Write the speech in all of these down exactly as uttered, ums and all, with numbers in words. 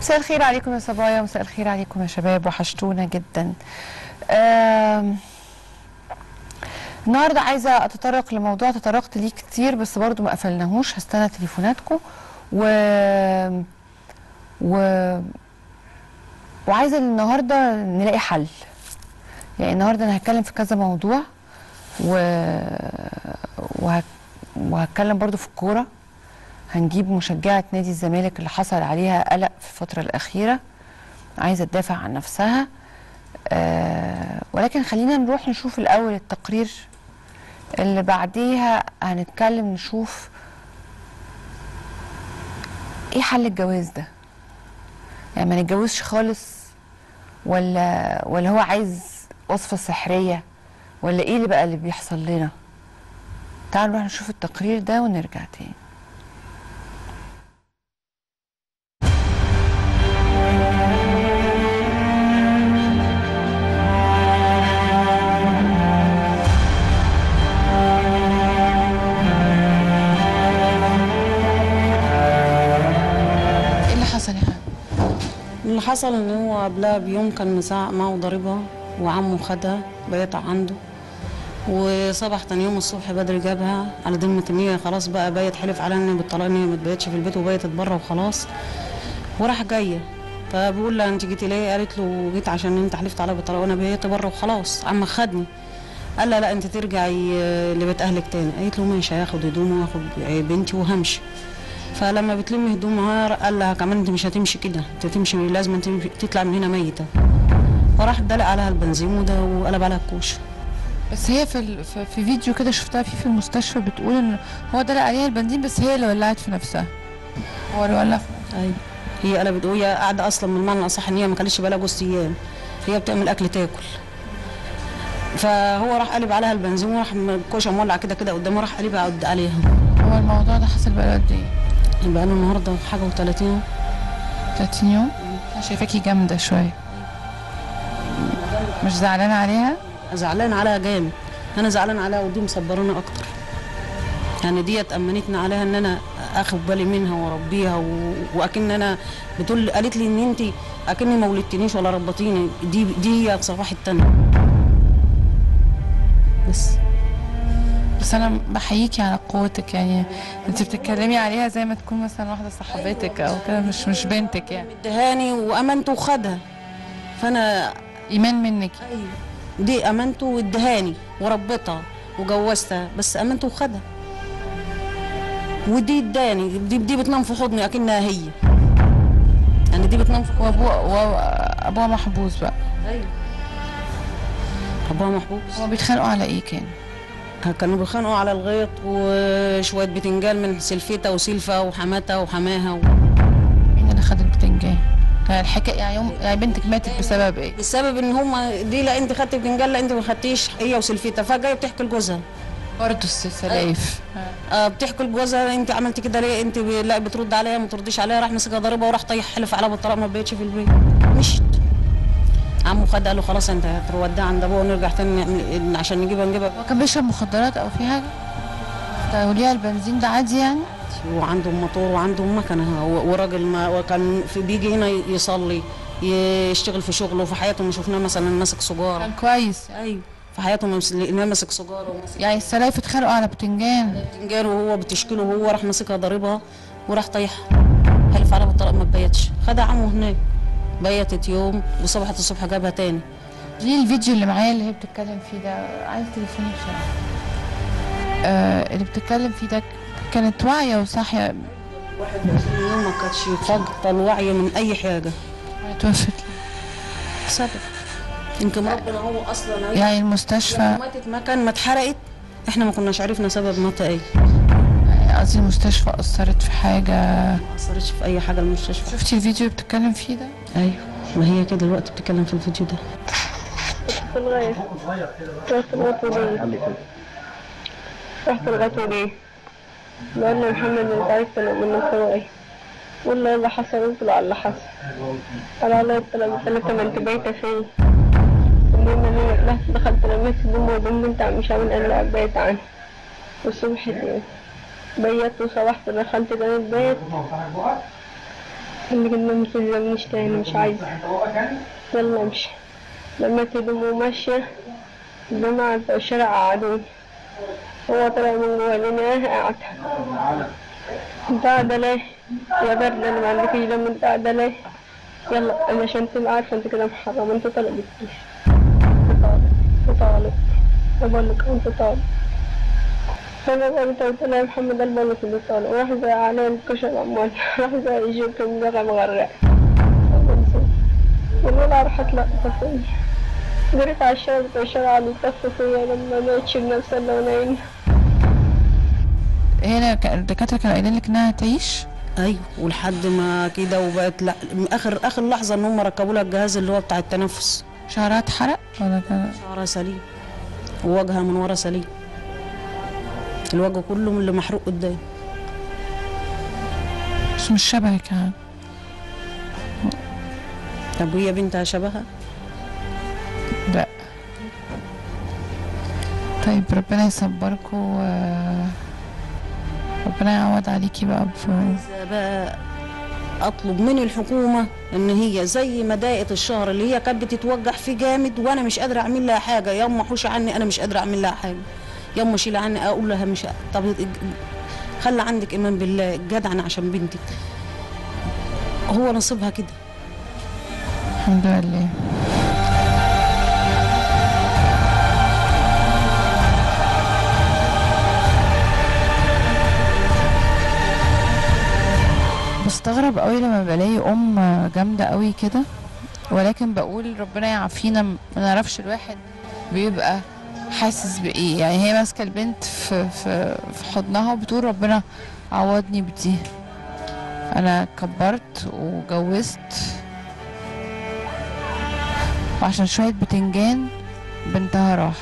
مساء الخير عليكم يا صبايا، مساء الخير عليكم يا شباب، وحشتونا جدا. النهارده عايزه اتطرق لموضوع تطرقت ليه كتير بس برضو ما قفلناهوش. هستنى تليفوناتكم و و وعايزه النهارده نلاقي حل. يعني النهارده انا هتكلم في كذا موضوع و وهك... وهتكلم برضو في الكوره. هنجيب مشجعه نادي الزمالك اللي حصل عليها قلق في الفتره الاخيره، عايزه تدافع عن نفسها. أه ولكن خلينا نروح نشوف الاول التقرير اللي بعديها هنتكلم نشوف ايه حل الجواز ده. يعني ما نتجوزش خالص ولا ولا هو عايز وصفه سحريه ولا ايه اللي بقى اللي بيحصل لنا؟ تعالوا نروح نشوف التقرير ده ونرجع تاني. اللي حصل ان هو قبلها بيوم كان مزعق معه وضاربها وعمه خدها بيت عنده، وصبح تاني يوم الصبح بدري جابها على ذمه ان هي خلاص بقى بايت، حلف عليها ان هي بالطلاق ان هي ما تبيتش في البيت وبيتت بره وخلاص. وراح جايه فبيقول لها انت جيتي ليه؟ قالت له جيت عشان انت حلفت عليا بالطلاق وانا بيت بره وخلاص، عمك خدني. قال لها لا انت ترجعي لبيت اهلك تاني. قالت له ماشي، هياخد هدومه وياخد بنتي وهمشي. فلما بتلم هدومها قال لها كمان انت مش هتمشي كده، انت تمشي لازم تطلع من هنا ميته. فراح دلق عليها البنزين وده وقلب عليها الكوش. بس هي في في فيديو كده شفتها فيه في المستشفى بتقول ان هو دلق عليها البنزين بس هي اللي ولعت في نفسها. هو اللي ولع في نفسها. ايوه هي قلبت، وهي قاعده اصلا من المعنى الاصح ان هي ما كانتش بقالها جوز ايام، هي بتعمل اكل تاكل. فهو راح قلب عليها البنزين وراح الكوشه مولع كده كده قدامه، راح قلب عليها. هو الموضوع ده حصل بقاله قد ايه؟ بقى له النهارده حاجه و30 يوم. ثلاثين يوم؟ انا شايفاكي جامده شويه. مش زعلانه عليها؟ زعلانه عليها جامد، انا زعلانه عليها ودي مصبرانه اكتر. يعني ديت امنتني عليها ان انا اخد بالي منها واربيها و... واكن انا بتقول، قالت لي ان انت اكني ما ولدتنيش ولا ربطيني. دي دي هي صباح التانية. بس بس انا بحييكي على قوتك. يعني انت بتتكلمي عليها زي ما تكون مثلا واحده صاحبتك او كده، مش مش بنتك يعني. ادهاني وامنته وخدها، فانا ايمان منك. ايوه دي امنته وادهاني وربطها وجوزتها، بس امنته وخدها. ودي اداني، دي دي بتنام في حضني اكنها هي. يعني دي بتنام في حضني. وابوها وابوها محبوس بقى. ايوه ابوها محبوس. هما بيتخانقوا على ايه كان؟ كانوا بيخانقوا على الغيط وشويه بتنجان من سلفتها وسلفه وحماتها وحماها و... مين اللي خد البتنجان؟ يعني الحكايه يعني يوم يعني بنتك ماتت بسبب ايه؟ بسبب ان هم دي لا انت خدت بتنجان لا انت ما خدتيش، هي وسلفتها. فجايه بتحكي لجوزها برضه السلايف. اه بتحكي لجوزها انت عملتي كده ليه؟ انت ب... لا بترد عليها ما ترديش عليها. راح مسكها ضاربها وراح طيح حلف عليها بالطلاق ما بقتش في البيت. مشت. عمو خد قال له خلاص انت هتوديها عند ابوها ونرجع تاني عشان نجيبها نجيبها. هو كان بيشرب مخدرات او في حاجه؟ توليها البنزين ده عادي يعني؟ وعندهم موتور وعندهم مكنه، وراجل ما وكان في بيجي هنا يصلي يشتغل في شغله. في حياته ما شفناه مثلا ماسك سجاره. كان كويس. ايوه في حياته ما ماسك سجاره وماسك. يعني السلايف اتخانقوا على بتنجان. بتنجان وهو بتشكله وهو راح ماسكها ضاربها وراح طيحها حلف عليها بالطلاق ما بيتش. خدها عمه هناك بيتت يوم وصبحت الصبح جابها تاني. ليه الفيديو اللي معايا اللي هي بتتكلم فيه ده؟ عايز تليفوني بسرعه. آه اللي بتتكلم فيه ده كانت واعيه وصاحيه. واحد وعشرين يوم ما كانتش فاقده الوعي من اي حاجه. توفت سبب يمكن ربنا هو اصلا. يعني المستشفى ماتت مكان ما اتحرقت احنا ما كناش عرفنا سبب موتها ايه. قصدي المستشفى اثرت في حاجه؟ ما اثرتش في اي حاجه المستشفى. شفتي الفيديو اللي بتتكلم فيه ده؟ ايوه ما هي كده دلوقتي بتتكلم في الفيديو ده. في الغاية رحت الغطو ليه؟ رحت الغطو ليه؟ بقول له محمد انت عايز تنام منه سواي. بقول له اللي حصل قلت له على اللي حصل. قال عليا الطلب ثلاثة ما انت بايتة فين؟ المهم ان انا طلعت دخلت لميت هدوم وهدوم بنت عم هشام قال لي بايت عنها. والصبح بيت وصبحت دخلت تاني البيت اللي قلنا ما تلزمنيش تاني مش عايزة. يلا امشي. لميت هدومي وماشية، الجماعة بتوع الشارع قعدوني. هو طلع من جوا لاني ايه قاعدة. انت قاعدة ليه؟ يا برد انا ما عندكش دم، انت قاعدة ليه؟ يلا انا عشان تبقى عارفة انت كده محرمة، انت طالق بتكيس. انت طالق، انت طالق. بقول لك انت طالق. فانا قلت قلت له يا محمد البلد اللي طالق، وراح زي عليه الكشر عمال، راح زي يجيب كم جرع مغرق. والله راح اطلع طفل. جريت على الشارع بتوع الشارع قعدوا يتفوا فيا لما ما تشيل نفسها الا وانا عيني. هنا ك- الدكاتره كانوا قايلين لك انها تعيش؟ ايوه، ولحد ما كده وبقت لا اخر اخر لحظه ان هم ركبوا لها الجهاز اللي هو بتاع التنفس. شعرها اتحرق ولا كان؟ شعرها سليم ووجهها من ورا سليم، الوجه كله من اللي محروق قدام. بس مش شبهك يعني. طب وهي بنتها شبهها؟ لا. طيب ربنا يصبركوا و ربنا يعوض عليكي بقى ب... عايزة بقى اطلب من الحكومه ان هي زي ما ضاقت الشهر اللي هي كانت بتتوجع فيه جامد وانا مش قادره اعمل لها حاجه، ياما حوشي عني انا مش قادره اعمل لها حاجه، ياما شيلي عني اقول لها مش. طب خلي عندك ايمان بالله جدعا عشان بنتك، هو نصيبها كده. الحمد لله. بستغرب قوي لما بلاقي ام جامده قوي كده، ولكن بقول ربنا يعافينا، ما نعرفش الواحد بيبقى حاسس بايه. يعني هي ماسكه البنت في في في حضنها وبتقول ربنا عوضني بدي، انا كبرت وجوزت وعشان شويه بتنجان بنتها راحت.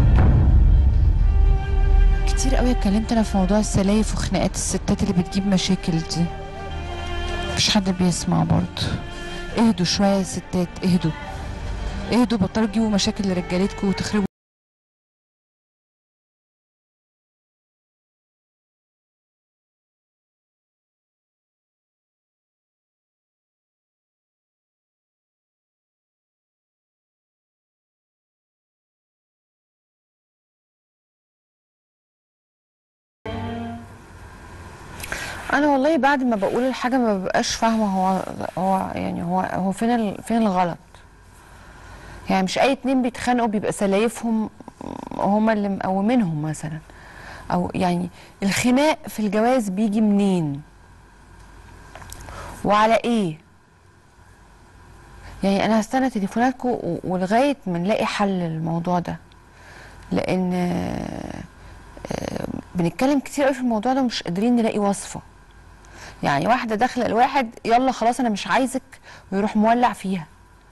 كتير قوي اتكلمت انا في موضوع السلايف وخناقات الستات اللي بتجيب مشاكل دي، مفيش حد بيسمع برضه. اهدوا شويه يا ستات، اهدوا اهدوا، بطلوا تجيبوا مشاكل لرجالتكم وتخربوا. انا والله بعد ما بقول الحاجه ما ببقاش فاهمه هو هو يعني هو هو فين ال- فين الغلط. يعني مش اي اتنين بيتخانقوا بيبقى سلايفهم هما اللي مقومينهم مثلا، او يعني الخناق في الجواز بيجي منين وعلى ايه؟ يعني انا هستنى تليفوناتكم و- ولغايه ما نلاقي حل للموضوع ده، لان آه، آه، بنتكلم كتير قوي في الموضوع ده ومش قادرين نلاقي وصفه. يعني واحده داخله الواحد يلا خلاص انا مش عايزك، ويروح مولع فيها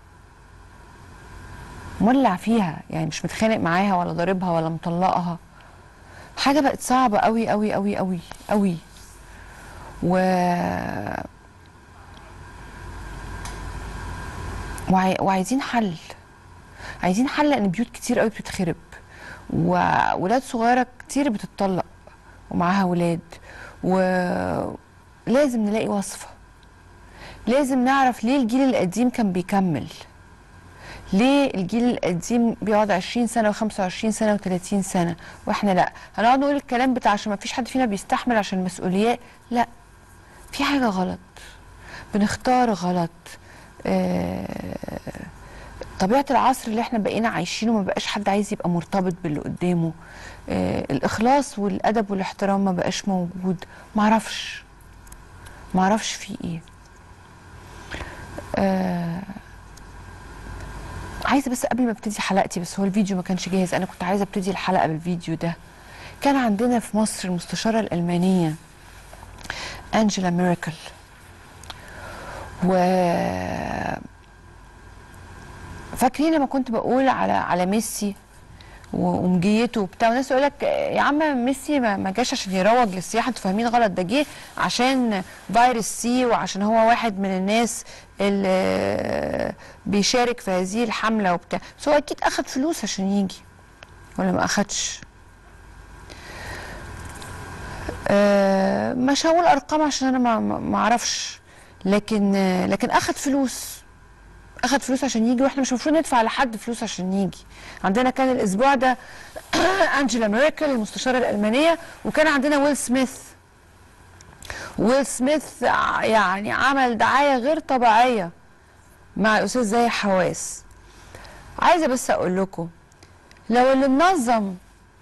مولع فيها، يعني مش متخانق معاها ولا ضاربها ولا مطلقها. حاجه بقت صعبه قوي قوي قوي قوي قوي. و وعاي... وعايزين حل، عايزين حل لان بيوت كتير قوي بتتخرب، وولاد صغيره كتير بتتطلق ومعاها ولاد، ولازم نلاقي وصفه. لازم نعرف ليه الجيل القديم كان بيكمل، ليه الجيل القديم بيقعد عشرين سنة وخمسة وعشرين سنة وثلاثين سنة واحنا لا. هنقعد نقول الكلام بتاع عشان ما فيش حد فينا بيستحمل عشان المسؤوليات، لا، في حاجة غلط، بنختار غلط. آه طبيعة العصر اللي احنا بقينا عايشينه ما بقاش حد عايز يبقى مرتبط باللي قدامه. آه الإخلاص والأدب والاحترام ما بقاش موجود. معرفش معرفش في ايه. آه عايزه بس قبل ما ابتدي حلقتي، بس هو الفيديو ما كانش جاهز، انا كنت عايزه ابتدي الحلقه بالفيديو ده. كان عندنا في مصر المستشاره الالمانيه انجيلا ميركل، و فاكرين لما كنت بقول على على ميسي ومجيته وبتاع، والناس يقول لك يا عم ميسي ما جاش عشان يروج للسياحه، انتوا فاهمين غلط، ده جه عشان فيروس سي، وعشان هو واحد من الناس اللي بيشارك في هذه الحمله وبتاع، بس هو اكيد اخد فلوس عشان يجي ولا ما اخدش؟ أه مش هقول ارقام عشان انا ما ما اعرفش، لكن لكن اخد فلوس، اخد فلوس عشان يجي، واحنا مش المفروض ندفع لحد فلوس عشان يجي. عندنا كان الاسبوع ده انجيلا ميركل المستشاره الالمانيه، وكان عندنا ويل سميث. ويل سميث يعني عمل دعايه غير طبيعيه مع الاستاذ زاهي حواس. عايزه بس اقول لكم، لو اللي منظم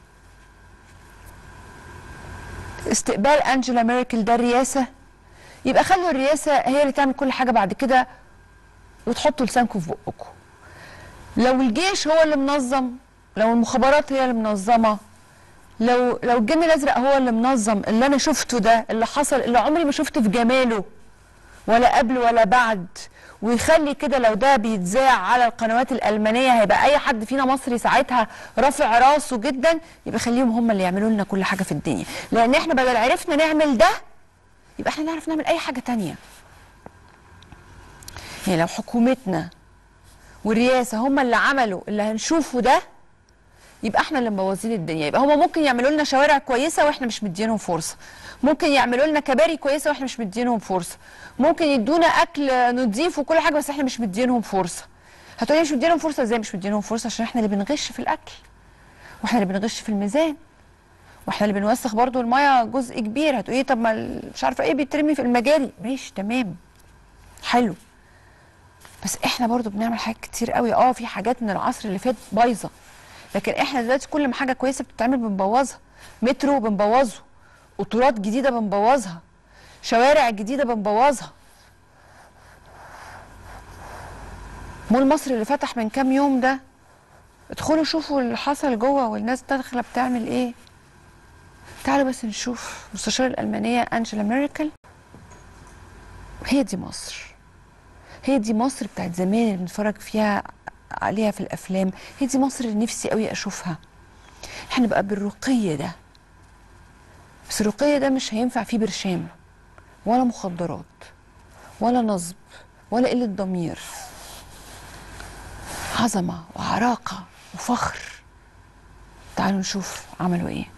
استقبال انجيلا ميركل ده الرئاسه، يبقى خلوا الرئاسه هي اللي تعمل كل حاجه بعد كده وتحطوا لسانكم في بقكم. لو الجيش هو اللي منظم، لو المخابرات هي اللي منظمه، لو لو الجن الازرق هو اللي منظم اللي انا شفته ده، اللي حصل اللي عمري ما شفته في جماله ولا قبل ولا بعد، ويخلي كده لو ده بيتذاع على القنوات الالمانيه هيبقى اي حد فينا مصري ساعتها رافع راسه جدا، يبقى خليهم هم اللي يعملوا لنا كل حاجه في الدنيا. لان احنا بدل عرفنا نعمل ده يبقى احنا نعرف نعمل اي حاجه تانيه. يعني لو حكومتنا والرئاسه هم اللي عملوا اللي هنشوفه ده، يبقى احنا اللي مبوظين الدنيا. يبقى هم ممكن يعملوا لنا شوارع كويسه واحنا مش مدينهم فرصه، ممكن يعملوا لنا كباري كويسه واحنا مش مدينهم فرصه، ممكن يدونا اكل نضيف وكل حاجه بس احنا مش مدينهم فرصه. هتقولي مش مدينهم فرصه ازاي؟ مش مدينهم فرصه عشان احنا اللي بنغش في الاكل، واحنا اللي بنغش في الميزان، واحنا اللي بنوسخ برضو الميه جزء كبير. هتقولي طب ما مش عارفه ايه بيترمي في المجاري، ماشي تمام حلو، بس احنا برضو بنعمل حاجات كتير قوي. اه في حاجات من العصر اللي فات بايظه، لكن احنا دلوقتي كل ما حاجه كويسه بتتعمل بنبوظها. مترو بنبوظه، قطورات جديده بنبوظها، شوارع جديده بنبوظها. مول مصر اللي فتح من كام يوم ده، ادخلوا شوفوا اللي حصل جوه والناس داخله بتعمل ايه. تعالوا بس نشوف المستشاره الالمانيه انجيلا ميركل. هي دي مصر، هي دي مصر بتاعت زمان اللي بنتفرج فيها عليها في الافلام. هي دي مصر اللي نفسي قوي اشوفها. احنا بقى بالرقي ده، بس الرقي ده مش هينفع فيه برشام ولا مخدرات ولا نصب ولا قله ضمير. عظمه وعراقه وفخر. تعالوا نشوف عملوا ايه.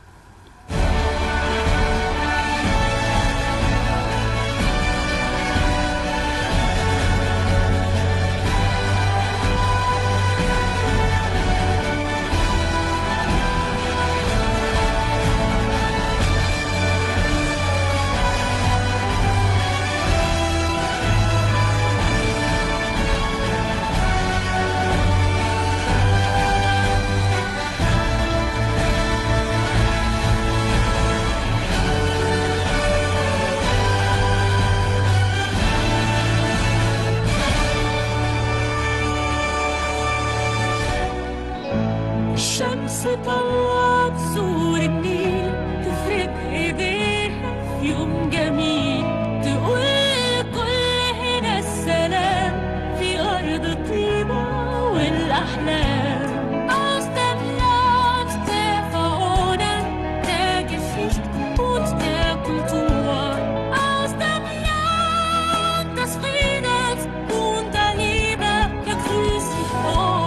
الشمس طلعت سور النيل، تفرد ايديها في يوم جميل، تقول لكل هنا السلام في ارض طيبه والاحلام. Aus dem Land der Verona, der Geschichte und der Kultur, aus dem Land des Friedens und der Liebe begrüße ich euch.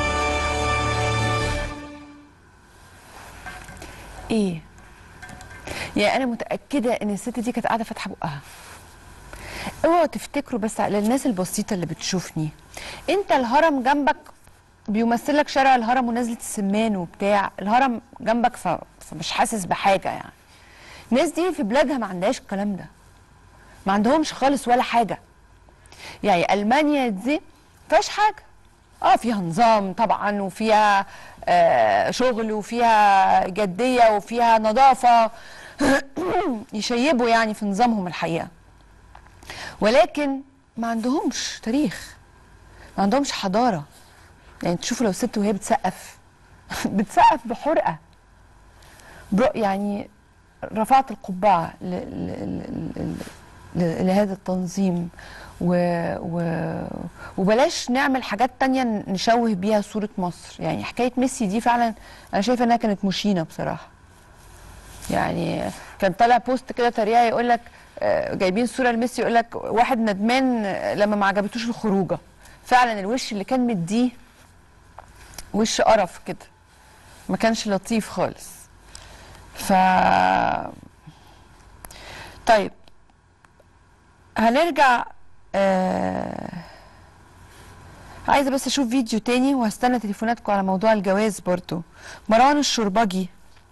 ايه يعني انا متاكده ان الست دي كانت قاعده فاتحه بقها. اوعوا تفتكروا، بس للناس البسيطه اللي بتشوفني، انت الهرم جنبك بيمثل لك شارع الهرم ونزله السمان وبتاع، الهرم جنبك ف... فمش حاسس بحاجه. يعني الناس دي في بلادها ما عندهاش الكلام ده، ما عندهمش خالص ولا حاجه. يعني المانيا دي ما فيهاش حاجه، اه فيها نظام طبعا، وفيها آه شغل، وفيها جديه، وفيها نظافه يشيبوا يعني في نظامهم الحقيقه، ولكن ما عندهمش تاريخ، ما عندهمش حضاره. يعني تشوفوا لو ست وهي بتسقف بتسقف بحرقه، يعني رفعت القبعه ل... ل... ل... ل... لهذا التنظيم. و... و... وبلاش نعمل حاجات تانية نشوه بيها صورة مصر. يعني حكاية ميسي دي فعلا أنا شايفة إنها كانت مشينة بصراحة. يعني كان طالع بوست كده تريقة يقول لك جايبين صورة لميسي يقول لك واحد ندمان لما ما عجبتوش الخروجة. فعلا الوش اللي كان مديه وش قرف كده، ما كانش لطيف خالص. ف طيب هنرجع. آه... عايزه بس اشوف فيديو تاني وهستنى تليفوناتكم على موضوع الجواز برضو. مروان الشربجي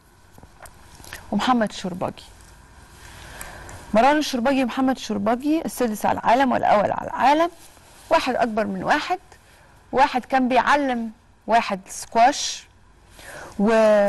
ومحمد الشربجي. مروان الشربجي ومحمد الشربجي السادس على العالم والاول على العالم، واحد اكبر من واحد، واحد كان بيعلم واحد سكواش. و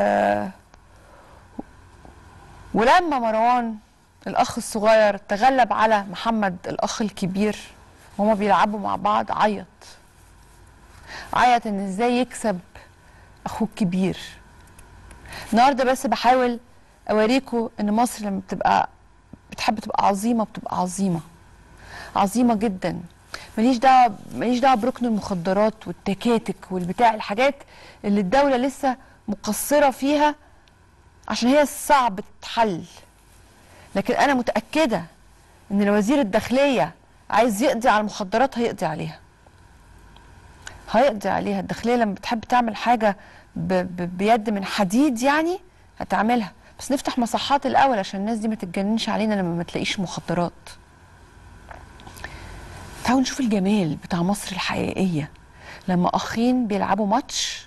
ولما مروان الاخ الصغير تغلب على محمد الاخ الكبير وهما بيلعبوا مع بعض، عيط عيط ان ازاي يكسب اخوه الكبير. النهارده بس بحاول اوريكم ان مصر لما بتبقى بتحب تبقى عظيمه بتبقى عظيمه عظيمه جدا. ماليش دعوه ماليش دعوه بركن المخدرات والتكاتك والبتاع، الحاجات اللي الدوله لسه مقصره فيها عشان هي صعب تتحل. لكن انا متاكده ان لو وزير الداخليه عايز يقضي على المخدرات هيقضي عليها هيقضي عليها. الداخليه لما بتحب تعمل حاجه ب ب بيد من حديد يعني هتعملها، بس نفتح مصحات الاول عشان الناس دي ما تتجننش علينا لما ما تلاقيش مخدرات. تعالوا نشوف الجمال بتاع مصر الحقيقيه لما اخين بيلعبوا ماتش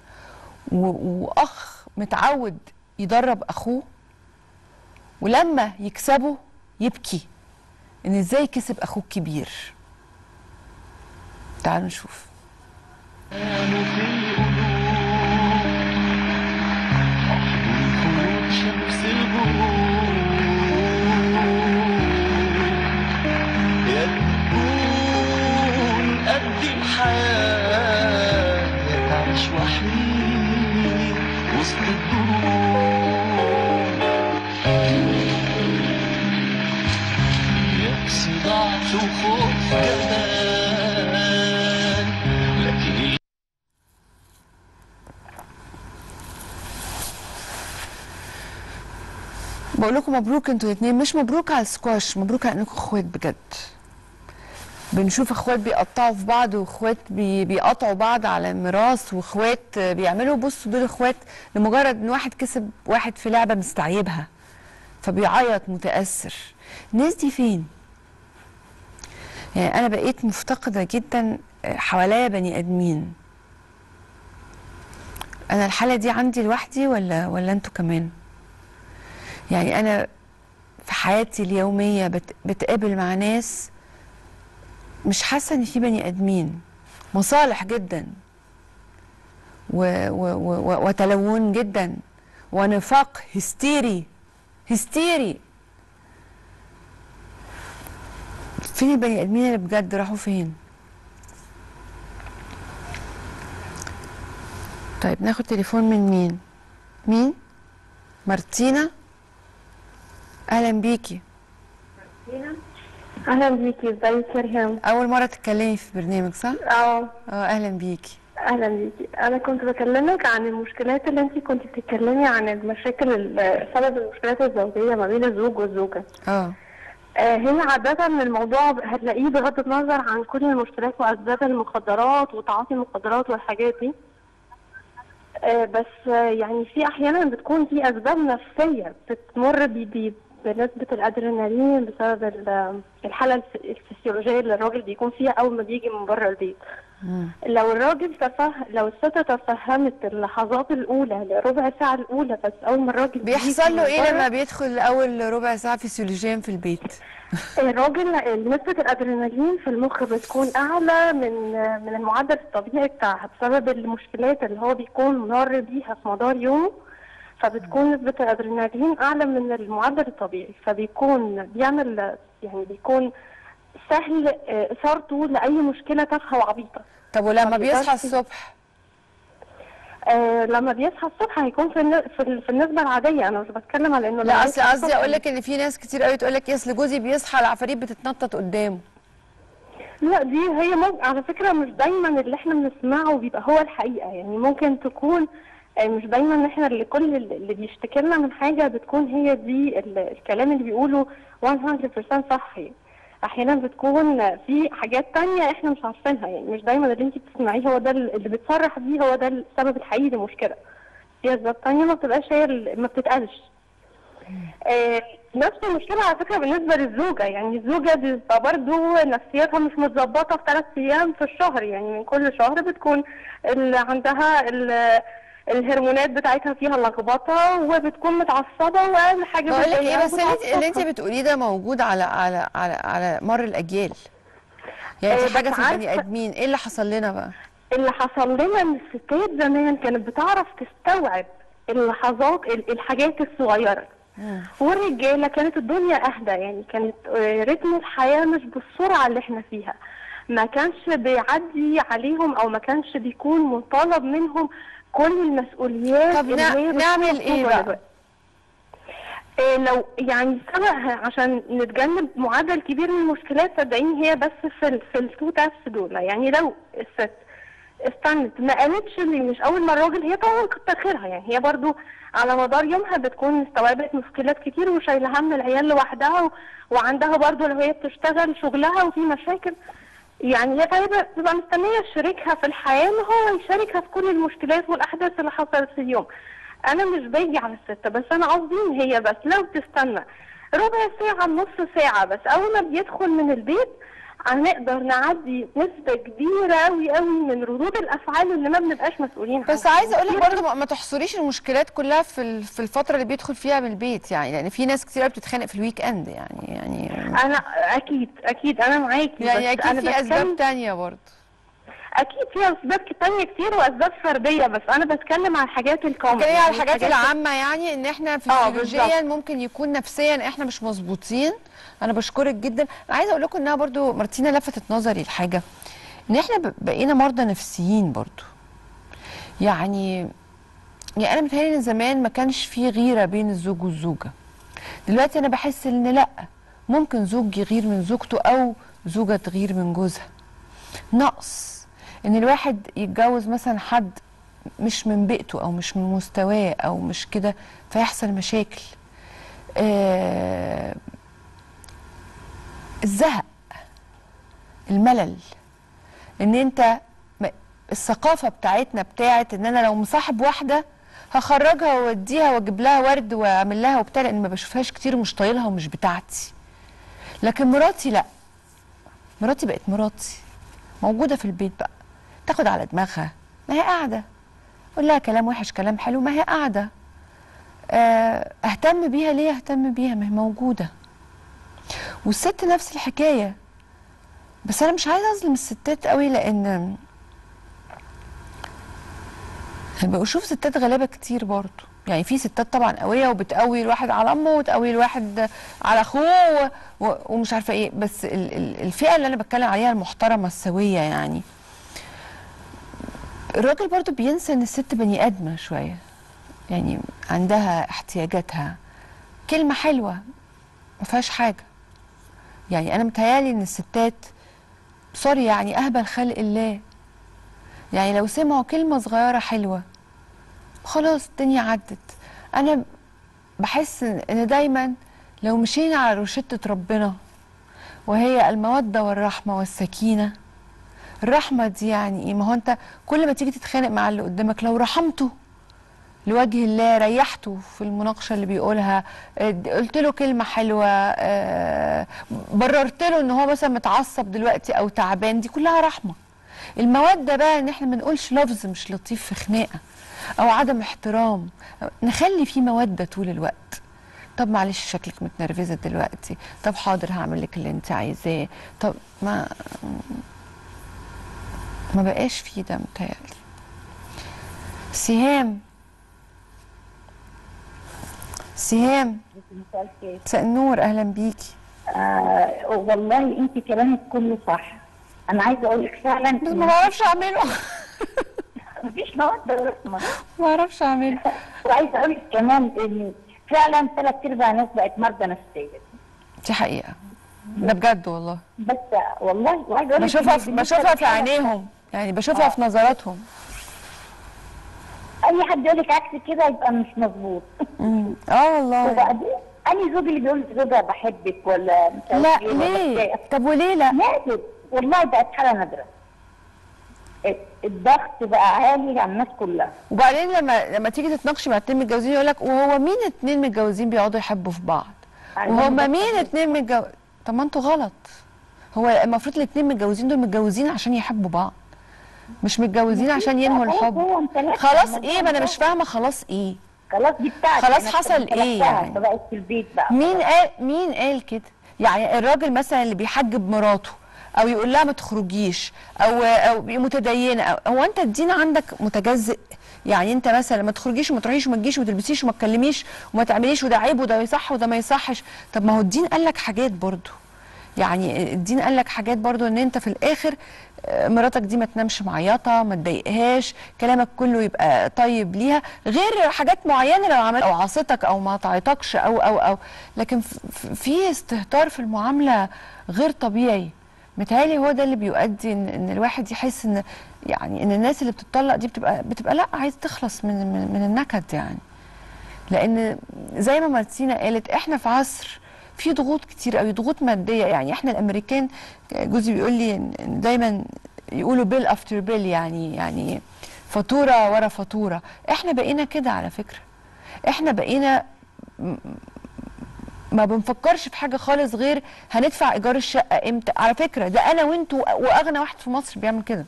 واخ متعود يدرب اخوه، ولما يكسبوا يبكي ان ازاي كسب اخوه الكبير. تعالوا نشوف. شمس الغروب يا تكون قد الحياة يا تعيش وحيد وسط الدروب يكسي ضعف وخوف كمان لكن بقول لكم مبروك انتوا الاثنين، مش مبروك على السكواش، مبروك على انكم اخوات بجد. بنشوف اخوات بيقطعوا في بعض واخوات بي بيقطعوا بعض على ميراث، واخوات بيعملوا، بصوا دول اخوات لمجرد ان واحد كسب واحد في لعبه مستعيبها فبيعيط متاثر. الناس دي فين؟ يعني انا بقيت مفتقده جدا حواليا بني ادمين. انا الحاله دي عندي لوحدي ولا ولا انتوا كمان؟ يعني أنا في حياتي اليومية بت... بتقابل مع ناس مش حاسة إن في بني آدمين، مصالح جدا و... و... و... وتلون جدا ونفاق هستيري هستيري. فين البني آدمين اللي بجد راحوا فين؟ طيب ناخد تليفون من مين؟ مين؟ مارتينا؟ اهلا بيكي. اهلا بيكي، ازيك يا ريهام؟ اول مره تتكلمي في برنامج صح؟ اه اه اهلا بيكي. اهلا بيكي. انا كنت بكلمك عن المشكلات اللي انت كنت بتتكلمي عن المشاكل، سبب المشكلات الزوجيه ما بين الزوج والزوجه. اه هنا عادة الموضوع هتلاقيه بغض النظر عن كل المشكلات واسباب المخدرات وتعاطي المخدرات والحاجات دي. آه، بس آه، يعني في احيانا بتكون في اسباب نفسيه بتمر بي بي بنسبه الادرينالين بسبب ال- الحاله الف- الفسيولوجيه اللي الراجل بيكون فيها اول ما بيجي من بره البيت. لو الراجل تفهم، لو الست تفهمت اللحظات الاولى الربع ساعه الاولى بس اول ما الراجل بيجي بيحصل له من ايه بره، لما بيدخل اول ربع ساعه فسيولوجيا في البيت؟ الراجل نسبة الأدرينالين في المخ بتكون أعلى من من المعدل الطبيعي بتاعها بسبب المشكلات اللي هو بيكون مر بيها في مدار يومه، فبتكون نسبة الأدرينالين أعلى من المعدل الطبيعي، فبيكون بيعمل يعني بيكون سهل آه، إثارته لأي مشكلة تافهة وعبيطة. طب ولما ما بيصحى بيقدرش- الصبح؟ آه لما بيصحى الصبح هيكون في الن- في ال- في النسبة العادية، أنا مش بتكلم على إنه لا لما اصل يصحى قصدي الصبح- اقول لك ان في ناس كتير قوي تقول لك ايه اصل جوزي بيصحى العفاريت بتتنطط قدامه. لا دي هي ممكن على فكرة مش دايما اللي احنا بنسمعه بيبقى هو الحقيقة، يعني ممكن تكون آه، مش دايما احنا اللي كل اللي بيشتكي لنا من حاجة بتكون هي دي ال- الكلام اللي بيقوله مية بالمية صح. يعني احيانا بتكون في حاجات تانية احنا مش عارفينها، يعني مش دايما اللي انت بتسمعيه هو ده اللي بتصرح بيه هو ده السبب الحقيقي للمشكلة. في اسباب تانية ما بتبقاش هي ال- ما بتتقالش. آه، نفس المشكلة على فكرة بالنسبة للزوجة، يعني الزوجة بتبقى برضه نفسيتها مش متظبطة في ثلاث أيام في الشهر، يعني من كل شهر بتكون اللي عندها ال- الهرمونات بتاعتها فيها لخبطة وبتكون متعصبة وأقل حاجة بقول لك ايه بتضايقها بس اللي انت- اللي انت بتعصبها. بتقوليه ده موجود على على على على مر الاجيال. يعني آه، دي حاجه بس في البني عارفة- ادمين، ايه اللي حصل لنا بقى؟ اللي حصل لنا ان الستات زمان كانت بتعرف تستوعب اللحظات ال- الحاجات الصغيرة، والرجاله كانت الدنيا اهدى، يعني كانت آه، رتم الحياه مش بالسرعه اللي احنا فيها، ما كانش بيعدي عليهم او ما كانش بيكون مطالب منهم كل المسؤوليات طب اللي نع- هي بتكون نعمل ايه مطلوبة بقى؟ دلوقتي. آه، لو يعني سبق عشان نتجنب معدل كبير من المشكلات، صدقيني هي بس في ال في التو تابس دول، يعني لو الست استنت ما قالتش اللي مش اول ما الراجل، هي طبعا كتر خيرها، يعني هي برضو على مدار يومها بتكون استوعبت مشكلات كتير وشايله هم العيال لوحدها و... وعندها برضو لو هي بتشتغل شغلها وفي مشاكل، يعني هي غالبا بتبقى مستنيه شريكها في الحياه ان هو يشاركها في كل المشكلات والاحداث اللي حصلت في اليوم. انا مش باجي على الست، بس انا قصدي ان هي بس لو تستنى ربع ساعه نص ساعه بس اول ما بيدخل من البيت هنقدر نعدي نسبة كبيرة قوي قوي من ردود الأفعال اللي ما بنبقاش مسؤولين عنها. بس عايزه اقول لك كتير برضه ما- ما تحصريش المشكلات كلها في ال- في الفتره اللي بيدخل فيها من البيت، يعني لان في ناس كتير قوي بتتخانق في الويك اند، يعني يعني أنا أكيد أكيد أنا معاكي، يعني بس اكيد أنا في اسباب بتكلم تانية برضه. أكيد في أسباب تانية كتير وأسباب فردية، بس أنا بتكلم على الحاجات الكومن، كده على الحاجات العامه، يعني ان احنا فسيولوجيا بالظبط. ممكن يكون نفسيا احنا مش مظبوطين. انا بشكرك جدا. انا عايزه اقول لكم انها برضو مارتينا لفتت نظري لحاجه، ان احنا ب- بقينا مرضى نفسيين برضو. يعني يعني انا متهيألي ان زمان ما كانش في غيره بين الزوج والزوجه. دلوقتي انا بحس ان لا، ممكن زوج يغير من زوجته او زوجه تغير من جوزها. نقص ان الواحد يتجوز مثلا حد مش من بيئته او مش من مستواه او مش كده فيحصل مشاكل. آه الزهق، الملل، ان انت م- الثقافه بتاعتنا بتاعت ان انا لو مصاحب واحده هخرجها واوديها واجيب لها ورد واعمل لها وبتاع، لان ما بشوفهاش كتير ومش طايلها ومش بتاعتي. لكن مراتي لا، مراتي بقت مراتي، موجوده في البيت بقى، تاخد على دماغها، ما هي قاعده، اقول لها كلام وحش كلام حلو، ما هي قاعده. آه، اهتم بيها ليه؟ اهتم بيها ما هي موجوده. والست نفس الحكايه. بس انا مش عايزه اظلم الستات قوي، لان بشوف ستات غلابه كتير برضه. يعني في ستات طبعا قويه وبتقوي الواحد على امه وتقوي الواحد على اخوه و- و- ومش عارفه ايه، بس ال- ال- الفئه اللي انا بتكلم عليها المحترمه السويه، يعني الراجل برضه بينسى ان الست بني ادمه شويه، يعني عندها احتياجاتها، كلمه حلوه ما فيهاش حاجه. يعني انا متهيالي ان الستات سوري يعني اهبل خلق الله، يعني لو سمعوا كلمه صغيره حلوه خلاص الدنيا عدت. انا بحس ان دايما لو مشينا على روشتة ربنا وهي المودة والرحمة والسكينة. الرحمة دي يعني ايه؟ ما هو انت كل ما تيجي تتخانق مع اللي قدامك لو رحمته لوجه الله، ريحته في المناقشه اللي بيقولها، قلت له كلمه حلوه، بررت له ان هو مثلا متعصب دلوقتي او تعبان، دي كلها رحمه. الموده بقى ان احنا ما نقولش لفظ مش لطيف في خناقه او عدم احترام، نخلي فيه موده طول الوقت. طب معلش شكلك متنرفزه دلوقتي، طب حاضر هعمل لك اللي انت عايزاه، طب ما ما بقاش فيه ده متهيألي. سهام سهام مساء النور، اهلا بيكي. آه والله انت كلامك كله صح. انا عايزه اقول لك فعلا بس ما بعرفش اعمله. مفيش مواد رسمه، ما بعرفش اعمله. وعايزه اقول لك كمان ان فعلا ثلاث ارباع الناس بقت مرضى نفسيه. دي حقيقه، ده بجد والله. بس والله وعايزه اقول لك بشوفها في بشوفها في عينيهم، يعني بشوفها آه. في نظراتهم. اي حد يقول لك عكس كده يبقى مش مظبوط. اه والله. وبعدين اني زوجي اللي بيقول لزوجها بحبك ولا مش لا ليه؟ طب وليه لا؟ نادر والله، بقت حاله نادره. الضغط بقى عالي على الناس كلها. وبعدين لما لما تيجي تتناقشي مع اتنين متجوزين يقول لك وهو مين اتنين متجوزين بيقعدوا يحبوا في بعض؟ وهما مين اتنين متجوزين؟ طب ما انتوا غلط. هو المفروض الاتنين متجوزين دول متجوزين عشان يحبوا بعض، مش متجوزين عشان ينهوا الحب. خلاص ايه؟ ما انا مش فاهمه. خلاص ايه؟ خلاص دي بتاعتي. خلاص حصل ايه يعني؟ بقت في البيت بقى. مين قال مين قال كده؟ يعني الراجل مثلا اللي بيحجب مراته او يقول لها ما تخرجيش او او متدينه، أو هو انت الدين عندك متجزئ؟ يعني انت مثلا ما تخرجيش وما تروحيش وما تجيش وما تلبسيش وما تكلميش وما تعمليش، وده عيب وده يصح وده ما يصحش. طب ما هو الدين قال لك حاجات برضو، يعني الدين قال لك حاجات برضو ان انت في الاخر مراتك دي ما تنامش معيطه، ما تضايقهاش، كلامك كله يبقى طيب ليها، غير حاجات معينه لو عملت او عصتك او ما طاعتكش او او او لكن في استهتار في المعامله غير طبيعي. متهيألي هو ده اللي بيؤدي ان, إن الواحد يحس ان يعني ان الناس اللي بتطلق دي بتبقى بتبقى لا عايز تخلص من من, من النكد، يعني لان زي ما مارتينا قالت احنا في عصر في ضغوط كتير قوي، ضغوط ماديه. يعني احنا الامريكان، جوزي بيقول لي ان دايما يقولوا بيل افتر بيل، يعني يعني فاتوره ورا فاتوره. احنا بقينا كده على فكره، احنا بقينا ما بنفكرش في حاجه خالص غير هندفع ايجار الشقه امتى. على فكره ده انا وانتوا واغنى واحد في مصر بيعمل كده.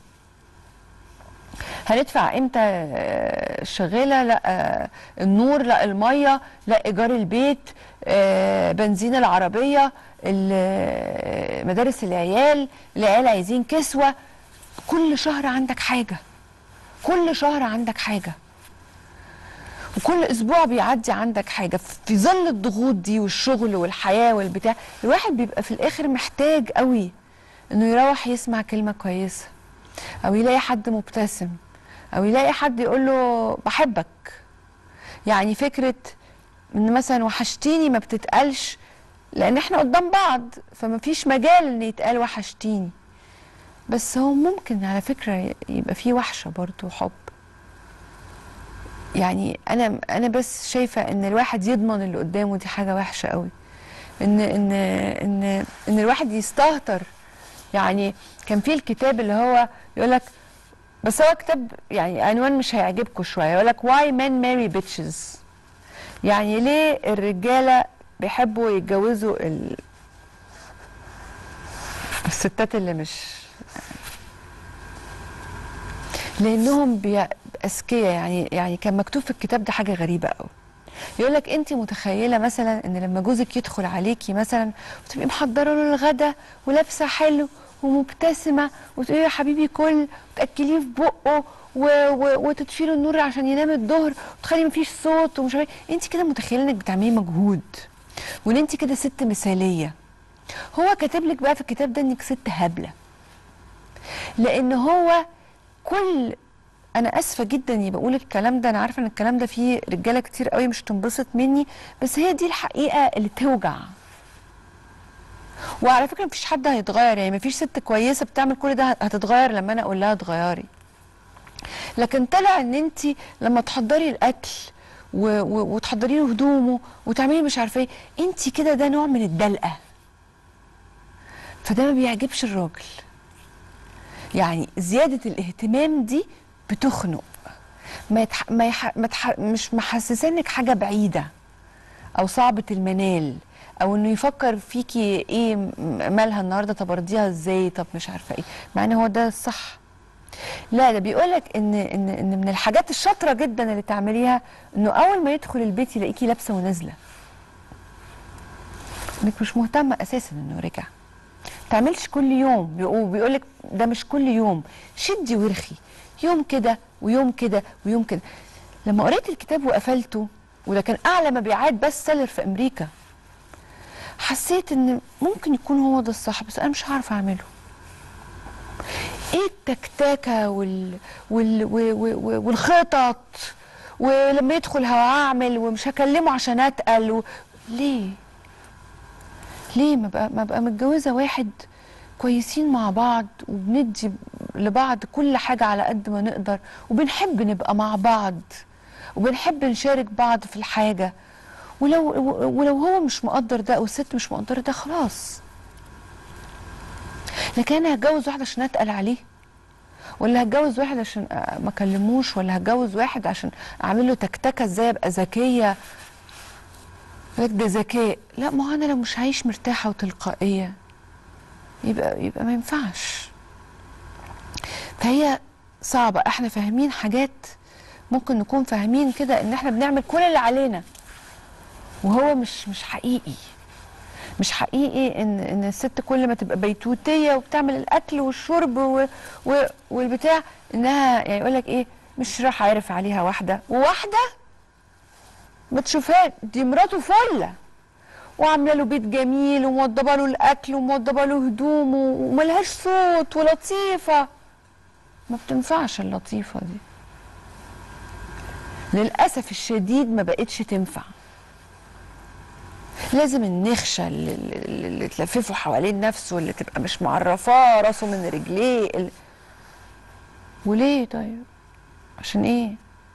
هندفع امتى الشغاله، لا النور، لا الميه، لا ايجار البيت، بنزين العربيه، مدارس العيال، العيال عايزين كسوه. كل شهر عندك حاجه، كل شهر عندك حاجه، وكل اسبوع بيعدي عندك حاجه. في ظل الضغوط دي والشغل والحياه والبتاع، الواحد بيبقى في الاخر محتاج قوي انه يروح يسمع كلمه كويسه، او يلاقي حد مبتسم، او يلاقي حد يقول له بحبك. يعني فكره ان مثلا وحشتيني ما بتتقالش لان احنا قدام بعض، فما فيش مجال ان يتقال وحشتيني، بس هو ممكن على فكره يبقى فيه وحشه برضه حب. يعني انا انا بس شايفه ان الواحد يضمن اللي قدامه دي حاجه وحشه قوي، ان ان ان ان الواحد يستهتر. يعني كان في الكتاب اللي هو يقول لك، بس هو كتاب يعني عنوان مش هيعجبكم شويه، يقول لك Why Men Marry Bitches. يعني ليه الرجاله بيحبوا يتجوزوا ال... الستات اللي مش، لانهم بي... اذكياء. يعني يعني كان مكتوب في الكتاب ده حاجه غريبه قوي. يقول لك انت متخيله مثلا ان لما جوزك يدخل عليكي مثلا وتبقي محضره له الغدا ولابسه حلو ومبتسمه وتقولي له يا حبيبي كل، وتاكليه في بقه وتطفي له النور عشان ينام الظهر وتخلي مفيش صوت ومش عارفه، انت كده متخيله انك بتعملي مجهود وان انت كده ست مثاليه. هو كاتب لك بقى في الكتاب ده انك ست هبله، لان هو كل، انا اسفه جدا اني بقول الكلام ده، انا عارفه ان الكلام ده فيه رجاله كتير قوي مش تنبسط مني، بس هي دي الحقيقه اللي توجع. وعلى فكره مفيش حد هيتغير، يعني مفيش ست كويسه بتعمل كل ده هتتغير لما انا اقول لها اتغيري. لكن طلع ان انت لما تحضري الاكل و... و... وتحضري له هدومه وتعملي مش عارفه ايه، انت كده ده نوع من الدلقه، فده ما بيعجبش الراجل. يعني زياده الاهتمام دي بتخنق. ما, يتح... ما, يح... ما تح... مش محسسانك حاجه بعيده او صعبه المنال، او انه يفكر فيكي ايه مالها النهارده، طب ارضيها ازاي، طب مش عارفه ايه، مع ان هو ده الصح. لا، ده بيقولك ان ان ان من الحاجات الشاطره جدا اللي تعمليها انه اول ما يدخل البيت يلاقيكي لابسه ونازله، انك مش مهتمه اساسا انه رجع. ما تعملش كل يوم، وبيقولك ده مش كل يوم، شدي ورخي، يوم كده ويوم كده ويوم كده. لما قريت الكتاب وقفلته، وده كان اعلى مبيعات بس سيلر في امريكا، حسيت ان ممكن يكون هو ده الصح، بس انا مش هعرف اعمله. ايه التكتاكه وال... وال... وال... والخطط، ولما يدخل هعمل ومش هكلمه عشان اتقل و... ليه؟ ليه ما بقى ما بقى متجوزه واحد كويسين مع بعض، وبندي لبعض كل حاجه على قد ما نقدر، وبنحب نبقى مع بعض، وبنحب نشارك بعض في الحاجه، ولو ولو هو مش مقدر ده او الست مش مقدره ده خلاص. لكن انا هتجوز واحد عشان اتقل عليه، ولا هتجوز واحد عشان ما اكلموش، ولا هتجوز واحد عشان اعمل له تكتكه ازاي ابقى ذكيه. ده ذكاء؟ لا، ما هو انا لو مش هعيش مرتاحه وتلقائيه يبقى يبقى ما ينفعش. فهي صعبه. احنا فاهمين حاجات، ممكن نكون فاهمين كده ان احنا بنعمل كل اللي علينا، وهو مش مش حقيقي. مش حقيقي ان ان الست كل ما تبقى بيتوتيه وبتعمل الاكل والشرب و و والبتاع، انها يعني يقول لك ايه، مش راح عارف عليها واحده وواحده ما تشوفها دي مراته فله، وعامله له بيت جميل، وموضبه له الاكل، وموضبه له هدومه، وملهاش صوت، ولطيفه. ما بتنفعش اللطيفه دي، للاسف الشديد ما بقتش تنفع. لازم النخشه اللي, اللي تلففه حوالين نفسه، اللي تبقى مش معرفاه راسه من رجليه اللي... وليه طيب؟ عشان ايه؟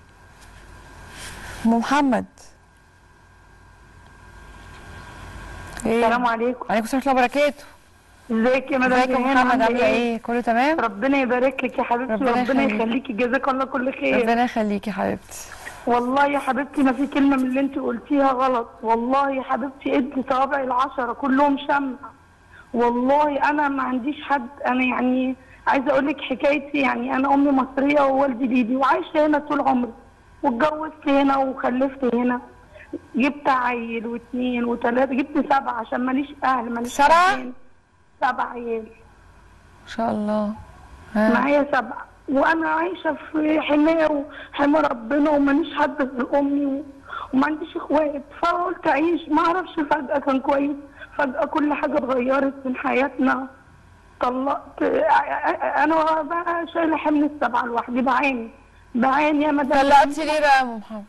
ام محمد، ايه؟ السلام عليكم. وعليكم السلام ورحمه الله وبركاته. ازيك يا مدام ازيك يا محمد، عامله ايه؟ كله تمام؟ ربنا يبارك لك يا حبيبتي، ربنا وربنا يخليك. يخليكي، جزاك الله كل خير. ربنا يخليكي يا حبيبتي. والله يا حبيبتي ما في كلمه من اللي انت قلتيها غلط، والله يا حبيبتي ادي صوابعي العشره كلهم شمع. والله انا ما عنديش حد، انا يعني عايزه اقول لك حكايتي، يعني انا امي مصريه ووالدي ليبي، وعايشه هنا طول عمري، واتجوزت هنا وخلفت هنا، جبت عيل واثنين وثلاثه، جبت سبعه عشان ماليش اهل، ماليش سبعه؟ سبع عيال ما شاء الله. ها. معايا سبعه، وانا عايشه في حمايه وحمى ربنا، وماليش حد غير امي و... وما عنديش اخوات، فقلت اعيش. ما اعرفش، فجاه كان كويس، فجاه كل حاجه اتغيرت من حياتنا. طلقت، انا بقى شايله حمل السبعه لوحدي، بعاني بعاني يا مدام. طلقتي ليه بقى يا ام محمد؟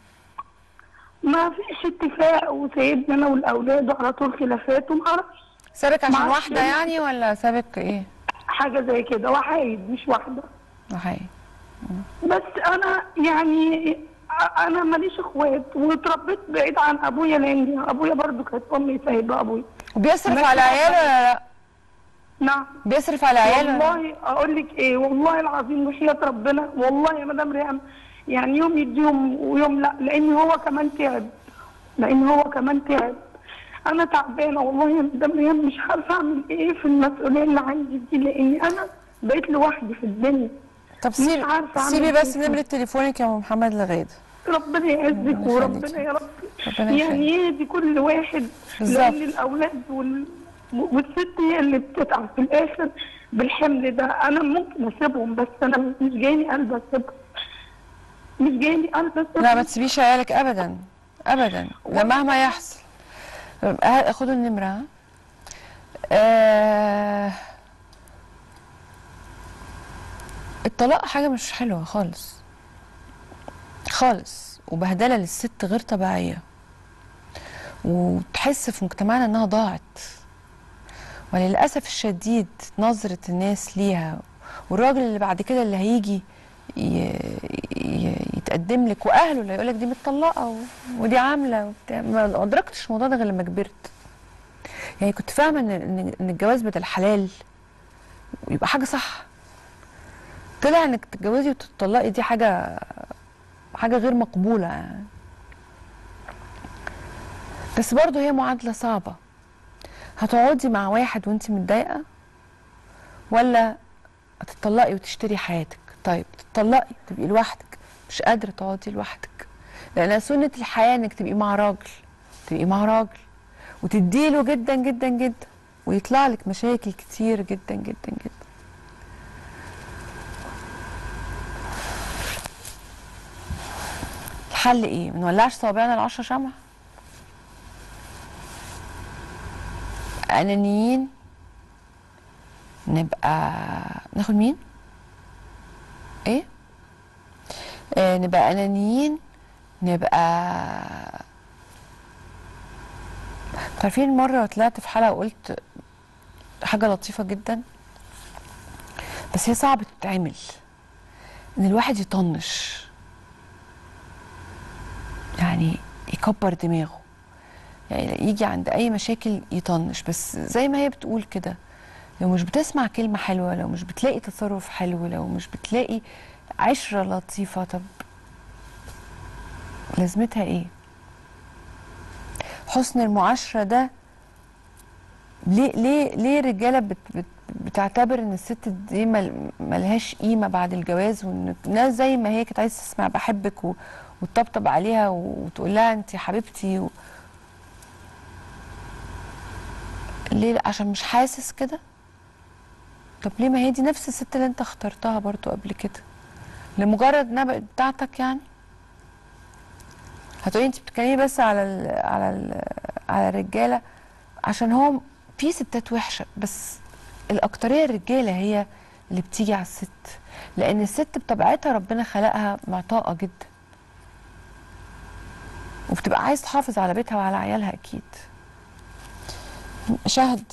ما فيش اتفاق، وسايبني انا والاولاد، وعلى طول خلافات، وما اعرفش. سابك عشان واحده يعني، ولا سابك ايه؟ حاجه زي كده، وحايد مش واحده. وحيد. بس انا يعني انا ماليش اخوات، واتربيت بعيد عن ابويا، لان ابويا برضو كانت امي سايبه ابويا. وبيصرف على عياله ولا لا؟ نعم بيصرف على عياله. والله اقول لك ايه، والله العظيم وحياة ربنا، والله يا مدام ريهام، يعني يوم يديهم ويوم لا، لان هو كمان تعب، لان هو كمان تعب. انا تعبانه والله يا مدام ريهام، مش عارفه اعمل ايه في المسؤوليه اللي عندي دي، لاني انا بقيت لوحدي في الدنيا. طب سيبي سيبي بس نمرة تليفونك يا ام محمد لغاده. ربنا يعزك وربنا يا رب يعني يهدي كل واحد، لان الاولاد وال... والست هي اللي بتتعب في الاخر بالحمل ده. انا ممكن اسيبهم، بس انا مش جايني قلب اسيبهم، مش جايني قلب اسيبهم. لا، ما تسيبيش عيالك ابدا ابدا، ده مهما يحصل. خدوا النمره. آه... الطلاق حاجه مش حلوه خالص خالص، وبهدله للست غير طبيعيه، وتحس في مجتمعنا انها ضاعت. وللاسف الشديد نظره الناس ليها، والراجل اللي بعد كده اللي هيجي يتقدم لك واهله اللي هيقول لك دي متطلقه ودي عامله وبتاع. ما ادركتش الموضوع ده غير لما كبرت. يعني كنت فاهمه ان ان الجواز بدل حلال يبقى حاجه صح، طلع انك تتجوزي وتطلقي دي حاجه حاجه غير مقبوله يعني. بس برضه هي معادله صعبه. هتقعدي مع واحد وانت متضايقه ولا هتطلقي وتشتري حياتك؟ طيب تطلقي تبقي لوحدك، مش قادره تقعدي لوحدك، لان سنه الحياه انك تبقي مع راجل، تبقي مع راجل وتديله جدا جدا جدا ويطلع لك مشاكل كتير جدا جدا جدا. الحل ايه؟ ما نولعش صوابعنا العشرة شمع؟ انانيين نبقى ناخد مين؟ ايه؟ آه نبقى انانيين، نبقى عارفين. مرة طلعت في حلقة وقلت حاجة لطيفة جدا بس هي صعب تتعمل، ان الواحد يطنش، يعني يكبر دماغه، يعني يجي عند اي مشاكل يطنش. بس زي ما هي بتقول كده، لو مش بتسمع كلمة حلوة، لو مش بتلاقي تصرف حلو، لو مش بتلاقي عشرة لطيفة، طب لازمتها ايه؟ حسن المعاشرة ده ليه ليه ليه الرجالة بت بت بتعتبر ان الست دي مل ملهاش قيمة بعد الجواز، وان الناس زي ما هي كانت عايزة تسمع بحبك و وتطبطب عليها وتقول لها انت حبيبتي و... ليه؟ عشان مش حاسس كده؟ طب ليه؟ ما هي دي نفس الست اللي انت اخترتها برضو قبل كده، لمجرد انها بقت بتاعتك يعني؟ هتقولي انت بتتكلمي بس على ال على ال على الرجاله، عشان هو في ستات وحشه، بس الاكتريه الرجاله هي اللي بتيجي على الست، لان الست بطبيعتها ربنا خلقها معطاءه جدا، وبتبقى عايز تحافظ على بيتها وعلى عيالها اكيد. شهد.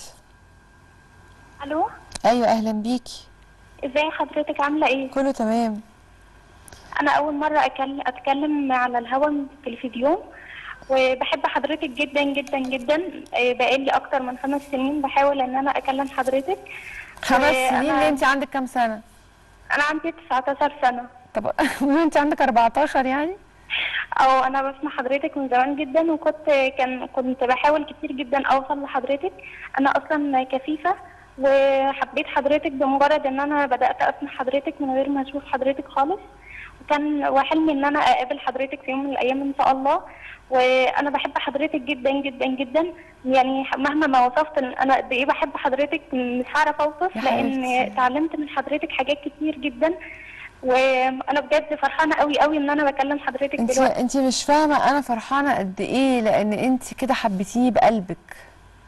الو. ايوه اهلا بيكي. ازاي حضرتك، عامله ايه؟ كله تمام. انا اول مره أكل... اتكلم على الهوا من التلفزيون، وبحب حضرتك جدا جدا جدا. بقالي اكتر من خمس سنين بحاول ان انا اكلم حضرتك. خمس سنين؟ ليه؟ انت عندك كام سنه؟ انا عندي تسعتاشر سنه. طب وانت عندك اربعتاشر يعني؟ او انا بسمع حضرتك من زمان جدا، وكنت كان كنت بحاول كتير جدا اوصل لحضرتك. انا اصلا كفيفه، وحبيت حضرتك بمجرد ان انا بدات اسمع حضرتك من غير ما اشوف حضرتك خالص، وكان وحلمي ان انا اقابل حضرتك في يوم من الايام ان شاء الله. وانا بحب حضرتك جدا جدا جدا، يعني مهما ما وصفت ان انا قد ايه بحب حضرتك مش هعرف اوصف، لان اتعلمت من حضرتك حاجات كتير جدا. وانا بجد فرحانه قوي قوي ان انا بكلم حضرتك انت دلوقتي. انت مش فاهمه انا فرحانه قد ايه، لان انت كده حبيتيني بقلبك.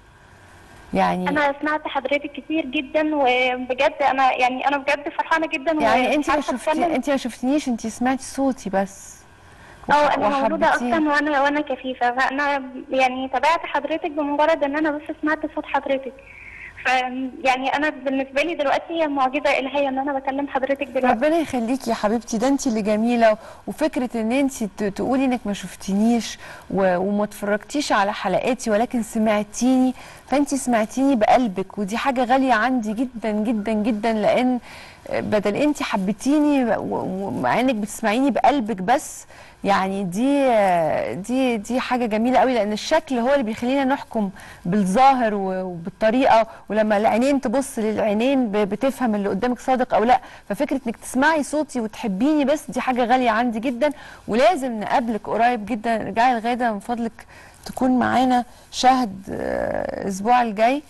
يعني انا سمعت حضرتك كتير جدا، وبجد انا يعني انا بجد فرحانه جدا. يعني انت ما شفتي انت ما شفتنيش، انت سمعتي صوتي بس. اه انا مولوده اصلا وانا وانا كفيفه، فانا يعني تابعت حضرتك بمجرد ان انا بس سمعت صوت حضرتك. ف يعني انا بالنسبه لي دلوقتي هي معجزه الهيه ان انا بكلم حضرتك دلوقتي. ربنا يخليكي يا حبيبتي، ده انت اللي جميله. وفكره ان انت تقولي انك ما شفتنيش وما اتفرجتيش على حلقاتي ولكن سمعتيني، فانت سمعتيني بقلبك، ودي حاجه غاليه عندي جدا جدا جدا، لان بدل انت حبيتيني ومع انك بتسمعيني بقلبك بس، يعني دي دي دي حاجه جميله قوي، لان الشكل هو اللي بيخلينا نحكم بالظاهر وبالطريقه، ولما العينين تبص للعينين بتفهم اللي قدامك صادق او لا. ففكره انك تسمعي صوتي وتحبيني بس دي حاجه غاليه عندي جدا، ولازم نقابلك قريب جدا. ارجعي الغدا من فضلك تكون معانا شهد الاسبوع الجاي.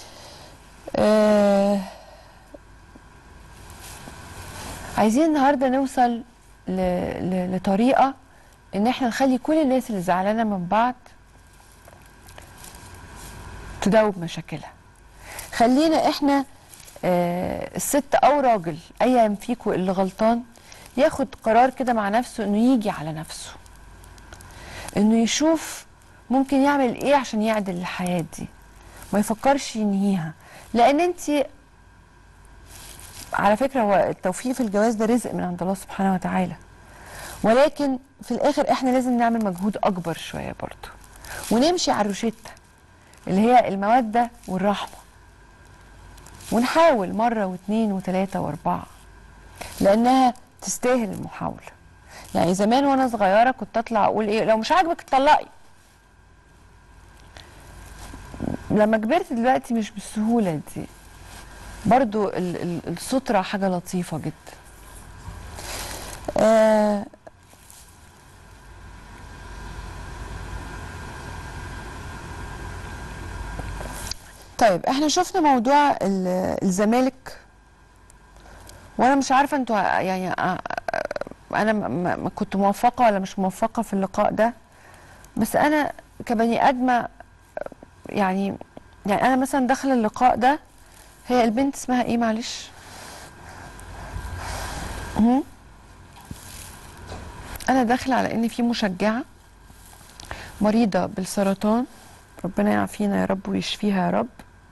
أه عايزين النهارده نوصل ل... ل... لطريقه ان احنا نخلي كل الناس اللي زعلانه من بعض تداوب مشاكلها. خلينا احنا آه الست او راجل ايا فيكم اللي غلطان ياخد قرار كده مع نفسه انه يجي على نفسه، انه يشوف ممكن يعمل ايه عشان يعدل الحياه دي، ما يفكرش ينهيها. لان انت على فكره هو التوفيق في الجواز ده رزق من عند الله سبحانه وتعالى، ولكن في الاخر احنا لازم نعمل مجهود اكبر شويه برضه، ونمشي على الروشته اللي هي الموده والرحمه، ونحاول مره واثنين وثلاثه واربعه، لانها تستاهل المحاوله. يعني زمان وانا صغيره كنت اطلع اقول ايه، لو مش عاجبك اتطلقي. لما كبرت دلوقتي مش بالسهوله دي. برضو ال ال السترة حاجه لطيفه جدا. آه طيب احنا شفنا موضوع الزمالك، وانا مش عارفه انتوا يعني انا ما كنت موفقه ولا مش موفقه في اللقاء ده، بس انا كبني ادمه يعني يعني انا مثلا داخله اللقاء ده، هي البنت اسمها ايه معلش؟ انا داخله على ان في مشجعه مريضه بالسرطان، ربنا يعافينا يا رب ويشفيها يا رب.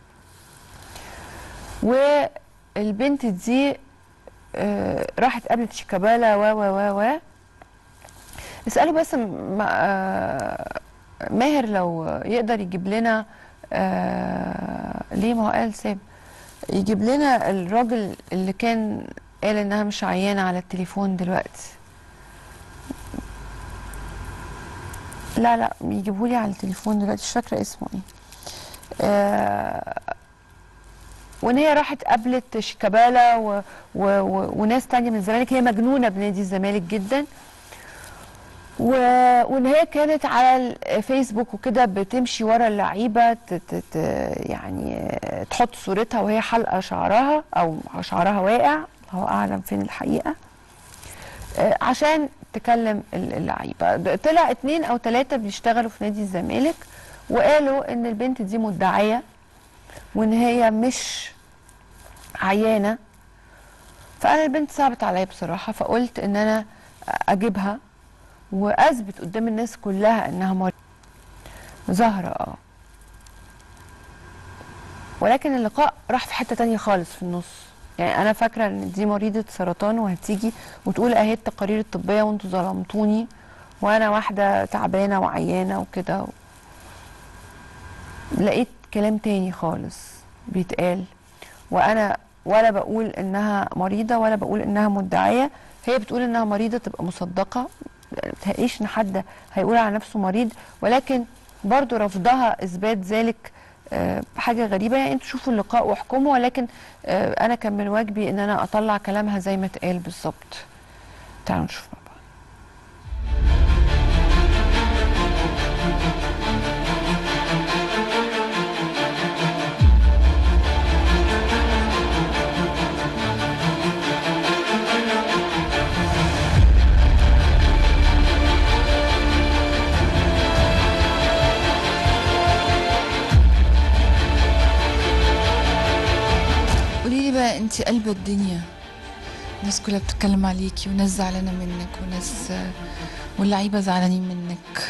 والبنت دي آه راحت قابلت شيكابالا و و و و اسألوا بس آه ماهر لو يقدر يجيب لنا آه ليه، ما هو قال ساب يجيب لنا الراجل اللي كان قال انها مش عيانة على التليفون دلوقتي. لا لا يجيبهولي على التليفون دلوقتي، مش فاكرة اسمه ايه. آه وان هي راحت قابلت شيكابالا و... و... و... وناس تانية من الزمالك، هي مجنونة بنادي الزمالك جدا، و... وان هي كانت على الفيسبوك وكده بتمشي ورا اللعيبة ت... ت... ت... يعني تحط صورتها وهي حلقة شعرها او شعرها واقع، الله اعلم فين الحقيقة، آه عشان تكلم اللعيبة. طلع اتنين او تلاتة بيشتغلوا في نادي الزمالك وقالوا ان البنت دي مدعية وان هي مش عيانه. فانا البنت صعبت عليا بصراحه، فقلت ان انا اجيبها واثبت قدام الناس كلها انها مريضه زهره. اه ولكن اللقاء راح في حته تانية خالص في النص. يعني انا فاكره ان دي مريضه سرطان وهتيجي وتقول اهي التقارير الطبيه وانتوا ظلمتوني وانا واحده تعبانه وعيانه وكده. لقيت كلام تاني خالص بيتقال، وانا ولا بقول انها مريضه ولا بقول انها مدعيه. هي بتقول انها مريضه تبقى مصدقه، متهيأليش ان حد هيقول على نفسه مريض، ولكن برضو رفضها اثبات ذلك أه حاجه غريبه. يعني انتوا شوفوا اللقاء واحكموا، ولكن أه انا كان من واجبي ان انا اطلع كلامها زي ما اتقال بالظبط. تعالوا نشوف مع بعض. انت قلب الدنيا، الناس كلها بتتكلم عليكي وناس زعلانه منك وناس واللعيبه زعلانين منك.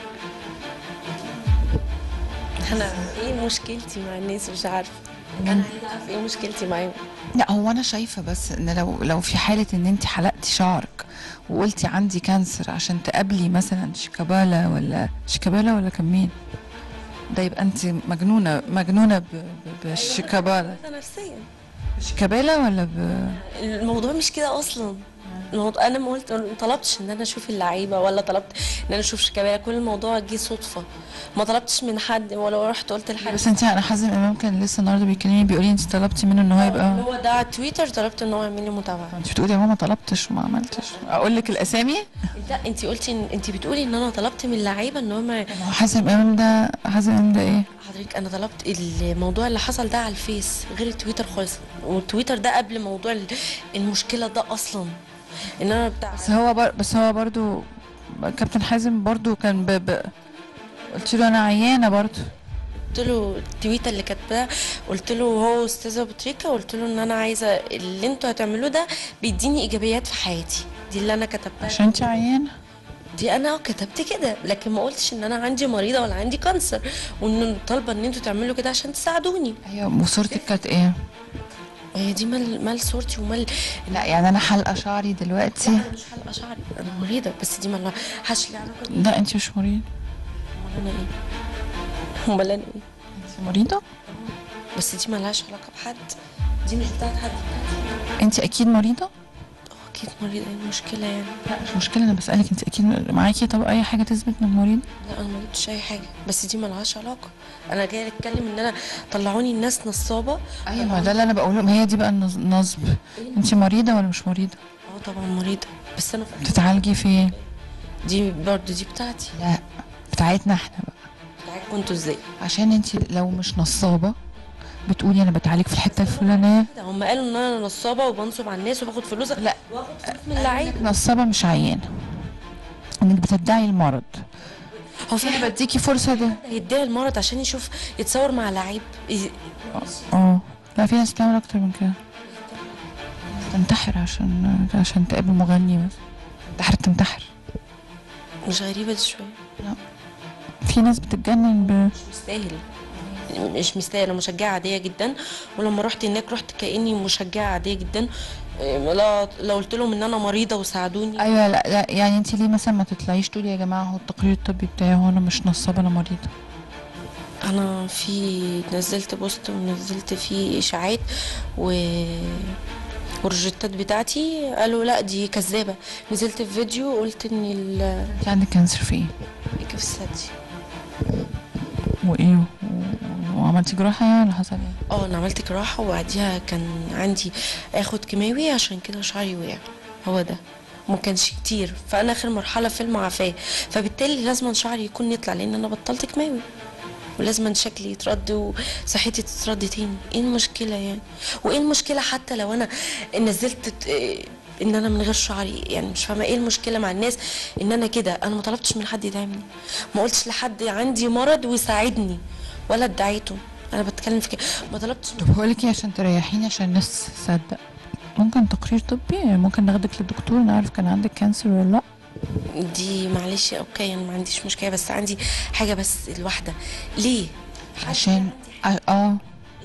انا ايه مشكلتي مع الناس؟ مش عارفه انا عايزه اعرف ايه مشكلتي معاهم. لا هو انا شايفه بس ان لو لو في حاله ان انت حلقتي شعرك وقلتي عندي كانسر عشان تقابلي مثلا شيكابالا ولا شيكابالا ولا كان مين ده، يبقى انت مجنونه مجنونه بالشيكابالا. انا نفسيا شيكابالا ولا ب... الموضوع مش كده اصلا. الموضوع انا ما قلت ما طلبتش ان انا اشوف اللعيبه ولا طلبت ان انا اشوف شيكابالا، كل الموضوع جه صدفه، ما طلبتش من حد ولا رحت قلت لحد. بس انت انا حازم امام كان لسه النهارده بيكلمني بيقول لي انت طلبتي منه ان هو يبقى هو ده على تويتر، طلبت ان هو يعمل لي متابعه. انت بتقولي يا ماما طلبتش وما عملتش، اقول لك الاسامي؟ لا انت قلتي إن انت بتقولي ان انا طلبت من اللعيبه ان هم. حازم امام ده حازم امام ده ايه؟ حضرتك انا طلبت الموضوع اللي حصل ده على الفيس غير التويتر خالص، والتويتر ده قبل موضوع المشكله ده اصلا. ان انا بتاع بس هو بر... بس هو برضو كابتن حازم برضو كان ب... ب... قلت له انا عيانه برضو، قلت له التويته اللي كاتباه، قلت له هو استاذه ابو تريكه، قلت له ان انا عايزه اللي انتوا هتعملوه ده بيديني ايجابيات في حياتي، دي اللي انا كتبتها عشان انت عيانه. دي انا كتبت كده، لكن ما قلتش ان انا عندي مريضه ولا عندي كانسر، وان طالبه ان انتوا تعملوا كده عشان تساعدوني. ايوه وصورتك كانت ايه؟ هي دي مال مال صورتي ومال. لا يعني انا حلقه شعري دلوقتي. لا انا مش حلقه شعري، انا مريضه، بس دي مال حاش لي علاقه. لا انت مش مريضه. امال انا ايه؟ امال انا ايه؟ انت مريضه؟ بس دي مالهاش علاقه بحد، دي مش بتاعت حد. انت اكيد مريضه؟ اكيد. اكيد مريضه، ايه المشكله يعني؟ لا مش مشكله، انا بسالك انت اكيد معاكي طب اي حاجه تثبت انك مريضه؟ لا انا ما جبتش اي حاجه، بس دي ملهاش علاقه. انا جايه اتكلم ان انا طلعوني الناس نصابه. ايوه ما ده اللي انا بقوله، ما هي دي بقى النص- النصب. انت مريضه ولا مش مريضه؟ اه طبعا مريضه، بس انا بتتعالجي فين؟ دي برضه دي بتاعتي. لا بتاعتنا احنا بقى. بتاعتكم انتوا ازاي؟ عشان انت لو مش نصابه بتقولي انا بتعالج في الحته الفلانيه. هم قالوا ان انا نصابه وبنصب على الناس وباخد فلوس. لا واخد فلوس من اللعيبه. نصابه مش عيانه، انك بتدعي المرض. هو في انا بديكي فرصه ده هيدعي المرض عشان يشوف يتصور مع لعيب؟ اه لا في ناس بتعمل اكتر من كده، تنتحر عشان عشان تقابل مغني بس. تنتحر تنتحر مش غريبه دي شويه؟ لا في ناس بتتجنن ب... مش مستاهل، مش مستاهل. انا مشجعه عاديه جدا، ولما رحت هناك رحت كاني مشجعه عاديه جدا. لا لو قلت لهم ان انا مريضه وساعدوني. ايوه لا لا يعني انت ليه مثلا ما تطلعيش تقولي يا جماعه هو التقرير الطبي بتاعي هو انا مش نصابه انا مريضه؟ انا في نزلت بوست ونزلت فيه اشاعات و والروجيتات بتاعتي قالوا لا دي كذابه. نزلت في فيديو قلت ان ال انت عندك كانسر في ايه؟ في الثدي. وايه و- وعملتي جراحه يعني ولا حصل ايه؟ اه انا عملت جراحه وبعديها كان عندي اخد كيماوي عشان كده شعري وقع. هو ده وما كانش كتير، فانا اخر مرحله في المعافاه، فبالتالي لازم شعري يكون يطلع لان انا بطلت كيماوي، ولازم شكلي يترد وصحتي تترد تاني. ايه المشكله يعني؟ وايه المشكله حتى لو انا نزلت ت- ان انا من غير شعري؟ يعني مش فاهمه ايه المشكله مع الناس ان انا كده. انا ما طلبتش من حد يدعمني، ما قلتش لحد عندي مرض ويساعدني ولا ادعيته. انا بتكلم في كده، ما طلبتش. طب هقول لك ايه عشان تريحيني عشان الناس تصدق، ممكن تقرير طبي، ممكن ناخدك للدكتور نعرف كان عندك كانسر ولا لا. دي معلش اوكي انا ما عنديش مشكله، بس عندي حاجه بس الواحده. ليه؟ عشان اه آه،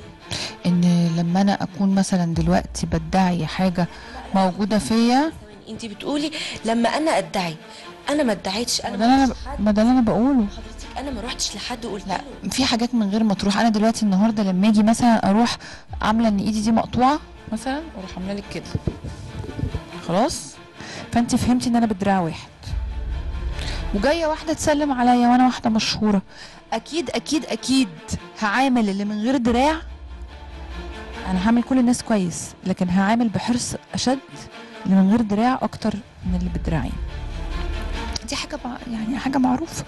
ان لما انا اكون مثلا دلوقتي بدعي حاجه موجوده فيا. انت بتقولي لما انا ادعي، انا ما ادعيتش. انا ما ده اللي انا ما ده اللي انا بقوله. حضرتك انا ما روحتش لحد وقلت لا في حاجات من غير ما تروح. انا دلوقتي النهارده لما اجي مثلا اروح عامله ان ايدي دي مقطوعه مثلا واروح عامله لك كده خلاص، فانت فهمتي ان انا بدراع واحد وجايه واحده تسلم عليا وانا واحده مشهوره، اكيد اكيد اكيد هعامل اللي من غير دراع. انا هعمل كل الناس كويس لكن هعامل بحرص اشد اللي من غير دراع اكتر من اللي بدراعين. دي حاجه مع يعني حاجه معروفه.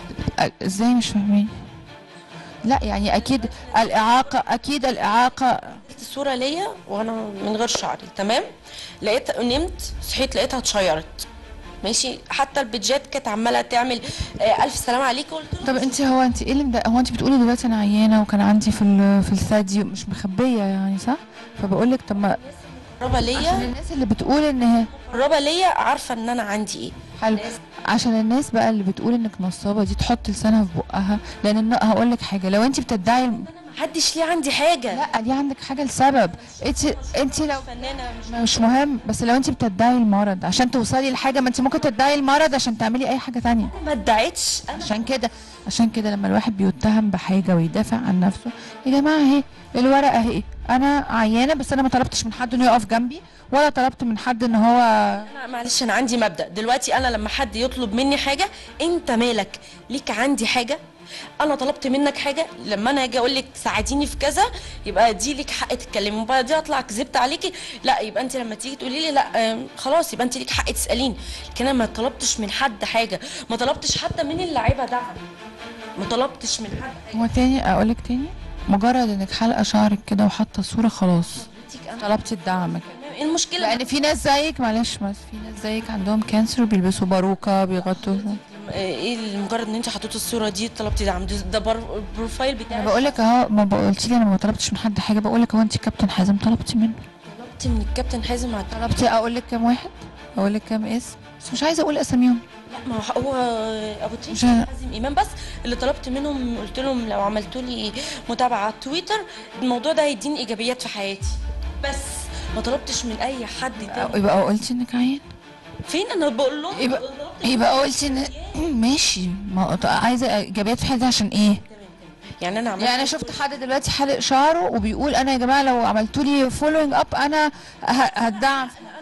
ازاي مش فاهمين؟ لا يعني اكيد الاعاقه اكيد الاعاقه. الصوره ليا وانا من غير شعري تمام، لقيت نمت صحيت لقيتها اتشيرت ماشي. حتى البيجات كانت عماله تعمل آه الف سلام عليك. قلت طب انت هو انت ايه اللي مد... هو انت بتقولي دلوقتي انا عيانه وكان عندي في ال... في الثدي مش مخبيه يعني صح؟ فبقول لك طب ما قربه ليا عشان الناس اللي بتقول ان هي قربه ليا عارفه ان انا عندي ايه. حلو. عشان الناس بقى اللي بتقول انك نصابه دي تحط لسانها في بقها، لان هقول لك حاجه لو انت بتدعي محدش ليه عندي حاجه. لا دي عندك حاجه لسبب. انت انت لو فنانه مش, مش مهم، بس لو انت بتدعي المرض عشان توصلي لحاجه، ما انت ممكن تدعي المرض عشان تعملي اي حاجه تانية. ما ادعيتش. عشان كده عشان كده لما الواحد بيتهم بحاجه ويدافع عن نفسه، يا جماعه اهي الورقه اهي انا عيانه بس انا ما طلبتش من حد انه يقف جنبي ولا طلبت من حد ان هو. انا معلش انا عندي مبدأ دلوقتي، انا لما حد يطلب مني حاجه انت مالك ليك عندي حاجه؟ انا طلبت منك حاجه، لما انا اجي اقول لك ساعديني في كذا يبقى دي ليك حق تتكلمي، وبعدين اطلع كذبت عليكي لا يبقى انت لما تيجي تقولي لي لا آه خلاص يبقى انت ليك حق تساليني. لكن انا ما طلبتش من حد حاجه، ما طلبتش حتى من اللعيبه دعم، ما طلبتش من حد حاجه. هو تاني اقول لك تاني، مجرد انك حلقه شعرك كده وحاطه صوره خلاص طلبتي الدعم. ايه المشكله؟ لان في ناس زيك معلش بس في ناس زيك عندهم كانسر بيلبسوا باروكه بيغطوا. ايه مجرد ان انت حطيتي الصوره دي طلبتي دعم؟ ده بر- البروفايل بتاعي. انا بقول لك اهو، ما قلتي لي انا ما طلبتش من حد حاجه، بقول لك هو انت كابتن حازم طلبتي منه؟ طلبت من الكابتن حازم على طلبتي اقول لك كام واحد؟ اقول لك كام اسم؟ بس مش عايزه اقول اساميهم. لا ما هو ابو تريش مش- حازم امام بس اللي طلبت منهم، قلت لهم لو عملتوا لي متابعه على تويتر الموضوع ده هيديني ايجابيات في حياتي، بس ما طلبتش من اي حد تاني. يبقى قلتي انك عيان؟ فين انا بقول لهم؟ يبقى يبقى قلتي ان ماشي، ما عايزه ايجابيات في حياتي عشان ايه؟ يعني انا عملت يعني انا شفت حد دلوقتي حالق شعره وبيقول انا يا جماعه لو عملتوا لي فولوينج اب انا ه- هدعم. انا عملت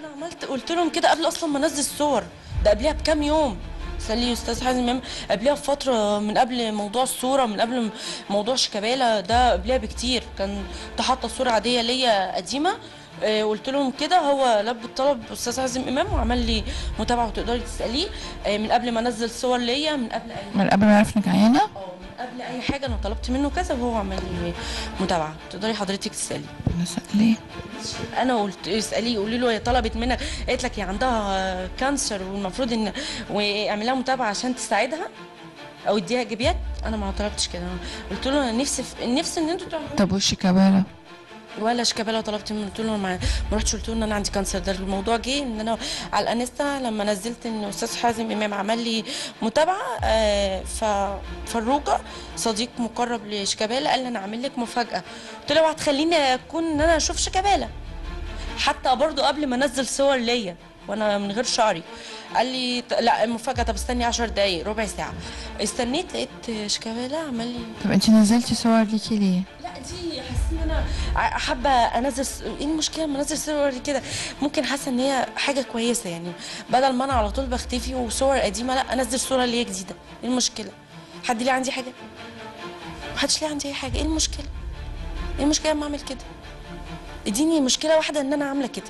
قلت لهم كده قبل اصلا ما انزل الصور، ده قبلها بكام يوم. قال لي استاذ حازم امام قبلها بفتره، من قبل موضوع الصوره، من قبل موضوع شيكابالا ده، قبلها بكتير كان حاطه صوره عاديه ليا قديمه. آه قلت لهم كده، هو لبى الطلب استاذ حازم امام وعمل لي متابعه وتقدري تساليه آه من قبل ما انزل صور ليا، من قبل اي من قبل ما يعرف انك عيانه؟ اه من قبل اي حاجه انا طلبت منه كذا وهو عمل لي متابعه، تقدري حضرتك تسالي. نسال ليه؟ انا قلت اساليه، قولي له هي طلبت منك، قالت لك هي عندها كانسر والمفروض ان واعمل لها متابعه عشان تساعدها او اديها ايجابيات. انا ما طلبتش كده، قلت له انا نفسي نفسي ان انتوا تعملوا. طب وشيكابالا؟ ولا شيكابالا طلبت منه، قلت له ما رحتش قلت له ان انا عندي كانسر. ده الموضوع جه ان انا على الانستا لما نزلت ان استاذ حازم امام عمل لي متابعه، آه ففروجه صديق مقرب لشيكابالا قال لي انا عامل لك مفاجاه. قلت له هتخليني اكون ان انا اشوف شيكابالا حتى برضو قبل ما انزل صور ليا وانا من غير شعري. قال لي لا المفاجاه، طب استني عشر دقايق ربع ساعه. استنيت لقيت شيكابالا عمل لي. طب انت نزلتي صور ليكي ليه؟ لا دي حاسه ان انا حابه انزل، ايه المشكله لما انزل صور كده؟ ممكن حاسه ان هي حاجه كويسه يعني، بدل ما انا على طول بختفي وصور قديمه، لا انزل صوره اللي هي جديده. ايه المشكله؟ حد ليه عندي حاجه؟ محدش ليه عندي اي حاجه، ايه المشكله؟ ايه المشكله لما اعمل كده؟ اديني مشكله واحده ان انا عامله كده.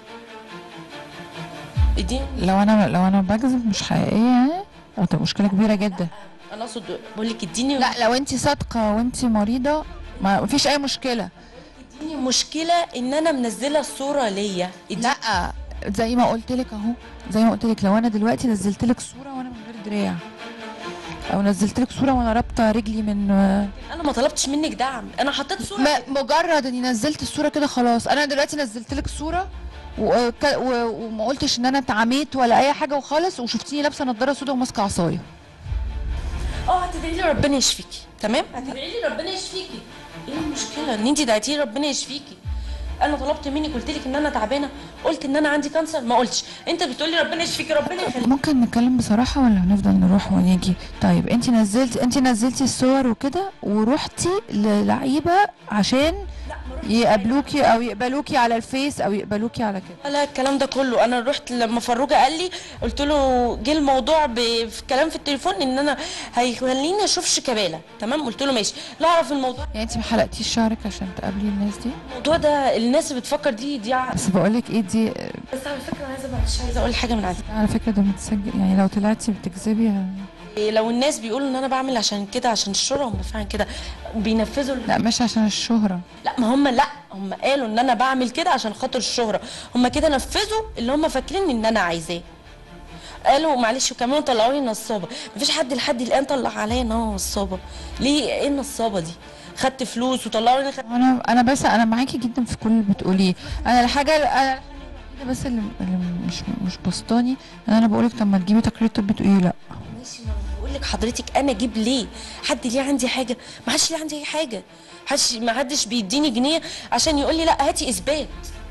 اديني لو انا لو انا بكذب مش حقيقيه يعني، او تبقى مشكله كبيره جدا. انا اقصد بقول لك اديني، لا لو انت صادقه وانت مريضه ما فيش اي مشكله. اديني مشكله ان انا منزله الصوره ليا. لا زي ما قلت لك اهو، زي ما قلت لك لو انا دلوقتي نزلت لك صوره وانا من غير دراع، او نزلت لك صوره وانا رابطه رجلي من، انا ما طلبتش منك دعم، انا حطيت صوره ما مجرد اني نزلت الصوره كده خلاص. انا دلوقتي نزلت لك صوره و... و... وما قلتش ان انا اتعميت ولا اي حاجه وخالص، وشفتيني لابسه نضاره سودا وماسكه عصايه. اه هتدعي لي ربنا يشفيكي، تمام؟ هتدعي لي ربنا يشفيكي. ايه المشكله ان انت دعيتي لي ربنا يشفيكي؟ انا طلبت منك قلت لك ان انا تعبانه، قلت ان انا عندي كانسر؟ ما قلتش. انت بتقولي ربنا يشفيكي ربنا يخليكي. ممكن نتكلم بصراحه ولا هنفضل نروح ونيجي؟ طيب انت نزلتي انت نزلتي الصور وكده ورحتي للعيبه عشان يقابلوكي او يقبلوكي على الفيس او يقبلوكي على كده؟ لا الكلام ده كله انا رحت لما فروجه قال لي، قلت له جه الموضوع بكلام في التليفون ان انا هيخليني اشوف شيكابالا، تمام؟ قلت له ماشي. لا اعرف الموضوع. يعني انت ما حلقتيش شعرك عشان تقابلي الناس دي؟ الموضوع ده الناس اللي بتفكر دي دي ع... بس بقول لك ايه دي، بس على فكره انا عايزه مش عايزه اقول حاجه من عندي. على فكره ده متسجل يعني، لو طلعتي بتكذبي لو الناس بيقولوا ان انا بعمل عشان كده عشان الشهره، هم فعلا كده بينفذوا. لا مش عشان الشهره. لا ما هم لا هم قالوا ان انا بعمل كده عشان خاطر الشهره، هم كده نفذوا اللي هم فاكرين ان انا عايزاه. قالوا معلش وكمان طلعوا لي نصابه. مفيش حد لحد الان طلع عليا ان انا نصابه. ليه؟ ايه النصابه دي؟ خدت فلوس وطلعوا لي. انا انا بس انا معاكي جدا في كل اللي بتقوليه. انا الحاجه انا بس اللي, اللي مش مش بسطاني ان انا بقول لك طب ما تجيبي تقرير طبي تقولي لا. ماشي ما بقول لك حضرتك انا اجيب ليه؟ حد ليه عندي حاجه؟ ما حدش ليه عندي اي حاجه. حدش ما حدش بيديني جنيه عشان يقول لي لا هاتي اثبات.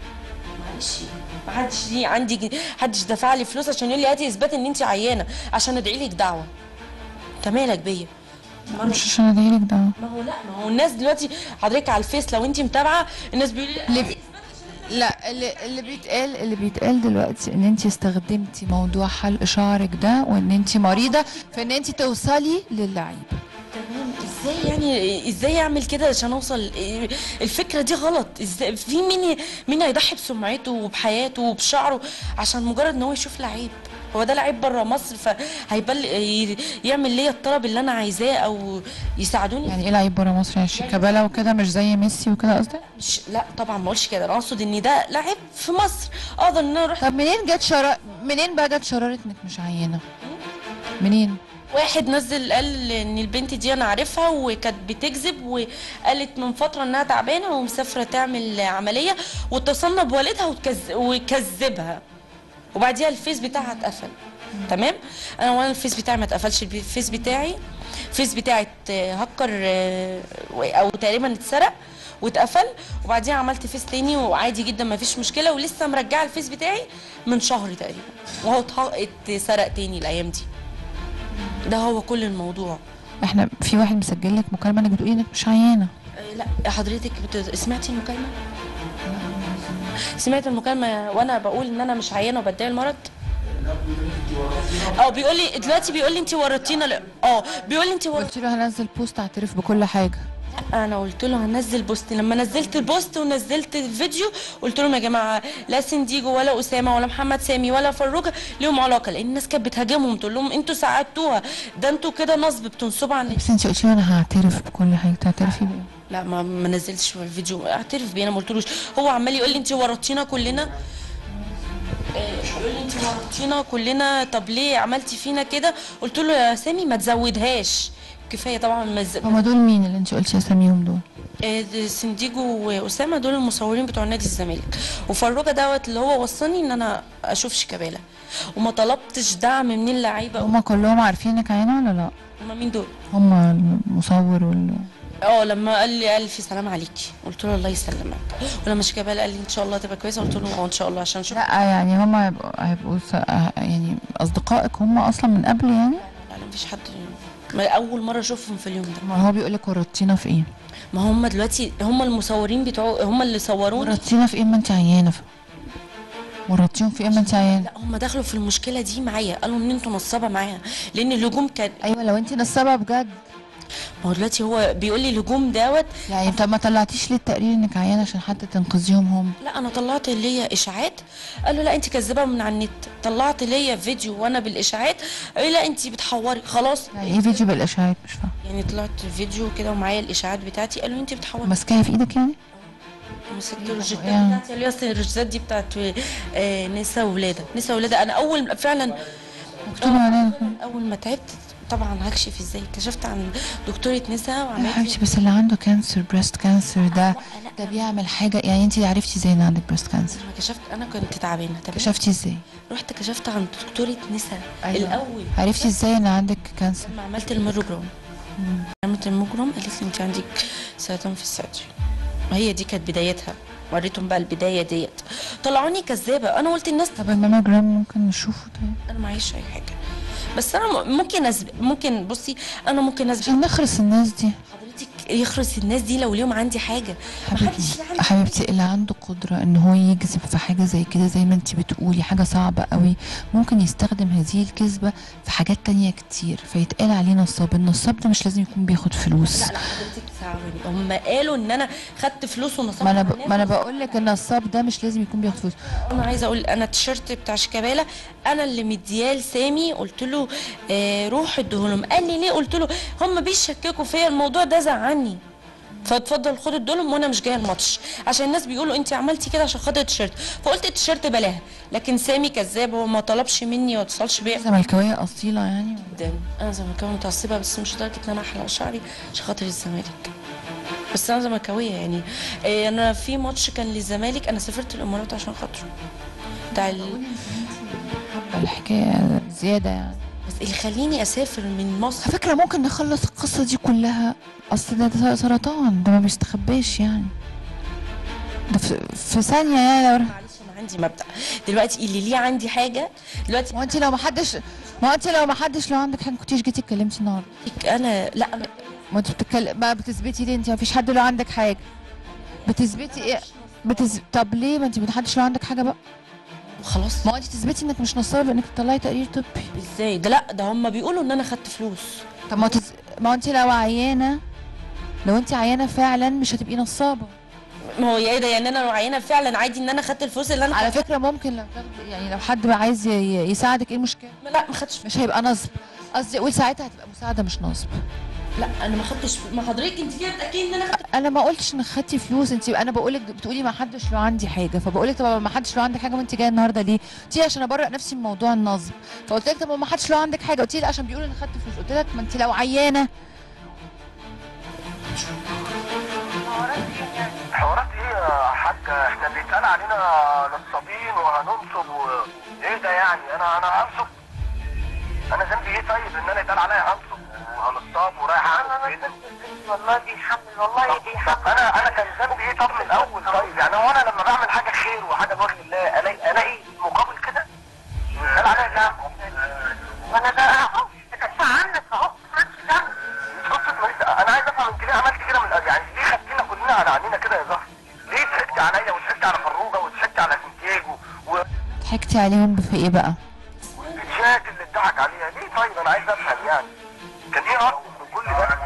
معلش ما حدش ليه عندي جنيه، حدش دفع لي فلوس عشان يقول لي هاتي اثبات ان انت عيانه عشان ادعي لك دعوه. انت مالك بيا؟ مش عشان ادعي لك دعوه. ما هو لا ما هو الناس دلوقتي حضرتك على الفيس لو انت متابعه الناس بيقولوا لي بي... لا اللي اللي بيتقال اللي بيتقال دلوقتي ان انت استخدمتي موضوع حلق شعرك ده وان انت مريضه في ان انت توصلي للعيب. تمام ازاي يعني؟ ازاي اعمل كده عشان اوصل؟ الفكره دي غلط. ازاي في مين مين هيضحي بسمعته وبحياته وبشعره عشان مجرد ان هو يشوف لعيب؟ هو ده لعيب بره مصر فهيبل يعمل ليا الطلب اللي انا عايزاه او يساعدوني. يعني ايه لعيب بره مصر؟ يعني شيكابالا وكده مش زي ميسي وكده قصدك؟ مش لا طبعا ما اقولش كده، انا اقصد ان ده لعيب في مصر اقدر ان انا اروح. طب منين جت شرا منين بقى جت شراره انك مش عينه؟ منين؟ واحد نزل قال ان البنت دي انا عارفها وكانت بتكذب وقالت من فتره انها تعبانه ومسافره تعمل عمليه واتصلنا بوالدها وكذبها وبعديها الفيس بتاعها اتقفل. تمام؟ انا وانا الفيس بتاعي ما اتقفلش، الفيس بتاعي الفيس بتاعي هكر او تقريبا اتسرق واتقفل وبعديها عملت فيس تاني وعادي جدا ما فيش مشكله ولسه مرجعه الفيس بتاعي من شهر تقريبا وهو اتسرق تاني الايام دي. ده هو كل الموضوع. احنا في واحد مسجل لك مكالمه انك بتقولي انك مش عيانه. أه لا حضرتك بت... سمعتي المكالمه؟ سمعت المكالمه وانا بقول ان انا مش عيانه وبدعي المرض. اه بيقول لي دلوقتي، بيقول لي انت ورطتينا ل... اه بيقول لي انت ورط... قلت له هنزل بوست اعترف بكل حاجه. انا قلت له هنزل بوست. لما نزلت البوست ونزلت الفيديو قلت لهم يا جماعه لا سنديجو ولا اسامه ولا محمد سامي ولا فروجه ليهم علاقه، لان الناس كانت بتهاجمهم تقول لهم انتوا ساعدتوها، ده انتوا كده نصب بتنصبوا على الناس. بس انت قلتي انا هعترف بكل حاجه، تعترفي بايه؟ لا ما ما نزلتش في الفيديو اعترف بيه، انا ما قلتلوش. هو عمال يقول لي انت ورطتينا كلنا، يقول لي انت ورطتينا كلنا، طب ليه عملتي فينا كده؟ قلت له يا سامي ما تزودهاش، كفايه طبعا. مز... هما دول مين اللي انت قلتي اساميهم دول؟ آه سنديجو واسامه دول المصورين بتوع نادي الزمالك، وفروجه دوت اللي هو وصاني ان انا اشوف شيكابالا، وما طلبتش دعم من اللعيبه. هما كلهم عارفين انك عيانه ولا لا؟ هما مين دول؟ هما المصور وال اه لما قال لي الف سلام عليكي قلت له الله يسلمك، ولما شيكابالا قال لي ان شاء الله تبقى كويسه قلت له اه ان شاء الله عشان شوف. لا يعني هما هيبقوا هيبقوا س... يعني اصدقائك هما اصلا من قبل يعني؟ لا لا مفيش حد، اول مره اشوفهم في اليوم ده. ما هو بيقول لك ورطتينا في ايه؟ ما هم دلوقتي هم المصورين بتوع هم اللي صوروني. ورطتينا في ايه ما انت عيانه؟ ورطتيهم في ايه ما انت عيانه؟ لا هم دخلوا في المشكله دي معايا، قالوا ان انتوا نصابه معايا لان الهجوم كان. ايوه لو انت نصابه بجد. ما هو دلوقتي هو بيقول لي الهجوم دوت يعني طب ما طلعتيش ليه التقرير انك عيانه عشان حتى تنقذيهم هم؟ لا انا طلعت اللي هي اشاعات، قالوا لا انت كذابه من على النت. طلعت ليا فيديو وانا بالاشاعات، قالوا لا انت بتحوري خلاص. يعني ايه فيديو بالاشاعات؟ مش فاهمه. يعني طلعت فيديو كده ومعايا الاشاعات بتاعتي، قالوا انت بتحوري. ماسكاها في ايدك يعني؟ مسكت الروجيتات بتاعتي اللي هي الروجيتات دي بتاعت آه نسا ولاده، نسا ولاده. انا اول فعلا مكتوبه عليها اول ما تعبت طبعا هكشف ازاي، كشفت عن دكتوره نسا وعملت. يا حبيبتي بس اللي عنده كانسر بريست كانسر ده ده بيعمل حاجه، يعني انت عرفتي ازاي ان عندك بريست كانسر؟ ما كشفت انا كنت تعبانه. كشفتي ازاي؟ رحت كشفت عند دكتوره نسا. أيوة. الاول عرفتي ازاي ان عندك كانسر؟ لما عملت الميموجرام. عملت الميموجرام قالت لي انت عندك سرطان في الثدي. هي دي كانت بدايتها، وريتهم بقى البدايه ديت، طلعوني كذابه. انا قلت الناس طب الماموجرام ممكن نشوفه؟ طيب انا معيش اي حاجه، بس انا ممكن أسب... ممكن بصي انا ممكن أسب... عشان نخرس الناس دي. حضرتك يخرس الناس دي لو اليوم عندي حاجه. حبيبتي حبيبتي اللي عنده قدره ان هو يكذب في حاجه زي كده زي ما انت بتقولي حاجه صعبه قوي، ممكن يستخدم هذه الكذبه في حاجات تانية كتير فيتقال عليه نصاب. النصاب ده مش لازم يكون بياخد فلوس. لا لا حضرتك ثواني، هم قالوا ان انا خدت فلوس ونصاب. ما انا ب... ما انا بقول لك النصاب ده مش لازم يكون بياخد فلوس. انا عايزه اقول انا التيشيرت بتاع شيكابالا انا اللي مدياه لسامي، قلت له آه روح اديهولهم. قال لي ليه؟ قلت له هم بيشككوا فيا، الموضوع ده زعلني، فاتفضل خد ادولهم وانا مش جايه الماتش عشان الناس بيقولوا انت عملتي كده عشان خاطر التيشيرت. فقلت التيشيرت بلاها، لكن سامي كذاب، هو ما طلبش مني وما اتصلش بيا. زملكاويه اصيله يعني جدا. انا زملكاويه متعصبه بس مش لدرجه ان انا احلق شعري عشان خاطر الزمالك، بس انا زملكاويه يعني. إيه انا في ماتش كان للزمالك انا سافرت الامارات عشان خاطره بتاع ال... الحكايه زياده يعني. بس اللي خليني اسافر من مصر على فكره ممكن نخلص القصه دي كلها، اصل ده, ده سرطان ده ما بيستخباش يعني، ده في, في ثانيه يعني. لو معلش انا عندي مبدأ دلوقتي، اللي ليه عندي حاجه دلوقتي. ما انت لو ما حدش ما انت لو ما حدش لو عندك حاجه كنتيش جيتي اتكلمتي النهارده. انا لا انا ما انت بتتكلم بقى بتثبتي ليه؟ انت ما فيش حد لو عندك حاجه بتثبتي ايه؟ بتز... طب ليه ما انت ما حدش لو عندك حاجه بقى خلاص. ما انت تثبتي انك مش نصابه بانك تطلعي تقرير طبي. ازاي ده؟ لا ده هم بيقولوا ان انا خدت فلوس. طب ما تز... ما انت لو عيانه لو انت عيانه فعلا مش هتبقي نصابه. ما هو ايه ده يعني؟ انا لو عيانه فعلا عادي ان انا خدت الفلوس اللي انا على فكره ممكن لو تاخدي يعني لو حد بقى عايز ي... يساعدك ايه المشكله؟ لا ما خدتش، مش هيبقى نصب. قصدي اقول ساعتها هتبقى مساعده مش نصب. لا انا ما خدتش. ما حضرتك انت كده متاكدين ان انا خدت؟ انا ما قلتش انك خدتي فلوس، انت انا بقول لك بتقولي ما حدش له عندي حاجه، فبقول لك طب ما حدش له عندك حاجه وانت جايه النهارده ليه؟ قلت لي عشان ابرئ نفسي من موضوع النصب، فقلت لك طب ما حدش له عندك حاجه، قلت لي عشان بيقولوا اني خدت فلوس، قلت لك ما انت لو عيانه. حوارات ايه يا حاجه؟ احنا بيتقال علينا نصابين وهننصب و... ايه ده يعني؟ انا انا هنصب؟ انا ذنبي ايه طيب ان انا يتقال عليا هنصب وهنصاب ورايح اعمل كده؟ والله بيحمل والله بيحمل. انا انا كان ذنبي ايه طب من الاول؟ طيب يعني هو انا لما بعمل حاجه خير وحاجه بوجه الله الاقي الاقي مقابل كده؟ يتقال عليا لا. وانا ده اهو ادافع عنك اهو انا عايز افهم انت ليه عملت كده من يعني ليه خدتينا كلنا على عينينا كده يا زهر؟ ليه ضحكتي عليا وضحكتي على فروجه وضحكتي ضحكتي عليهم في ايه بقى؟ والفيديوهات اللي اتضحك عليها ليه؟ طيب انا عايز افهم يعني كان ايه اصلا من كل ده؟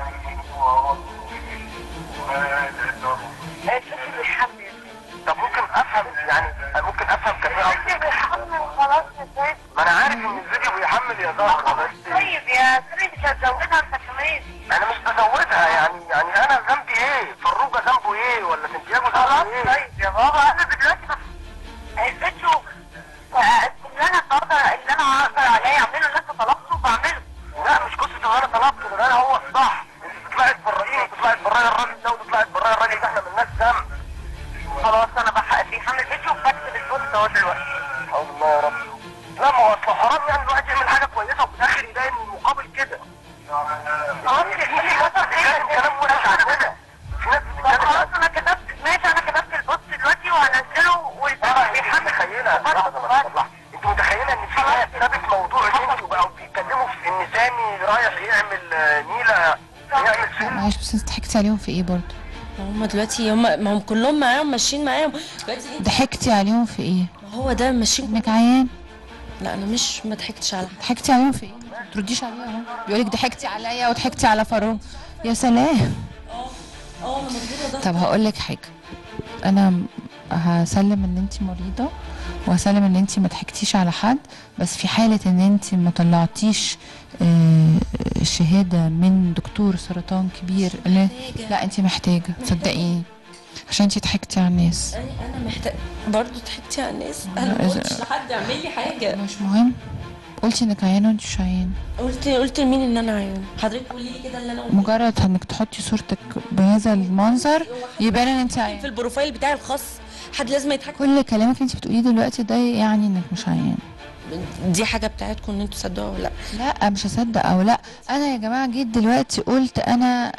طب ممكن افهم يعني ممكن افهم كان ايه اصلا؟ بيحمل خلاص ازاي؟ ما انا عارف ان الفيديو بيحمل يا زهرة بس طيب يا سيدي مش هتزودها انت كمان. انا مش بزودها يعني يعني انا ذنبي ايه؟ فروجة ذنبه ايه؟ ولا سنتياجو ذنبه ايه؟ طيب يا بابا انا دلوقتي الفيديو اللي انا اقدر اللي انا اقدر عليه اعمله اللي انت طلبته بعمله. لا مش قصة اللي انا طلبته ده، انا هو الصح. انت تطلعي تبرئيه وتطلعي تبرئي الراجل ده وتطلعي تبرئي الراجل ده، احنا مالناش ذنب. خلاص انا بحق في حمل فيديو وبكتب البوست اهو دلوقتي. الله يا رب. لا ما هو اصل حرام يعني الواحد يعمل حاجة كويسة وفي الاخر يلاقي المقابل كده. خلاص يا سيدي حصل خير. كلام وحش عننا. في ناس بتتكلم. خلاص انا كتبت ماشي انا كتبت البوست دلوقتي وهنزله والفيديو بيحمل. متخيلة لحظة بس لحظة. انت متخيلة ان في ناس سابت موضوع الانتي وبقوا بيتكلموا في ان سامي رايح يعمل نيلة يعمل فيلم. معلش بس انت ضحكتي عليهم في ايه برضه؟ هم دلوقتي هم ما هم كلهم معاهم ماشيين معاهم دلوقتي. ضحكتي عليهم في ايه؟ ما هو ده ماشيين. انك عيان؟ لا انا مش ما ضحكتش على حد. ضحكتي عليهم في ايه؟ ما ترديش عليها اهو. بيقول لك ضحكتي عليا وضحكتي على فاروق. يا سلام. اه انا مضغوطه. طب هقول لك حاجه، انا هسلم ان انت مريضه وهسلم ان انت ما ضحكتيش على حد، بس في حاله ان انت ما طلعتيش آه شهاده من دكتور سرطان كبير. لا, لا انت محتاجه صدقيني عشان انت ضحكتي على الناس. انا محتاجه برضه ضحكتي على الناس. انا ما قلتش لحد يعمل لي حاجه. مش مهم. قلتي انك عيانه وانت مش عيانه. قلت قلت لمين ان انا عيانه؟ حضرتك قولي لي كده اللي انا قلت. مجرد انك تحطي صورتك بهذا المنظر يبان ان انت عيانه. في البروفايل بتاعي الخاص حد لازم يضحك. كل كلامك اللي انت بتقوليه دلوقتي ده يعني انك مش عيانه. دي حاجه بتاعتكم ان انتوا تصدقوها ولا لا؟ لا مش هصدق او لا. انا يا جماعه جيت دلوقتي قلت انا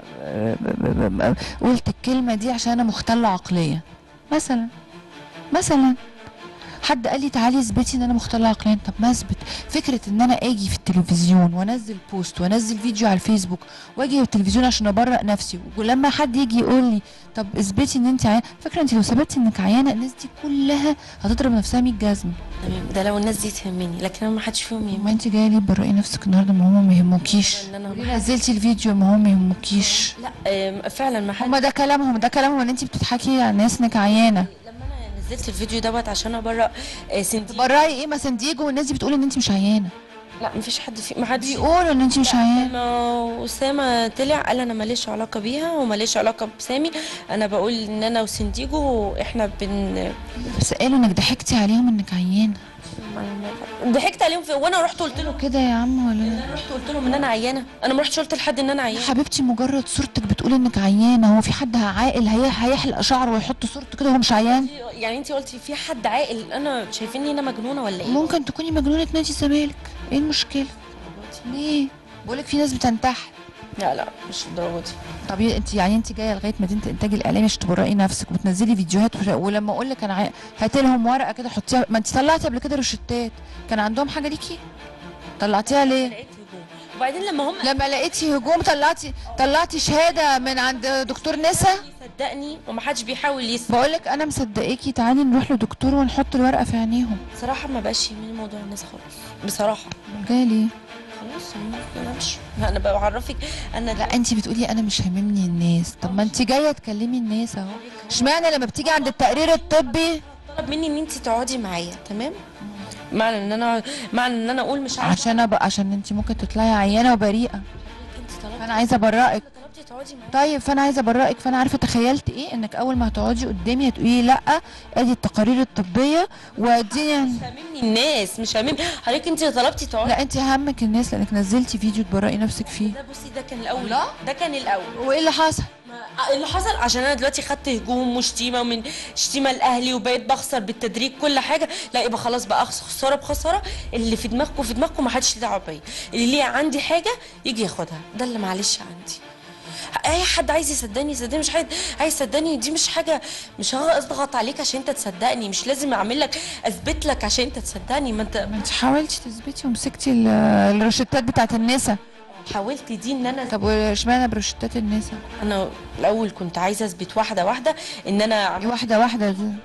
قلت الكلمه دي عشان انا مختله عقليا مثلا مثلا حد قال لي تعالي اثبتي ان انا مختله عقليا. طب ما اثبت. فكره ان انا اجي في التلفزيون وانزل بوست وانزل فيديو على الفيسبوك واجي في التلفزيون عشان ابرئ نفسي، ولما حد يجي يقول لي طب اثبتي ان انت عيانه، فكره انت لو ثبتتي انك عيانه الناس دي كلها هتضرب نفسها مية جزمه. تمام ده لو الناس دي تهمني، لكن انا ما حدش فيهم يهمني. ما انت جايه ليه تبرئي نفسك النهارده؟ ما هم ما يهموكيش. ليه نزلتي الفيديو؟ ما هم ما يهموكيش. لا فعلا ما حد. هم ده كلامهم ده كلامهم ان انت بتضحكي على الناس انك عيانه. نزلت الفيديو دوت عشان ابرأ سنديجو. تبرئي ايه؟ ما سنديجو والناس دي بتقول ان انت مش عيانه. لا مفيش حد في ما حدش بيقولوا ان انت مش عيانه. ما اسامه طلع قال انا ماليش علاقه بيها وماليش علاقه بسامي، انا بقول ان انا وسنديجو احنا بن. بس قالوا انك ضحكتي عليهم انك عيانه. ضحكت عليهم في... وانا رحت قلت لهم كده يا عم ولا انا رحت قلت لهم ان انا عيانه؟ انا ما رحتش قلت لحد ان انا عيانه. يا حبيبتي مجرد صورتك بتقول انك عيانه، هو في حد عاقل هي هيحلق شعره ويحط صورته كده وهو مش عيان؟ يعني انت قلتي في حد عاقل؟ انا شايفيني انا مجنونه ولا ايه؟ ممكن تكوني مجنونه نادي الزمالك، ايه المشكله؟ ليه؟ بقولك في ناس بتنتحر. لا لا مش الدرجه دي. طب انت يعني انت جايه لغايه مدينه الانتاج الاعلامي عشان تبرئي نفسك وتنزلي فيديوهات وش... ولما اقول لك انا عي... هاتي لهم ورقه كده حطيها. ما انت طلعتي قبل كده روشتات، كان عندهم حاجه ليكي؟ طلعتيها ليه؟ وبعدين لما هم لما لقيتي هجوم طلعتي طلعتي شهاده من عند دكتور نسا؟ صدقني ومحدش بيحاول يسمع. بقول لك انا مصدقاكي، تعالي نروح لدكتور ونحط الورقه في عينيهم. بصراحه ما بقاش يهمني موضوع الناس خالص بصراحه. جايه ليه؟ خلاص انا مش لا انا بعرفك انا. لا انت بتقولي انا مش هاممني الناس. طب ما انت جايه تكلمي الناس اهو. اشمعنى لما بتيجي عند التقرير الطبي طلب مني ان انت تقعدي معايا؟ تمام، معنى ان انا معنى ان انا اقول مش عارفه عشان ابقى عشان انت ممكن تطلعي عيانه وبريئه. فانا عايزه ابرئك. طيب فانا عايزه ابرئك، فانا عارفه تخيلت ايه؟ انك اول ما هتقعدي قدامي هتقولي لا ادي التقارير الطبيه واديني. مش هاممني الناس، مش هاممني حضرتك. انت طلبتي تقعدي. لا انت همك الناس لانك نزلتي فيديو تبرئي نفسك فيه. ده بصي ده كان الاول. لا ده كان الاول. وايه اللي حصل؟ اللي حصل عشان انا دلوقتي خدت هجوم وشتيمه ومن شتيمه لاهلي وبقيت بخسر بالتدريج كل حاجه. لا يبقى خلاص بقى خساره بخساره. اللي في دماغكم في دماغكم ما حدش ليه دعوه بيا. اللي ليه عندي حاجه يجي ياخدها، ده اللي معلش عندي. اي حد عايز يصدقني يصدقني، مش حد عايز يصدقني دي مش حاجه. مش هضغط عليك عشان انت تصدقني، مش لازم اعمل لك اثبت لك عشان انت تصدقني. ما انت ما انت حاولتي تثبتي ومسكتي الروشتات بتاعت النسا. حاولت دي ان انا. طب اشمعنى بروشتات النسا؟ انا الاول كنت عايزه اثبت واحده واحده ان انا واحده واحده دي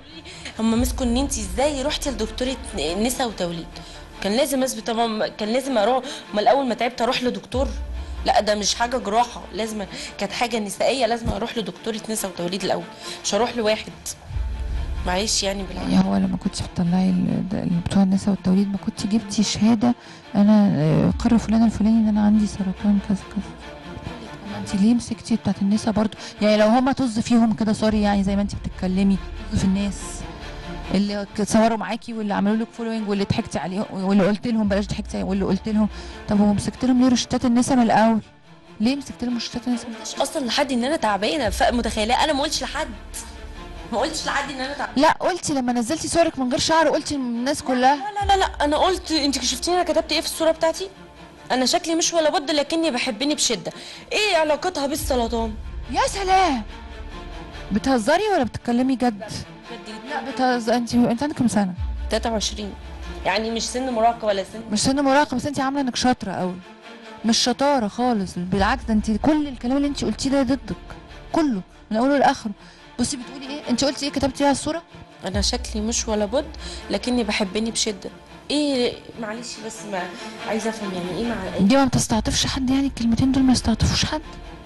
هم مسكوا ان انت ازاي رحتي لدكتوره نساء وتوليد. كان لازم اثبت طبعا، كان لازم اروح، ما الاول ما تعبت اروح لدكتور؟ لا ده مش حاجه جراحه، لازم كانت حاجه نسائيه، لازم اروح لدكتوره نساء وتوليد الاول، مش هروح لواحد. معلش يعني بالعكس. يعني هو لما كنت بتطلعي ال- بتوع النساء والتوليد ما كنت جبتي شهاده انا آه، قرر فلان الفلاني ان انا عندي سرطان كذا كذا؟ ما انت ليه مسكتي بتاعت النساء برضو؟ يعني لو هما طز فيهم كده سوري، يعني زي ما انت بتتكلمي طز في الناس اللي اتصوروا معاكي واللي عملوا لك فولوينج واللي ضحكتي عليهم واللي قلت لهم بلاش ضحكتي عليهم واللي قلت لهم، طب هو مسكت لهم ليه روشتات النساء من الاول؟ ليه مسكت لهم روشتات النساء؟ مش اصلا لحد ان انا تعبانه متخيله، انا ما قلتش لحد ما قلتش لحد ان انا تعبانه. لا قلتي لما نزلتي صورك من غير شعر قلتي للناس كلها. لا لا لا لا انا قلت، انت شفتيني انا كتبت ايه في الصوره بتاعتي؟ انا شكلي مش ولا بد لكني بحبني بشده. ايه علاقتها بالسرطان؟ يا سلام، بتهزري ولا بتتكلمي جد؟ لا بتهزري. انت انت عندك كام سنه؟ تلاتة وعشرين، يعني مش سن مراهقه ولا سن مش سن مراهقه، بس انت عامله انك شاطره قوي. مش شطاره خالص، بالعكس ده انت كل الكلام اللي انت قلتيه ده ضدك كله من اوله لاخره. بصي بتقولي ايه؟ انت قلتي ايه؟ كتبتي ايه على الصوره؟ انا شكلي مش ولا بد لكني بحبني بشده. ايه معلش بس ما عايزه افهم يعني ايه مع دي ما بتستعطفش حد، يعني الكلمتين دول ما يستعطفوش حد.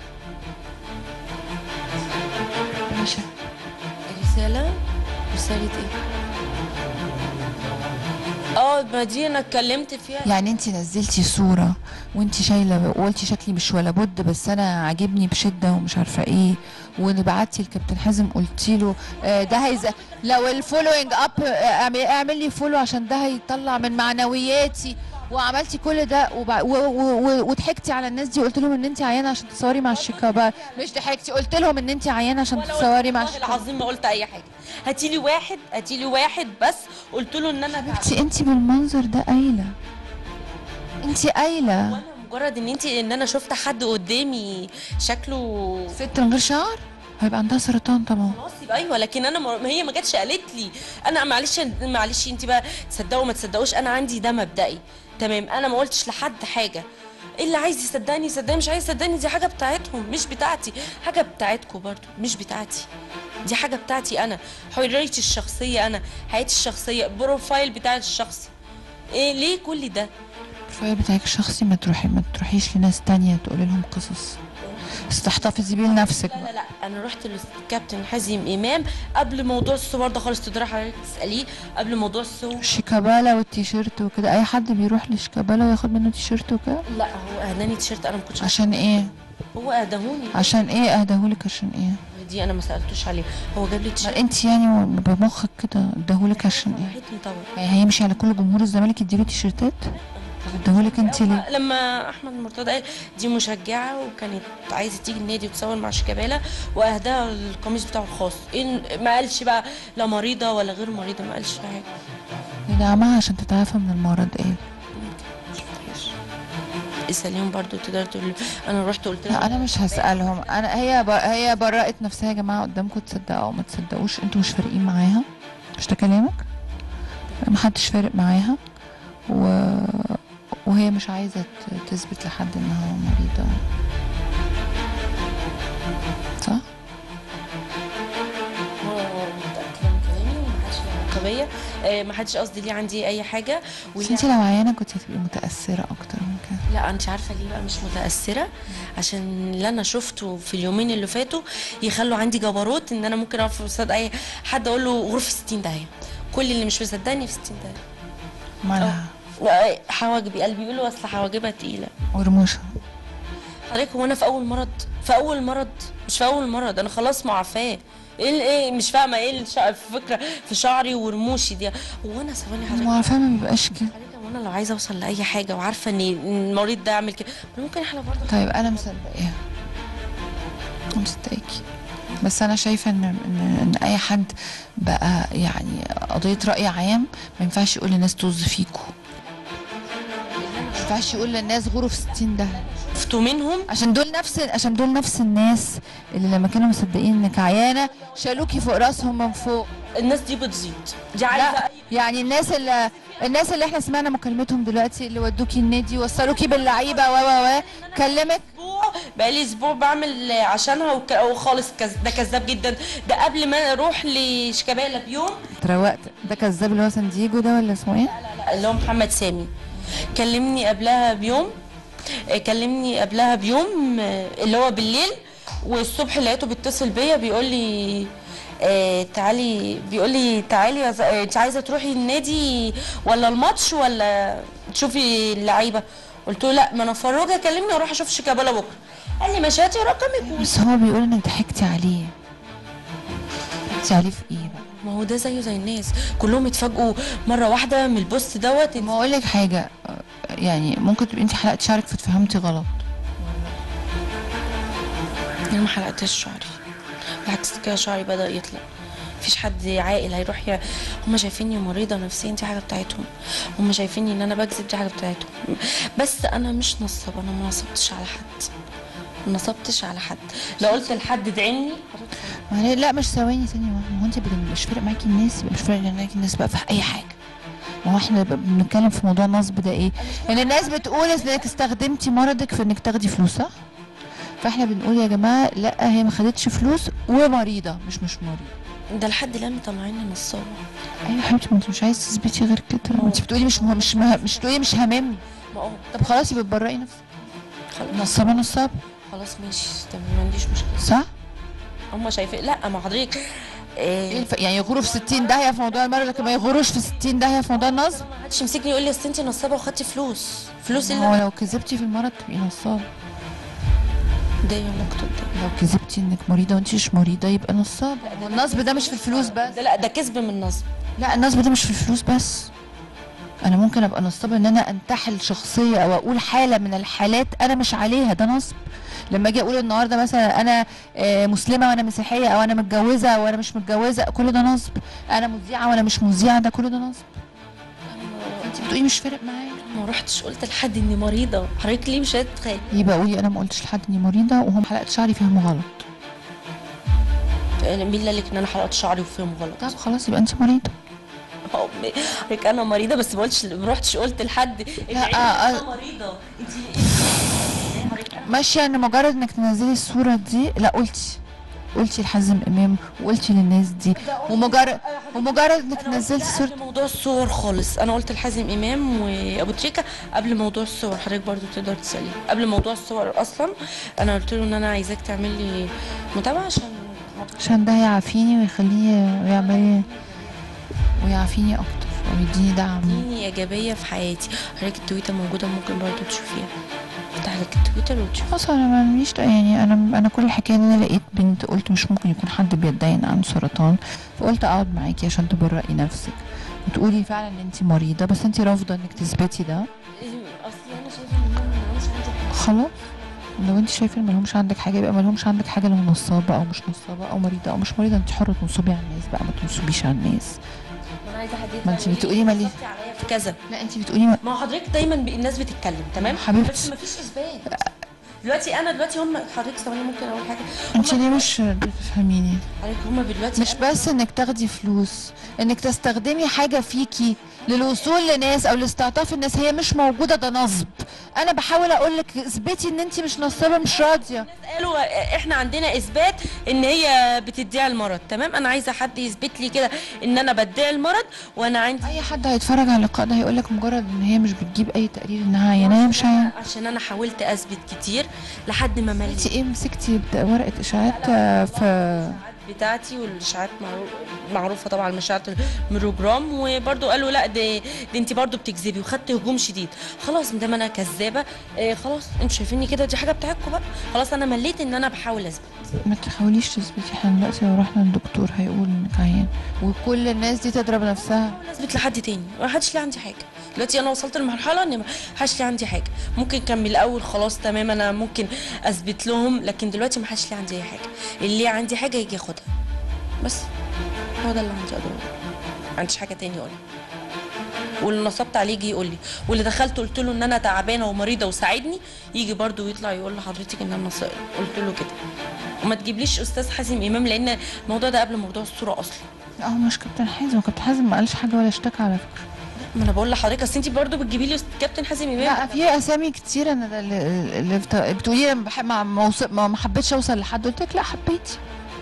ماشي. رساله رساله ايه؟ اه ما دي انا اتكلمت فيها. يعني انت نزلتي صوره وانت شايله وقلتي شكلي مش ولا بد بس انا عاجبني بشده ومش عارفه ايه، وبعتي لكابتن حازم قلتي له آه ده هيز لو الفولوينج اب اعمل, اعمل لي فولو عشان ده هيطلع من معنوياتي، وعملتي كل ده وبع... و... و... و... وضحكتي على الناس دي وقلت لهم ان انت عيانه عشان تصوري مع الشيكابالا. مش ضحكتي، قلت لهم ان انت عيانه عشان تصوري مع الشيكابالا. والله العظيم ما قلت اي حاجه. هاتي لي واحد هاتي لي واحد بس قلت له ان انا انت انت بالمنظر ده قايله، انت قايله. وانا مجرد ان انت ان انا شفت حد قدامي شكله ست من غير شعر هيبقى عندها سرطان طبعا. خلاص يبقى ايوه، لكن انا ما هي ما جاتش قالت لي. انا معلش معلش انت بقى تصدقوا ما تصدقوش، انا عندي ده مبدئي تمام، انا ما قلتش لحد حاجه. اللي عايز يصدقني يصدقني، مش عايز يصدقني دي حاجه بتاعتهم مش بتاعتي. حاجه بتاعتكم برضو مش بتاعتي، دي حاجه بتاعتي انا، حريتي الشخصيه، انا حياتي الشخصيه، البروفايل بتاعي الشخصي. ايه ليه كل ده؟ البروفايل بتاعك الشخصي ما تروحي ما تروحيش لناس تانية تقولي لهم قصص، بس تحتفظي بيه لنفسك. لا لا لا انا رحت للكابتن حازم امام قبل موضوع الصور ده خالص، تقدري حضرتك تساليه قبل موضوع الصور. شيكابالا والتيشيرت وكده، اي حد بيروح لشيكابالا وياخد منه تيشيرت وكده؟ لا هو اهداني تيشيرت انا ما كنتش عشان ايه؟ هو اهداهوني. عشان ايه اهداهولك؟ عشان ايه؟ دي انا ما سالتوش عليه، هو جاب لي تيشيرت. انت يعني بمخك كده اداهولك عشان ايه؟ راحتني طبعا. يعني هيمشي على كل جمهور الزمالك يديله تيشيرتات؟ اداهولك انت ليه؟ لما احمد مرتضى قال دي مشجعه وكانت عايزه تيجي النادي وتصور مع شيكابالا واهداها القميص بتاعه الخاص، إيه ما قالش بقى لا مريضه ولا غير مريضه، ما قالش حاجه. دعمها عشان تتعافى من المرض. ايه؟ اساليهم برضو، تقدر تقول انا رحت قلت لهم. لا انا مش هسالهم، انا هي ب... هي برأت نفسها يا جماعه قدامكم، تصدقوا او ما تصدقوش انتوا مش فارقين معاها، مش ده كلامك؟ محدش فارق معاها و... وهي مش عايزه تثبت لحد انها مريضه، صح؟ بيا ما حدش قصدي ليه عندي اي حاجه. بس انت لو عيانه كنت هتبقي متاثره اكتر من كده. لا انت عارفه ليه بقى مش متاثره؟ عشان اللي انا شفته في اليومين اللي فاتوا يخلوا عندي جبروت ان انا ممكن اقف قصاد اي حد اقول له غرفه ستين داهيه، كل اللي مش مصدقني في ستين داهيه. مالها؟ حواجبي، قلبي بيقولوا اصل حواجبها تقيله ورموشها. حضرتك هو انا في اول مرض؟ في اول مرض مش في اول مرض، انا خلاص معافاه. ايه ايه مش فاهمه ايه الفكره في شعري ورموشي دي. هو انا ثواني حضرتك المعافاه ما بيبقاش كده. وانا لو عايزه اوصل لاي حاجه وعارفه ان المريض ده يعمل كده ممكن احنا برضه. طيب انا مصدقاها، مصدقاكي، بس انا شايفه ان ان, إن اي حد بقى يعني قضيه راي عام ما ينفعش يقول للناس طز فيكوا، ما ينفعش يقول للناس غوروا في ستين ده. شفتوا منهم عشان دول نفس عشان دول نفس الناس اللي لما كانوا مصدقين انك عيانه شالوكي فوق راسهم من فوق. الناس دي بتزيد، دي عايزه يعني الناس اللي الناس اللي احنا سمعنا مكالمتهم دلوقتي اللي ودوكي النادي وصلوكي باللعيبه و و و كلمك بقالي اسبوع بعمل عشانها وك... وخالص كز... ده كذاب جدا. ده قبل ما اروح لشيكابالا بيوم. اتروقت. ده كذاب اللي هو سان دييجو ده ولا اسمه ايه؟ لا لا اللي هو محمد سامي. كلمني قبلها بيوم كلمني قبلها بيوم اللي هو بالليل، والصبح لقيته بيتصل بيا بيقول لي آه تعالي بيقول لي تعالي انت عايزه تروحي النادي ولا الماتش ولا تشوفي اللعيبه؟ قلت له لا ما انا فروجه كلمني واروح اشوف شيكابالا بكره. قال لي ماشي هاتي رقمك. بس هو بيقول انك ضحكتي عليه. ضحكتي عليه في ايه بقى؟ ما هو ده زيه زي الناس كلهم اتفاجئوا مره واحده من البوست دوت. ما اقول لك حاجه، يعني ممكن تبقي انت حلقتي شعرك فاتفهمتي غلط. انا ما حلقتش شعري، بالعكس كده شعري بدأ يطلع. مفيش حد عاقل هيروح ي... هم شايفيني مريضه نفسيا دي حاجه بتاعتهم، هم شايفيني ان انا بكذب دي حاجه بتاعتهم، بس انا مش نصابه، انا ما نصبتش على حد، ما نصبتش على حد. لو قلت لحد ادعيني لا مش ثواني ثانيه واحده، هو انت مش فارق معاكي الناس؟ يبقى مش فارق معاكي الناس بقى في اي حاجه. ما هو احنا بنتكلم في موضوع النصب ده ايه؟ ان الناس بتقول انك استخدمتي مرضك في انك تاخدي فلوس، صح؟ فاحنا بنقول يا جماعه لا هي ما خدتش فلوس ومريضه، مش مش مريضه. ده لحد الان مطلعيني نصابه. ايوه يا حبيبتي ما انت مش عايزه تثبتي غير كده، انت بتقولي مش مهم مش مهم مش بتقولي مش هاممني. طب خلاص يبقى تبرئي نفسك. خلاص نصابه نصابه. خلاص ماشي تمام ما عنديش مشكله. صح؟ هم شايفين لا ما حضرتك ايه الف... يعني يغوروا في ستين داهيه في موضوع المرض لكن ما يغوروش في ستين داهيه في موضوع النصب. ما حدش يمسكني يقول لي اصل انت نصابه وخدتي فلوس. فلوس اللي هو لو كذبتي في المرض تبقي نصابه. ده مكتوب ده. لو كذبتي انك مريضه وانت مش مريضه يبقى نصاب. النصب ده مش في الفلوس بس. ده لا ده كذب من النصب. لا النصب ده مش في الفلوس بس. انا ممكن ابقى نصابه ان انا انتحل شخصيه او اقول حاله من الحالات انا مش عليها، ده نصب. لما اجي اقول النهارده مثلا انا مسلمه وانا مسيحيه، او انا متجوزه وانا مش متجوزه، كل ده نصب. انا مذيعه وانا مش مذيعه، ده كل ده نصب. انت بتقولي مش فارق معايا. ما رحتش قلت لحد اني مريضه، حضرتك ليه مش هتتخيل؟ يبقى قولي انا ما قلتش لحد اني مريضه وهم حلقت شعري فهموا غلط. مين اللي قال لك ان انا حلقت شعري وفهموا غلط؟ طب خلاص يبقى انت مريضه. حضرتك انا مريضه بس ما قلتش ما رحتش قلت لحد لا آه انا مريضه. انت ماشيه ان مجرد انك تنزلي الصوره دي، لا قلتي قلتي لحازم امام وقلتي للناس دي، ومجرد ومجرد انك نزلتي صوره. قبل موضوع الصور خالص انا قلت لحازم امام وابو تريكه قبل موضوع الصور، حضرتك برضو تقدر تسالي قبل موضوع الصور اصلا. انا قلت له ان انا عايزاك تعمل لي متابعه عشان عشان ده هيعافيني ويخليني ويعمل ويعافيني اكتر ويديني دعم، يديني ايجابيه في حياتي. حضرتك التويتر موجوده ممكن برضو تشوفيها، افتح لك التويتر وتشوف. خلاص انا ماليش يعني انا انا كل الحكايه ان انا لقيت بنت قلت مش ممكن يكون حد بيتدين عن سرطان، فقلت اقعد معاكي عشان تبرئي نفسك وتقولي فعلا ان انت مريضه، بس انت رافضه انك تثبتي ده. اصل انا شايفه ان هم مالهمش عندي حاجه. خلاص لو انت شايفه ان مالهمش عندك حاجه يبقى مالهمش عندك حاجه، لو نصابه او مش نصابه او مريضه او مش مريضه انت حره تنصبي على الناس بقى، ما تنصبيش على الناس. انا عايزه حد ما انت بتقولي مالي في كذا. لا انت بتقولي ما, ما هو حضرتك دايما الناس بتتكلم تمام حبيبتي بس ما فيش اثبات. دلوقتي انا دلوقتي هم حضرتك ثواني ممكن اقول حاجه. انت ليه مش بتفهميني؟ حضرتك هم دلوقتي مش بس انك تاخدي فلوس، انك تستخدمي حاجه فيكي للوصول لناس او لاستعطاف الناس هي مش موجوده، ده نصب. انا بحاول اقول لك اثبتي ان انت مش نصابه مش راضيه. قالوا احنا عندنا اثبات ان هي بتدعي المرض، تمام. انا عايزه حد يثبت لي كده ان انا بدعي المرض وانا عندي. اي حد هيتفرج على اللقاء ده هيقول لك مجرد ان هي مش بتجيب اي تقرير انها عيانه هي مش عيانه. عشان انا حاولت اثبت كتير لحد ما مليت. انت ايه مسكتي ورقه اشاعات في بتاعتي والاشاعات معروف معروفه طبعا مشاعه الميروجرام، وبرده قالوا لا دي, دي انت برده بتكذبي، وخدت هجوم شديد. خلاص ما دام انا كذابه آه خلاص انتوا شايفيني كده دي حاجه بتاعتكم بقى، خلاص انا مليت ان انا بحاول اثبت. ما تحاوليش تثبتي، احنا دلوقتي لو رحنا للدكتور هيقول انك عيان وكل الناس دي تضرب نفسها. اثبت لحد تاني ما حدش ليه عندي حاجه. دلوقتي انا وصلت لمرحله ان ما حدش ليه عندي حاجه. ممكن كان من الاول خلاص تمام انا ممكن اثبت لهم، لكن دلوقتي ما حدش ليه عندي اي حاجه. اللي ليه عندي حاجه يجي ياخدها بس. هو ده اللي عندي اقدر اقوله، ما عنديش حاجه تاني اقولها. واللي نصبت عليه يجي يقول لي، واللي دخلت قلت له ان انا تعبانه ومريضه وساعدني يجي برده ويطلع يقول لحضرتك ان انا قلت له كده. وما تجيبليش استاذ حازم امام لان الموضوع ده قبل موضوع الصوره اصلا. لا هو مش كابتن حازم، كابتن حازم ما قالش حاجه ولا اشتكى على فكره. ما انا بقول لحضرتك اصل انت برضه بتجيبي لي كابتن حازم امام. لا في اسامي كتير انا اللي, اللي بت- بتقولي لي بحب ما ما وص- ما ما حبيتش اوصل لحد، قلت لك لا حبيتي.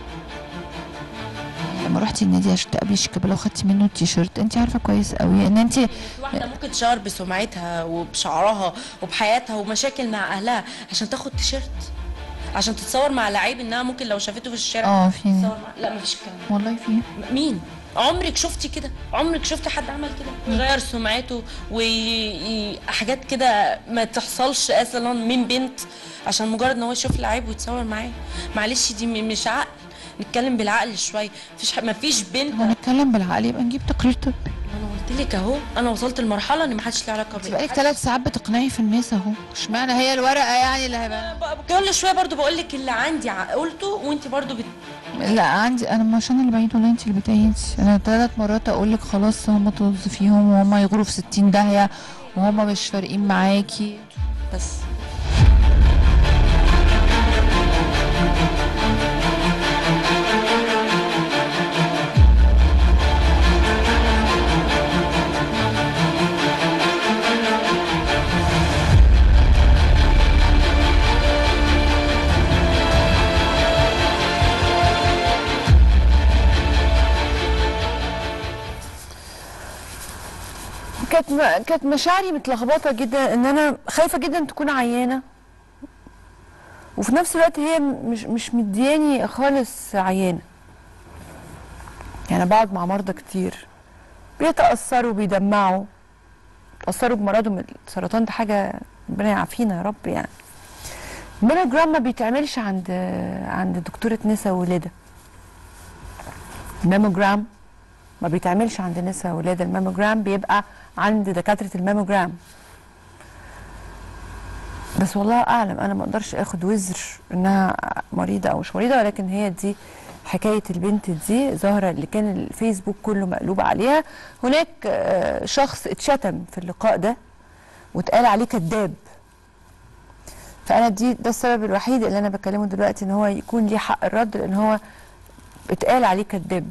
لما رحتي النادي عشان تقابلي شيكابالا وخدتي منه التيشيرت، انت عارفه كويس قوي ان انت واحده ممكن تشهر بسمعتها وبشعرها وبحياتها ومشاكل مع اهلها عشان تاخد تيشيرت، عشان تتصور مع لعيب انها ممكن لو شافته في الشارع اه في تتصور مع... لا مفيش الكلام ده. والله في. مين؟ عمرك شفتي كده؟ عمرك شفتي حد عمل كده؟ يغير سمعته وحاجات كده ما تحصلش اصلا من بنت عشان مجرد ان هو يشوف لعيب ويتصور معاه. معلش دي م- مش عقل، نتكلم بالعقل شويه. مفيش ح... مفيش بنت. لو نتكلم بالعقل يبقى نجيب تقرير طبي. انا قلت لك اهو، انا وصلت لمرحله ان ما حدش له علاقه انت بيا. بقالك ثلاث ساعات بتقنعي في الناس اهو، اشمعنى هي الورقه يعني اللي هيبقى. كل شويه برضو بقول لك اللي عندي ع- قلته وانت برضو بت... لا عندي انا، مش انا اللي بعيد ولا انت اللي بتعيدي. انا ثلاث مرات اقول لك خلاص هم طز فيهم وهم يغروا في ستين داهيه وهم مش فارقين معاكي بس. كانت م- كانت مشاعري متلخبطه جدا، ان انا خايفه جدا تكون عيانه، وفي نفس الوقت هي م- مش مش مدياني خالص عيانه. يعني بقعد مع مرضى كتير بيتاثروا بيدمعوا، بيتاثروا بمرضهم. السرطان ده حاجه ربنا يعافينا يا رب. يعني الميموجرام ما بيتعملش عند عند دكتوره نساء ولاده. الميموجرام ما بيتعملش عند نساء ولاده، الميموجرام بيبقى عند دكاتره الميموجرام. بس والله اعلم، انا ما اقدرش اخد وزر انها مريضه او مش مريضه، ولكن هي دي حكايه البنت دي زهره اللي كان الفيسبوك كله مقلوب عليها. هناك آه، شخص اتشتم في اللقاء ده واتقال عليه كذاب. فانا دي ده السبب الوحيد اللي انا بكلمه دلوقتي، ان هو يكون ليه حق الرد، لان هو اتقال عليه كذاب.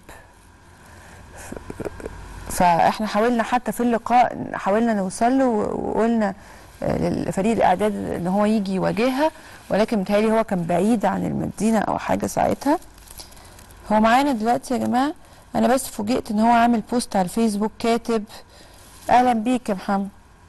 فاحنا حاولنا حتى في اللقاء حاولنا نوصل له وقلنا لفريق الاعداد ان هو يجي يواجهها، ولكن متهيألي هو كان بعيد عن المدينه او حاجه ساعتها. هو معانا دلوقتي يا جماعه. انا بس فوجئت ان هو عامل بوست على الفيسبوك كاتب اهلا بيك يا محمد.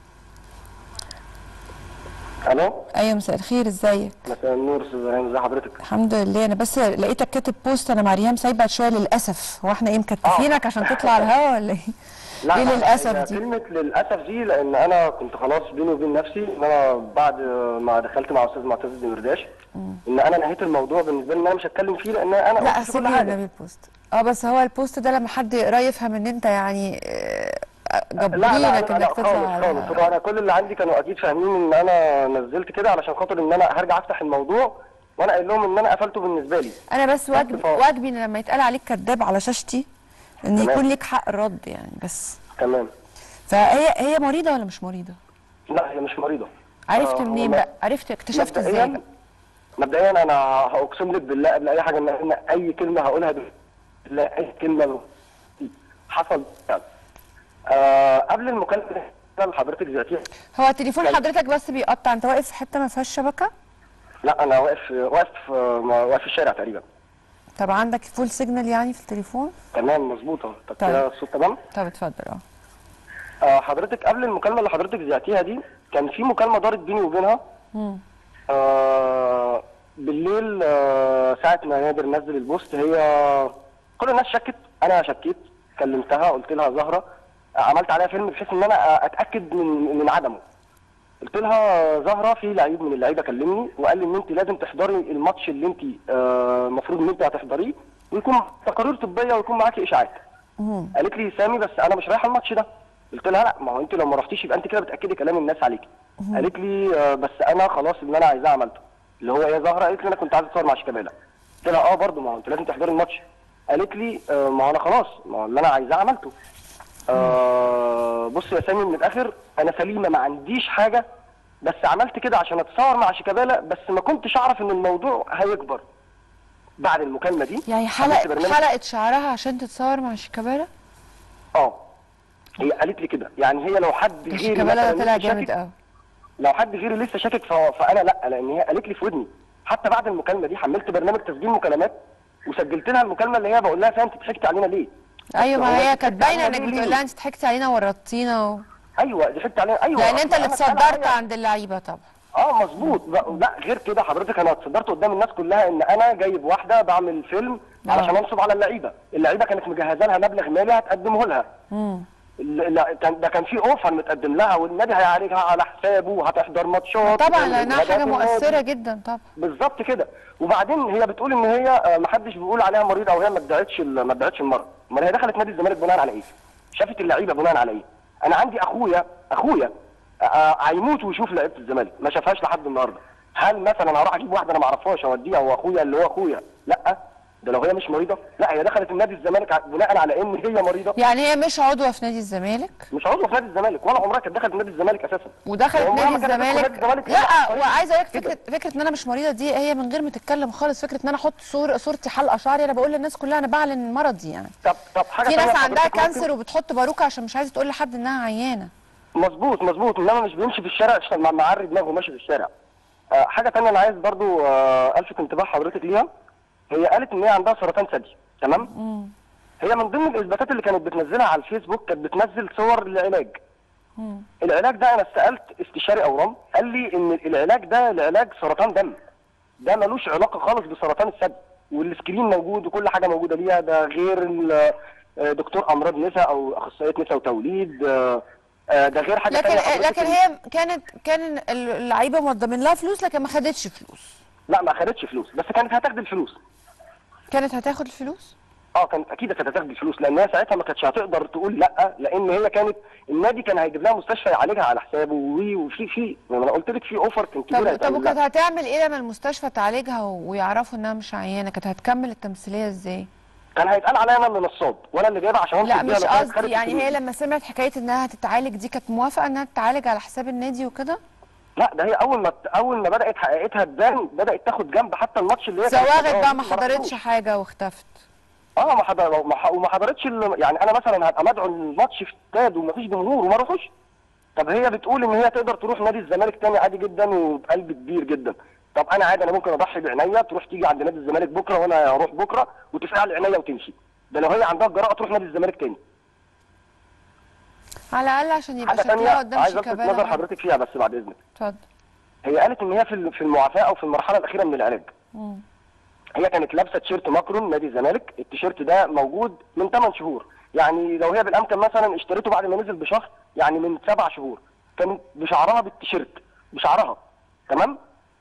الو. ايوه مساء الخير، ازيك؟ مساء النور استاذ ريهام، ازي حضرتك؟ الحمد لله. انا بس لقيتك كاتب بوست انا مع ريهام سايبه شويه للاسف. هو احنا ايه مكتفينك عشان تطلع على الهوا ولا ايه؟ لا ليه لا، للاسف هي دي؟ كلمة للأسف دي لأن أنا كنت خلاص بيني وبين نفسي إن أنا بعد ما دخلت مع أستاذ معتز الدمرداش إن أنا نهيت الموضوع بالنسبة لي، إن أنا مش هتكلم فيه لأن أنا لا قلت كل سيبني حاجة. النبي البوست. اه بس هو البوست ده لما حد يقراه يفهم ان انت يعني آه، لا لا جبرينك لا, انك لا تطلع خالص على- خالص. هو أنا كل اللي عندي كانوا أكيد فاهمين إن أنا نزلت كده علشان خاطر إن أنا هرجع أفتح الموضوع، وأنا قايل لهم إن أنا قفلته بالنسبة لي. انا بس واجب فا- واجبي ان لما يتقال عليك كذاب على شاشتي ان تمام. يكون ليك حق الرد يعني. بس تمام. فهي هي مريضه ولا مش مريضه؟ لا هي مش مريضة. عرفت آه، منين والله. بقى؟ عرفت اكتشفت ازاي مبدئيا بقى؟ مبدئيا انا هاقسم لك بالله قبل اي حاجه ان اي كلمه هقولها بالله اي كلمه حصل يعني. آه قبل المكالمه اللي حضرتك ذاتيها. هو تليفون حضرتك بس بيقطع، انت واقف في حته ما فيهاش شبكه؟ لا انا واقف واقف واقف في الشارع تقريبا. طب عندك فول سيجنال يعني في التليفون؟ تمام مظبوطه. طب طيب. كده الصوت تمام؟ طب اتفضل. اه آه حضرتك قبل المكالمه اللي حضرتك ذاتيها دي كان في مكالمه دارت بيني وبينها. مم. آه بالليل آه ساعة ما نادر نزل البوست، هي كل الناس شكت، انا شكيت، كلمتها قلت لها زهرة، عملت عليها فيلم بحيث ان انا اتاكد من من عدمه. قلت لها زهرة في لعيب من اللعيبه كلمني وقال لي ان انت لازم تحضري الماتش اللي انت المفروض آه ان انت هتحضريه ويكون تقارير طبيه ويكون معاكي اشاعات. قالت لي سامي بس انا مش رايحه الماتش ده. قلت لها لا، ما هو انت لو ما رحتيش يبقى انت كده بتاكدي كلام الناس عليكي. قالت لي آه بس انا خلاص اللي انا عايزاه عملته، اللي هو يا زهره. قالت لي انا كنت عايزه اتصور مع شيكابالا. قلت لها اه برضه ما هو انت لازم تحضري الماتش. قالت لي آه ما هو انا خلاص، ما هو اللي انا عايزاه عملته. آه بص يا سامي من الاخر انا سليمه ما عنديش حاجه، بس عملت كده عشان اتصور مع شيكابالا، بس ما كنتش اعرف ان الموضوع هيكبر. بعد المكالمه دي يعني حلقت حلقت شعرها عشان تتصور مع شيكابالا؟ اه هي قالت لي كده، يعني هي لو حد غيري شيكابالا مثلاً طلع لسه جامد شاكك- قوي. لو حد غيري لسه شاكك ف- فانا لا، لان هي قالت لي في ودني. حتى بعد المكالمه دي حملت برنامج تسجيل مكالمات وسجلت لها المكالمه اللي هي بقول لها فيها انت ضحكتي علينا ليه؟ ايوه، هو ما هي أنت كانت ضحكتي باينه علينا انك ليه؟ بتقول لها انت ضحكتي علينا ورطتينا و... ايوه ضحكت علينا، ايوه لان انت اللي أنا اتقال اتصدرت عليا- عند اللعيبه طبعا. اه مظبوط. لا لا، غير كده حضرتك انا اتصدرت قدام الناس كلها ان انا جايب واحده بعمل فيلم علشان انصب على اللعيبه، اللعيبه كانت مجهزه لها مبلغ مالي هتقدمه لها. امم لا كان ده كان في اوفر متقدم لها والنادي هيعالجها على حسابه وهتحضر ماتشات طبعا لانها وولادات حاجه النادي. مؤثره جدا طبعا. بالظبط كده. وبعدين هي بتقول ان هي آه، محدش بيقول عليها مريضه او هي ما ادعتش ال- ما ادعتش المرض. امال هي دخلت نادي الزمالك بناء على ايه؟ شافت اللعيبه بناء على ايه؟ انا عندي اخويا اخويا آه، آه، هيموت ويشوف لعيبه الزمالك ما شافهاش لحد النهارده. هل مثلا هروح اجيب واحده انا ما اعرفهاش اوديها واخويا اللي هو اخويا؟ لا، ده لو هي مش مريضه، لا هي دخلت النادي الزمالك ع- بناء على ان هي مريضه. يعني هي مش عضوه في نادي الزمالك مش عضوه في نادي الزمالك ولا عمرها كانت دخلت نادي الزمالك اساسا. ودخلت وعمرها نادي ما كانت تدخل الزمالك. نادي الزمالك لا، طيب. وعايزه اقول لك فكره فكره ان انا مش مريضه دي هي من غير ما تتكلم خالص. فكره ان انا احط صور صورتي حلقه شعري، انا بقول للناس كلها انا بعلن مرضي يعني. طب طب حاجه في تانية ناس عندها حضرتك ممكن- كانسر وبتحط باروكه عشان مش عايزه تقول لحد انها عيانه. مظبوط مظبوط، انما مش بيمشي في الشارع عشان مع- معري دماغه ماشي في الشارع. آه حاجه ثانيه انا عايز برضو آه الفت انتباه حضرتك ليها. هي قالت ان هي عندها سرطان ثدي، تمام؟ امم هي من ضمن الاثباتات اللي كانت بتنزلها على الفيسبوك كانت بتنزل صور للعلاج. امم العلاج ده انا سالت استشاري اورام قال لي ان العلاج ده العلاج سرطان دم، ده ملوش علاقه خالص بسرطان الثدي، والسكرين موجود وكل حاجه موجوده ليها، ده غير ال- آه، دكتور امراض نساء او اخصائيه نساء وتوليد، آه، آه، ده غير حاجه لكن تانية حضرتك لكن هي كانت كان اللعيبه موضبين لها فلوس لكن ما خدتش فلوس. لا ما خدتش فلوس، بس كانت هتاخد الفلوس. كانت هتاخد الفلوس؟ اه كانت اكيد كانت هتاخد الفلوس، لان هي ساعتها ما كانتش هتقدر تقول لا، لان هي كانت النادي كان هيجيب لها مستشفى يعالجها على حسابه وي- وفي في ما انا قلت لك في اوفر كان كبير طب طب هيتعمل وكانت لها. هتعمل ايه لما المستشفى تعالجها ويعرفوا انها مش عيانه؟ كانت هتكمل التمثيليه ازاي؟ كان هيتقال عليا انا اللي نصاب وانا اللي جايبها عشان لا أنصب بيها مش لو كانت قصدي، خدت يعني الفلوس. هي لما سمعت حكايه انها هتتعالج دي كانت موافقه انها تتعالج على حساب النادي وكده؟ لا ده هي اول ما اول ما بدات حقيقتها تبان بدات تاخد جنب، حتى الماتش اللي هي كانت زواغت بتدور بقى ما فيه حضرتش رحتوش. حاجه واختفت. اه ما حضر ما ح- وما حضرتش ال- يعني انا مثلا هبقى مدعو الماتش في استاد ومفيش جمهور وما اروحش. طب هي بتقول ان هي تقدر تروح نادي الزمالك تاني عادي جدا وبقلب كبير جدا. طب انا عادي، انا ممكن اضحي بعينيا تروح تيجي عند نادي الزمالك بكره وانا اروح بكره وتفعل عينيا وتمشي. ده لو هي عندها الجرأه تروح نادي الزمالك تاني. على الاقل عشان يبقى حاجه شكلها ثانيه قدام عايز الفت شيكابالا. نظر حضرتك فيها بس بعد اذنك. اتفضل. هي قالت ان هي في في المعافاه او في المرحله الاخيره من العلاج. مم. هي كانت لابسه تيشيرت ماكرون نادي الزمالك، التيشيرت ده موجود من ثمان شهور، يعني لو هي بالامكن مثلا اشتريته بعد ما نزل بشهر، يعني من سبع شهور، كانت بشعرها بالتيشيرت بشعرها، تمام؟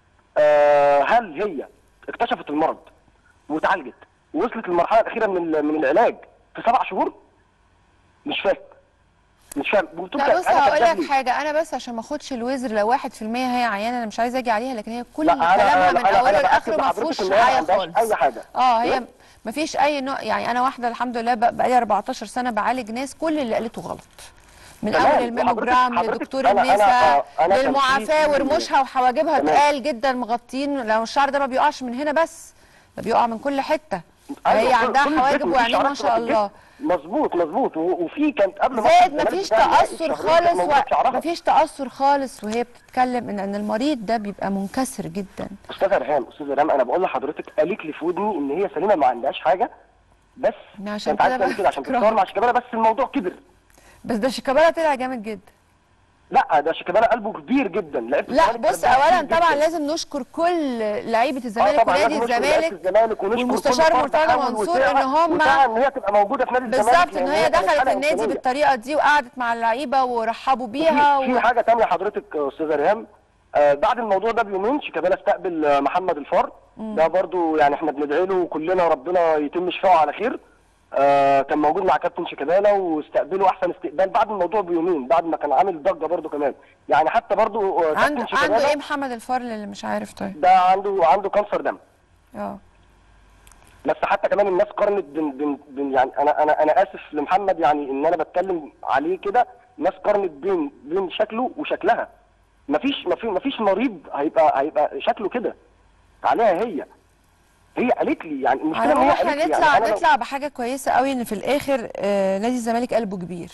آه هل هي اكتشفت المرض واتعالجت ووصلت للمرحله الاخيره من ال- من العلاج في سبع شهور؟ مش فاهم مش فاهم. لا بص هقول لك حاجه، انا بس عشان ما اخدش الوزر لو واحد في المية هي عيانه انا مش عايزه اجي عليها، لكن هي كل لا، أنا- كلامها أنا- من أنا- اوله أنا لاخره بأكد ما لحضرتك فيهوش إن هي ما حاجه عندهاش خالص. اي حاجه. اه إيه؟ هي ما فيش اي نوع، يعني انا واحده الحمد لله بق- بقالي أربعتاشر سنه بعالج ناس كل اللي قالته غلط. من تمام. اول الميموجرام وحضرتك- لدكتور حضرتك- أنا- أنا- النساء آه، أنا كان للمعافاه في- ورموشها وحواجبها تمام. تقال جدا مغطين، لو الشعر ده ما بيقعش من هنا بس، ده بيقع من كل حته. أيوة، هي كل- عندها كل حواجب الجسم، مفيش وعينين ما شعرات شاء في الجسم. الله. مظبوط مظبوط، و- وفي كانت قبل ما زائد الزمالك مفيش بتاعي تأثر الشهرية كانت خالص موجودة في شعرها. مفيش تأثر خالص وهي بتتكلم ان ان المريض ده بيبقى منكسر جدا. استاذه ريهام استاذه ريهام انا بقول لحضرتك قالت لي في ودني ان هي سليمه ما عندهاش حاجه، بس عشان كانت عايزة كده تعمل كده عشان بقى تتصور مع شيكابالا، بس الموضوع كبر. بس ده شيكابالا طلع جامد جدا. لا ده شيكابالا قلبه كبير جدا. لعيبه لا الزمالك بص قلبها اولا كبير طبعا جداً. لازم نشكر كل لعيبه الزمالك آه طبعاً ونادي لازم نشكر لعيبة الزمالك الزمالك ونشكر والمستشار كل فرد مرتضى حاول منصور وسعى- ان هم وسعى ان هي تبقى موجوده في نادي الزمالك. بالظبط ان لأن هي كانت دخلت حلقة النادي إنسانية. بالطريقه دي وقعدت مع اللعيبه ورحبوا بيها في, و... في حاجه ثانيه حضرتك استاذه ريهام، آه بعد الموضوع ده بيومين شيكابالا استقبل آه محمد الفار. مم. ده برضو يعني احنا بندعي له كلنا ربنا يتم شفاعه على خير. آه كان موجود مع كابتن شيكابالا واستقبله احسن استقبال بعد الموضوع بيومين، بعد ما كان عامل ضجه برضو كمان، يعني حتى برضو آه عنده كابتن شيكابالا عنده ايه محمد الفار اللي مش عارف؟ طيب ده عنده عنده كانسر دم. اه بس حتى كمان الناس قارنت بين بين بين يعني انا انا انا اسف لمحمد يعني ان انا بتكلم عليه كده، الناس قارنت بين بين شكله وشكلها. مفيش مفيش مفيش مريض هيبقى هيبقى شكله كده عليها هي. هي قالت لي يعني المشكله على ان هي احنا قالت لي نطلع يعني أنا لو- نطلع بحاجه كويسه قوي ان في الاخر آه نادي الزمالك قلبه كبير.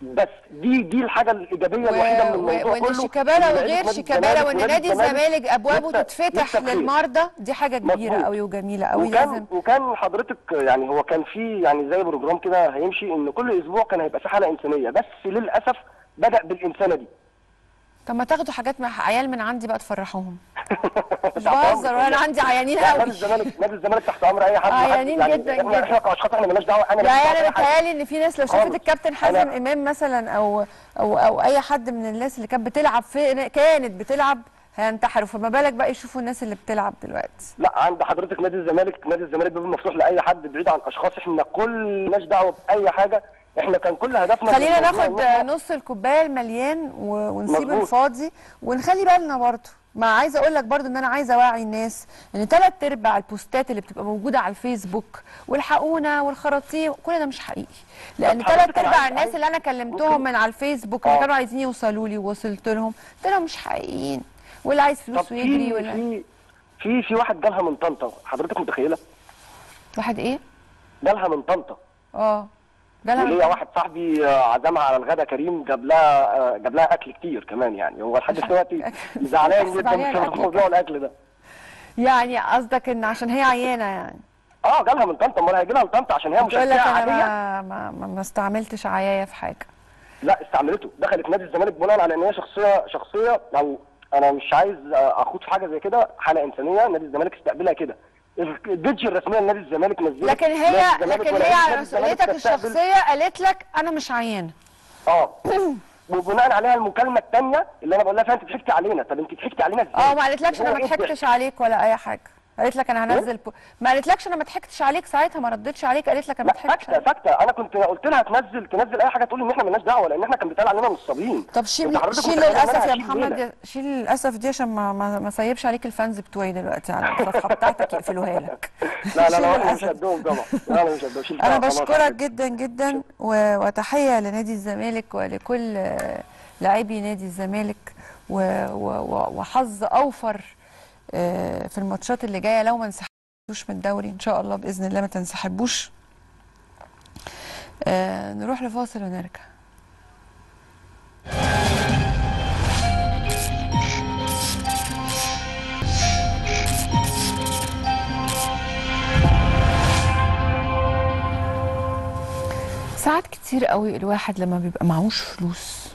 بس دي دي الحاجه الايجابيه الوحيده من الموضوع وان كله. شيكابالا إن وغير نادي شيكابالا الزمالك وان ونادي نادي الزمالك ابوابه لسه- تتفتح لسه بخير. للمرضى، دي حاجه كبيره مظبوط. قوي وجميله قوي. وكان لازم وكان حضرتك يعني هو كان في يعني زي بروجرام كده هيمشي ان كل اسبوع كان هيبقى في حلقه انسانيه، بس للاسف بدا بالانسانه دي. طب ما تاخدوا حاجات مع عيال من عندي بقى تفرحوهم. مش بهزر، وانا عندي عيانين لا، قوي. نادي الزمالك نادي الزمالك تحت امر اي حد. عيانين يعني جدا احنا جدا. احنا كاشخاص احنا مالناش دعوه. انا يعني ماليش انا دعوة بأي حاجة. بيتهيألي ان في ناس لو شافت خالص. الكابتن حازم أنا- امام مثلا او او او اي حد من الناس اللي كانت بتلعب في كانت بتلعب هينتحروا، فما بالك بقى يشوفوا الناس اللي بتلعب دلوقتي. لا، عند حضرتك نادي الزمالك نادي الزمالك بيبقى مفتوح لاي حد بعيد عن اشخاص. احنا كل مالناش دعوه باي حاجه. احنا كان كل هدفنا خلينا من الموضوع ناخد إن إحنا- نص الكوبايه المليان و- ونسيب مظبوط. الفاضي ونخلي بالنا برضه. ما عايزه اقول لك برضه ان انا عايزه اوعي الناس ان ثلاث ارباع البوستات اللي بتبقى موجوده على الفيسبوك والحقونا والخراطيم كل ده مش حقيقي، لان طب حضرتك ثلاث أنا ارباع عايز- الناس عايز- اللي انا كلمتهم ممكن- من على الفيسبوك اللي آه. كانوا عايزين يوصلوا لي ووصلت لهم قلت لهم مش حقيقيين، واللي عايز طب فلوس ويجري في ولا في في في واحد جالها من طنطا، حضرتك متخيله؟ واحد ايه؟ جالها من طنطا. اه جالها وليا واحد صاحبي آه، عزمها على الغدا كريم، جاب لها آه، جاب لها اكل كتير كمان. يعني هو لحد دلوقتي زعلان بحسب جدا عليها بسبب الأكل موضوع الاكل ده. يعني قصدك ان عشان هي عيانه يعني اه جالها من طنطا. امال هيجي لها من طنطا عشان هي بتقول لك مشجعه انا عاديه؟ ما ما, ما, ما استعملتش عيايه في حاجه. لا، استعملته. دخلت نادي الزمالك بناء على ان هي شخصيه شخصيه او انا مش عايز اخوض في حاجه زي كده. حاله انسانيه نادي الزمالك استقبلها كده. البيدج الرسميه لنادي الزمالك نزلت لكن هي نادي الزمالك لكن ولا هي نادي على الزمالك مسؤوليتك تستقبل. الشخصيه قالت لك انا مش عيانه. اه وبناء عليها المكالمه الثانيه اللي انا بقول لها فيها انت ضحكتي علينا. طب انت ضحكتي علينا ازاي؟ اه ما قالتلكش انا هو ما إيه ضحكتش الضحك؟ عليك ولا اي حاجه، قالت لك انا هنزل بو... ما قالتلكش انا ما ضحكتش عليك ساعتها، ما ردتش عليك، قالت لك انا ما لا، ضحكتش ساكته ساكته. انا كنت قلت لها تنزل تنزل اي حاجه تقول ان احنا مالناش دعوه، لان احنا كان بيتقال علينا نصابين. طب شيل أنت حضرتك شيل متخيلة إن أنا للاسف يا هشيل محمد ليلة؟ يا- شيل للاسف دي عشان ما ما, ما سيبش عليك الفانز بتوعي دلوقتي على الصفحه بتاعتك يقفلوها لك. لا لا شيل لا، احنا مش للأسف. قدهم طبعا. لا انا مش قدهم. شيلتها انا خلاص. بشكرك جدا جدا و- وتحيه لنادي الزمالك ولكل آه، لاعبي نادي الزمالك و- و- و- وحظ اوفر آه، في الماتشات اللي جايه لو ما انسحبوش من الدوري ان شاء الله باذن الله ما تنسحبوش. آه، نروح لفاصل ونرجع. ساعات كتير قوي الواحد لما بيبقى معهوش فلوس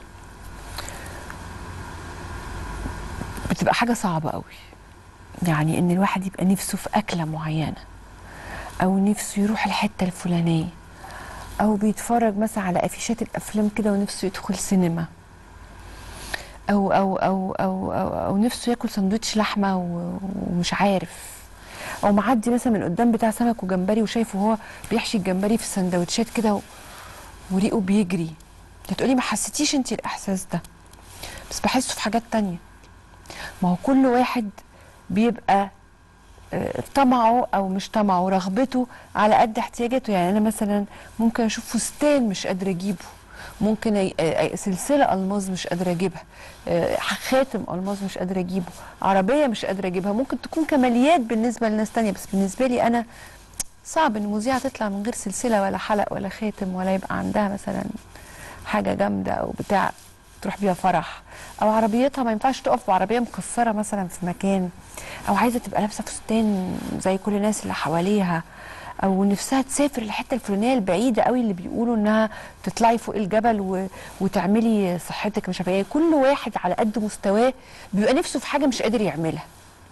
بتبقى حاجة صعبة قوي. يعني ان الواحد يبقى نفسه في أكلة معينة او نفسه يروح الحتة الفلانية او بيتفرج مثلا على افيشات الافلام كده ونفسه يدخل سينما او او او او او, أو نفسه ياكل سندوتش لحمة و- ومش عارف، او معدي مثلا من قدام بتاع سمك وجمبري وشايفه هو بيحشي الجمبري في السندوتشات كده و- وريقه بيجري. هتقولي ما حسيتيش انت الاحساس ده، بس بحسه في حاجات تانية. ما هو كل واحد بيبقى آه، طمعه او مش طمعه رغبته على قد احتياجاته. يعني انا مثلا ممكن اشوف فستان مش قادره اجيبه، ممكن أي- أي- سلسله الماظ مش قادره اجيبها، آه، خاتم الماظ مش قادره اجيبه، عربيه مش قادره اجيبها. ممكن تكون كماليات بالنسبه لناس تانية، بس بالنسبه لي انا صعب ان مذيعه تطلع من غير سلسله ولا حلق ولا خاتم، ولا يبقى عندها مثلا حاجه جامده او بتاع تروح بيها فرح، او عربيتها ما ينفعش تقف بعربيه مكسره مثلا في مكان، او عايزه تبقى لابسه فستان زي كل الناس اللي حواليها، او نفسها تسافر الحته الفلانيه البعيده قوي اللي بيقولوا انها تطلعي فوق الجبل و... وتعملي صحتك مش عارفه ايه. كل واحد على قد مستواه بيبقى نفسه في حاجه مش قادر يعملها.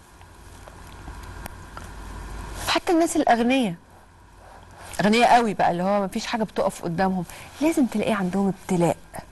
حتى الناس الاغنياء اغنياء قوي بقى اللي هو ما فيش حاجه بتقف قدامهم، لازم تلاقي عندهم ابتلاء،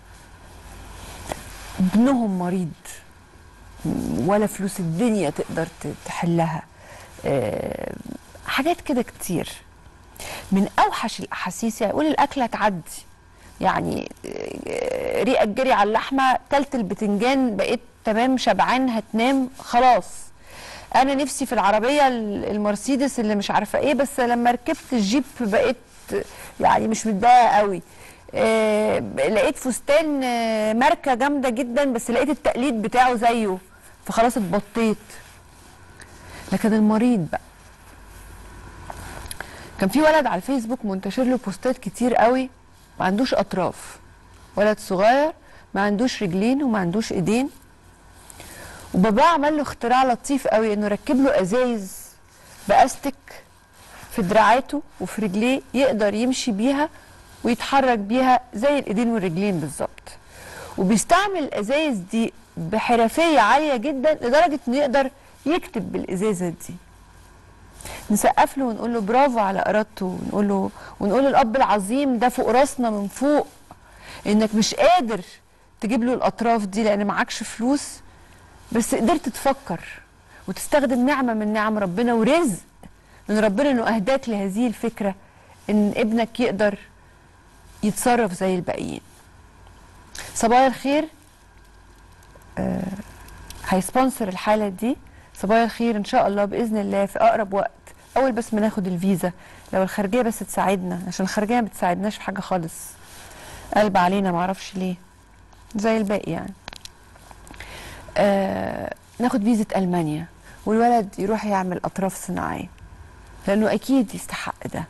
ابنهم مريض ولا فلوس الدنيا تقدر تحلها، أه حاجات كده كتير. من اوحش الاحاسيس يعني قول الاكله هتعدي، يعني أه ريقك جري على اللحمه، كلت البتنجان بقيت تمام شبعان هتنام خلاص. انا نفسي في العربيه المرسيدس اللي مش عارفه ايه، بس لما ركبت الجيب بقيت يعني مش متضايقه قوي. آه لقيت فستان آه ماركه جامده جدا بس لقيت التقليد بتاعه زيه فخلاص اتبطيت. لكن المريض بقى، كان في ولد على الفيسبوك منتشر له بوستات كتير قوي ما عندوش اطراف، ولد صغير ما عندوش رجلين وما عندوش ايدين، وباباه عمل له اختراع لطيف قوي انه ركب له ازايز باستك في دراعاته وفي رجليه يقدر يمشي بيها ويتحرك بيها زي الايدين والرجلين بالظبط. وبيستعمل الازايز دي بحرفيه عاليه جدا لدرجه انه يقدر يكتب بالازازه دي. نسقف له ونقول له برافو على ارادته، ونقول له ونقول الاب العظيم ده فوق راسنا من فوق، انك مش قادر تجيب له الاطراف دي لان معكش فلوس، بس قدرت تفكر وتستخدم نعمه من نعم ربنا ورزق من ربنا انه اهداك لهذه الفكره ان ابنك يقدر يتصرف زي الباقيين. صبايا الخير آه هيسبونسر الحاله دي. صبايا الخير ان شاء الله باذن الله في اقرب وقت، اول بس ما ناخد الفيزا، لو الخارجيه بس تساعدنا، عشان الخارجيه ما بتساعدناش في حاجه خالص، قلب علينا معرفش ليه زي الباقي يعني. آه ناخد فيزا المانيا والولد يروح يعمل اطراف صناعيه لانه اكيد يستحق ده.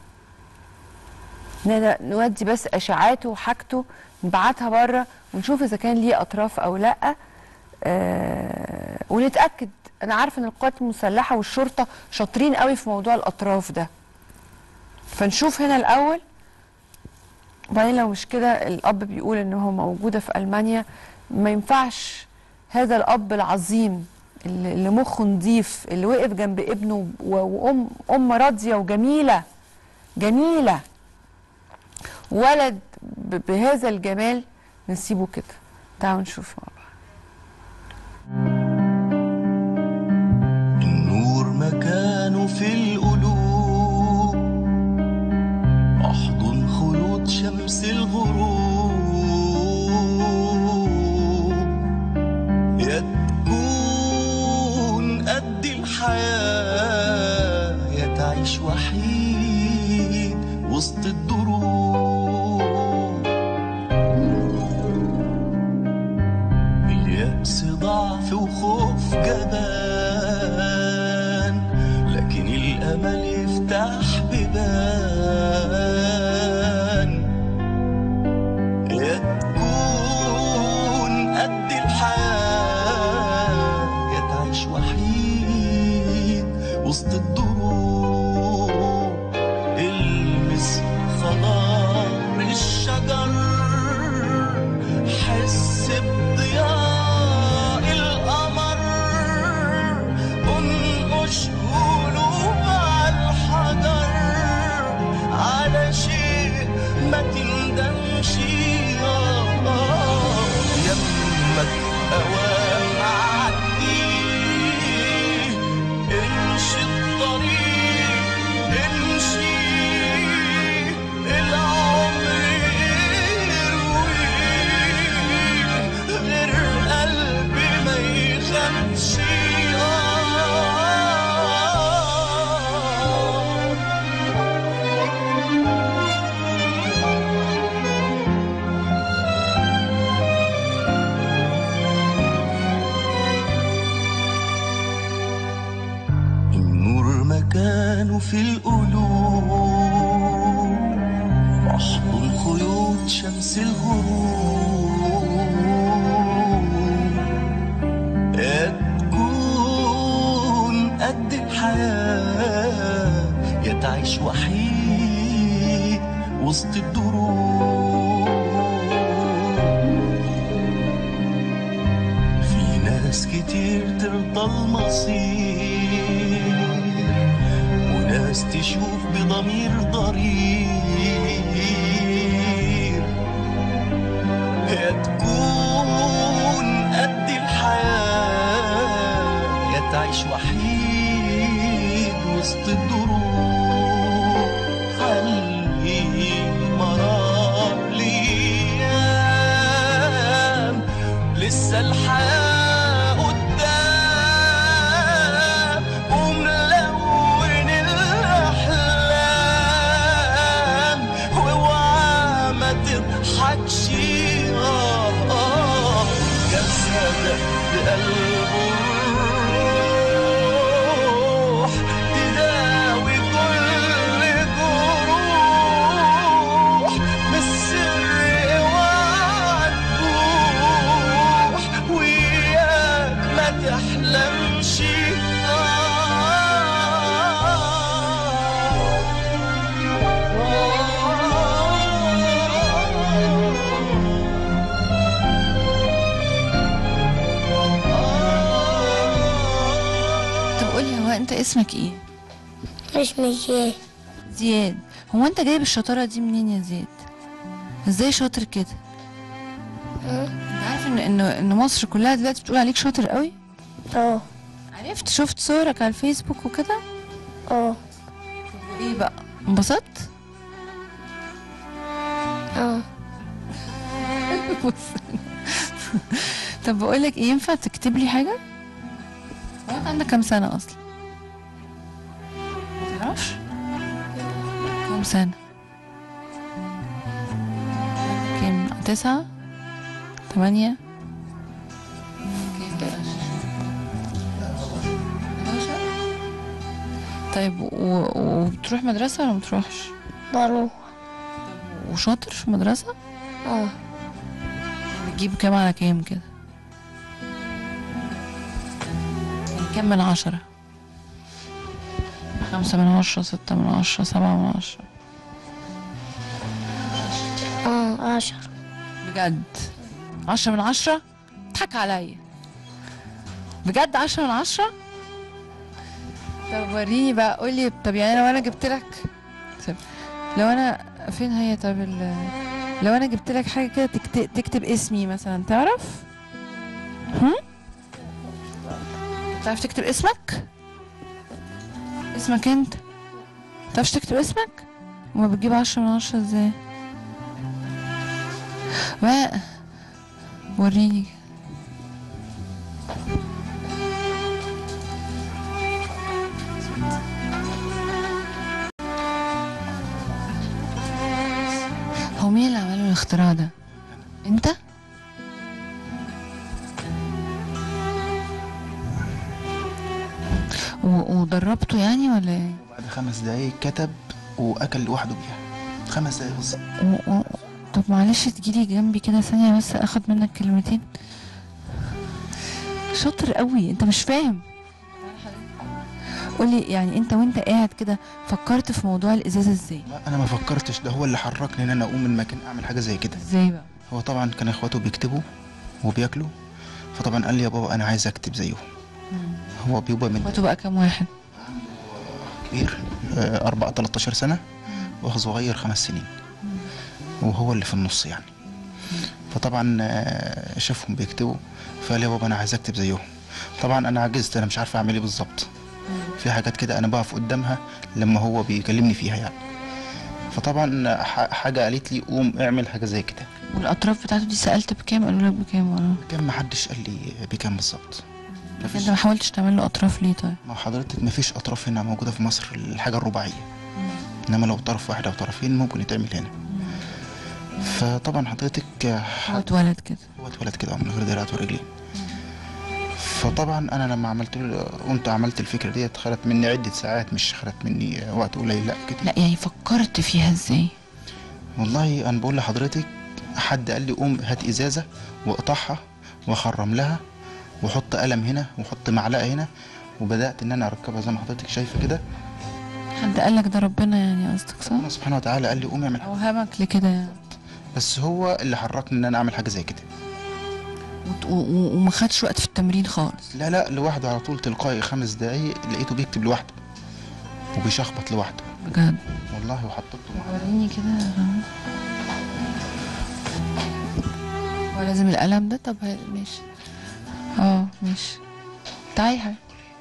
نودي بس اشعاعاته وحاجته نبعتها بره ونشوف اذا كان ليه اطراف او لا، آه ونتاكد. انا عارفه ان القوات المسلحه والشرطه شاطرين قوي في موضوع الاطراف ده، فنشوف هنا الاول، وبعدين لو مش كده الاب بيقول ان هو موجوده في المانيا، ما ينفعش هذا الاب العظيم اللي مخه نضيف اللي وقف جنب ابنه وام ام راضيه وجميله جميله ولد بهذا الجمال نسيبه كده. تعالوا نشوف مع بعض. النور مكانه في القلوب، احضن خيوط شمس الغروب، يا تكون قد الحياة يا تعيش وحيد وسط الدروب. اليأس ضعف وخوف جبان، لكن الأمل يفتح بيبان، يا تكون قد الحياة يا تعيش وحيد وسط الدروب. المس خضار الشجر، حس بضياء القمر، انقش قلوب على الحجر، على شيء ما تندمش. يمك اوام عدي، امشي الطريق امشي، العمر يروي غير قلبي ما يخافش. النور مكانه في القلوب، احضن خيوط شمس الغروب، يا تكون قد الحياة يا تعيش وحيد وسط الدروب. في ناس كتير ترضى المصير، وناس تشوف بضمير ضرير، يا تكون قد الحياة يا تعيش وحيد وسط الدروب. خلي مرار ليام، لسه الحياة قدام، وملون الأحلام، واوعى ما تضحكش. آه آه جسدك بقلبه الروح، تداوي اسمك ايه؟ اسمي زياد. زياد. هو انت جايب الشطاره دي منين يا زياد؟ ازاي شاطر كده؟ انت عارف ان ان ان مصر كلها دلوقتي بتقول عليك شاطر قوي؟ اه. عرفت شفت صورك على الفيسبوك وكده؟ اه. ايه بقى؟ انبسطت؟ اه. طب بقول لك ايه، ينفع تكتب لي حاجه؟ هو انت عندك كام سنه اصلا؟ ما تعرفش؟ كام سنه؟ كام؟ تسعة؟ ثمانية؟ طيب و- وبتروح مدرسة ولا مبتروحش؟ بروح. وشاطر في المدرسة؟ اه. بتجيب كام على كام كده؟ يعني كام من عشرة؟ خمسة من عشرة، ستة من عشرة، سبعة من عشرة؟ اه عشرة. بجد؟ عشرة من عشرة؟ اضحك عليا. بجد عشرة من عشرة؟ طب وريني بقى، قولي. طب يعني لو انا جبت لك، طب لو انا فين هي؟ طب ال... لو انا جبت لك حاجه كده تكتب, تكتب اسمي مثلا، تعرف؟ هم؟ تعرف تكتب اسمك؟ اسمك انت؟ تعرفش تكتب اسمك؟ وما بتجيب عشرة من عشرة ازاي؟ بقى وريني. هو مين اللي عمل له الاختراع ده؟ انت؟ و- ودربته يعني ولا ايه؟ بعد خمس دقايق كتب واكل لوحده بيها. خمس دقايق بالظبط. و... و... طب معلش تجيلي جنبي كده ثانية بس اخد منك كلمتين. شاطر قوي، انت مش فاهم. قولي يعني انت وانت قاعد كده فكرت في موضوع الازازة ازاي؟ لا انا ما فكرتش، ده هو اللي حركني ان انا اقوم من مكان اعمل حاجه زي كده. ازاي بقى؟ هو طبعا كان اخواته بيكتبوا وبياكلوا، فطبعا قال لي يا بابا انا عايز اكتب زيهم. هو بيبقى من اخواته بقى كام واحد؟ كبير آه، أربعة تلتاشر سنة، واخ صغير خمس سنين، وهو اللي في النص يعني. فطبعا آه، شافهم بيكتبوا فقال لي يا بابا أنا عايز أكتب زيهم. طبعا أنا عجزت، أنا مش عارف أعمل إيه بالظبط. في حاجات كده أنا بقف قدامها لما هو بيكلمني فيها يعني. فطبعا ح- حاجة قالت لي قوم اعمل حاجة زي كده. والاطراف بتاعته دي سألت بكام؟ قالوا لك بكام ولا؟ كان محدش قال لي بكام بالظبط. انت ما حاولتش تعمل له اطراف ليه طيب؟ ما حضرتك مفيش أطراف هنا موجودة في مصر، الحاجة الرباعية. إنما لو طرف واحد أو طرفين ممكن يتعمل هنا. فطبعا حضرتك هو اتولد كده. هو اتولد كده من غير دراعات ورجلين. فطبعا انا لما عملت له قمت عملت الفكره ديت خدت مني عده ساعات، مش خدت مني وقت قليل، لا كده. لا يعني فكرت فيها ازاي؟ والله انا بقول لحضرتك حد قال لي قوم هات ازازه واقطعها وخرم لها وحط قلم هنا وحط معلقه هنا، وبدات ان انا اركبها زي ما حضرتك شايفه كده. حد قال لك ده ربنا يعني قصدك صح؟ ربنا سبحانه وتعالى قال لي قوم اعمل، اوهمك لكده يعني. بس هو اللي حركني ان انا اعمل حاجه زي كده. وت- و- و- وما خدش وقت في التمرين خالص؟ لا لا لوحده على طول تلقائي، خمس دقايق لقيته بيكتب لوحده وبيشخبط لوحده. بجد؟ والله وحطيته. وريني كده. هو لازم القلم ده؟ طب هي- ماشي. اه ماشي. تعالي يا حبيبتي.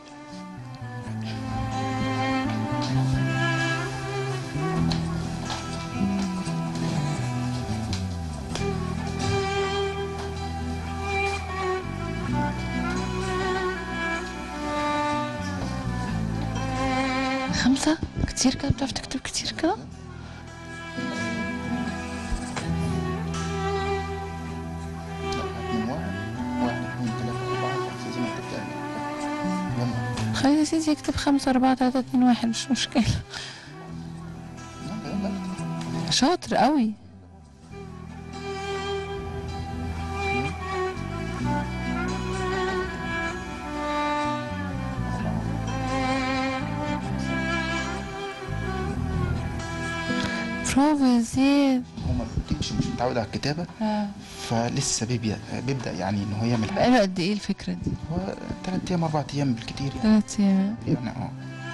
خمسة؟ كتير كده؟ بتعرف تكتب كتير كده؟ من واحد واحد اثنين ثلاثة أربعة خمسة زي ما أنت بتعمل. يلا. خلي يا سيدي يكتب خمسة أربعة تلاتة اتنين واحد، مش مشكلة. شاطر قوي. برافو يا زياد. هو ما بيكتبش، مش متعود على الكتابة، اه. فلسه بيبدأ بيبدأ يعني إن هو يعمل حاجة. بقاله قد ايه الفكرة دي؟ هو تلات أيام أربع أيام بالكتير يعني. تلات أيام. يعني اه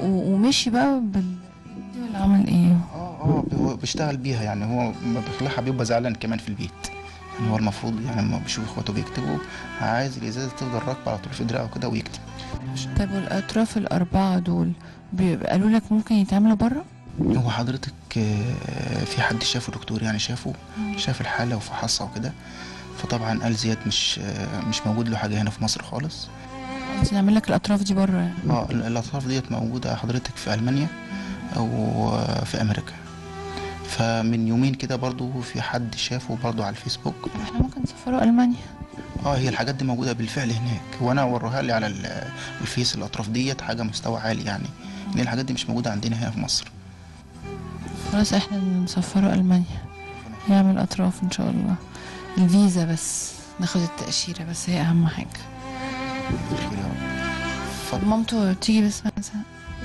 و- ومشي بقى بال ولا عمل ايه؟ اه هو بيشتغل بيها يعني، هو ما بيخلعها بيبقى زعلان كمان في البيت يعني. هو المفروض يعني لما بيشوف اخواته بيكتبوا عايز الازازه تفضل راكبه على طول في دراعه كده ويكتب. طيب والاطراف الاربعه دول بي- قالوا لك ممكن يتعملوا بره؟ هو حضرتك آه، في حد شافه دكتور يعني شافه شاف الحاله وفحصها وكده، فطبعا قال زياد مش آه، مش موجود له حاجه هنا في مصر خالص. عايزين نعمل لك الاطراف دي بره يعني؟ اه ال- الاطراف ديت موجوده حضرتك في المانيا او آه، في امريكا. فمن يومين كده برضو في حد شافه برضو على الفيسبوك. احنا ممكن نسافروا المانيا. اه هي الحاجات دي موجوده بالفعل هناك، وانا وروها لي على ال- الفيس. الاطراف ديت حاجه مستوى عالي يعني، لان الحاجات دي مش موجوده عندنا هنا في مصر. خلاص احنا نسافروا المانيا، نعمل اطراف ان شاء الله. الفيزا بس ناخد التاشيره بس، هي اهم حاجه. مامته تيجي بس مثلا.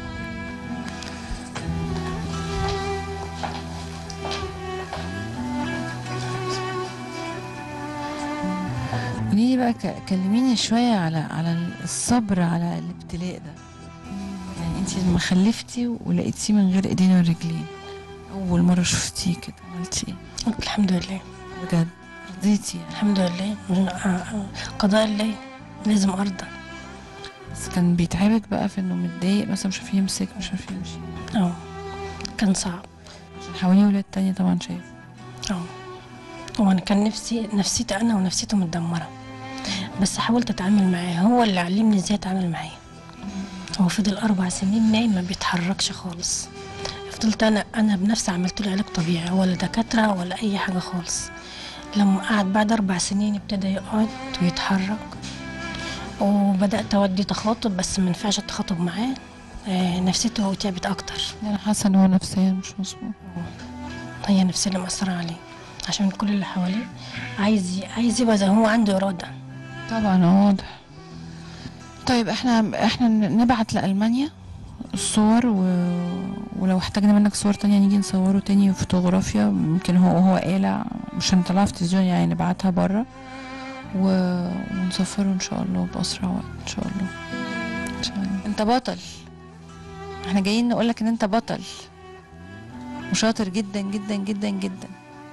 قولي لي بقى، ك- كلميني شويه على على الصبر على الابتلاء ده. يعني انت لما خلفتي ولقيتيه من غير ايدين ورجلين، اول مره شفتيه كده عملتي ايه؟ قلت الحمد لله بجد رضيتي يعني؟ الحمد لله من قضاء الله، لازم ارضى. بس كان بيتعبك بقى في انه متضايق مثلا، مش عارف يمسك، مش عارف يمشي؟ اه كان صعب عشان حواليه ولاد تانية طبعا شايف. اه وانا كان نفسي نفسيتي انا ونفسيته متدمره، بس حاولت اتعامل معاه، هو اللي علمني ازاي اتعامل معاه. هو فضل اربع سنين نايم ما بيتحركش خالص. فضلت انا انا بنفسي عملت له علاج طبيعي، ولا دكاتره ولا اي حاجه خالص. لما قعد بعد اربع سنين ابتدى يقعد ويتحرك، وبدات اودي تخاطب، بس ما ينفعش التخاطب معاه. آه نفسيته تعبت اكتر. انا حاسه ان هو نفسيا مش مظبوط. هي نفسيا اللي مأثره عليه، عشان كل اللي حواليه عايز عايز يبقى زي هو عنده اراده. طبعا واضح. طيب احنا احنا نبعت لألمانيا الصور و... ولو احتاجنا منك صور تانية نيجي نصوره تاني فوتوغرافيا، يمكن هو وهو قالع مش هنطلعها في التلفزيون يعني، نبعتها بره و... ونسافره ان شاء الله بأسرع وقت ان شاء الله. ان شاء الله. انت بطل، احنا جايين نقولك ان انت بطل وشاطر جدا جدا جدا جدا.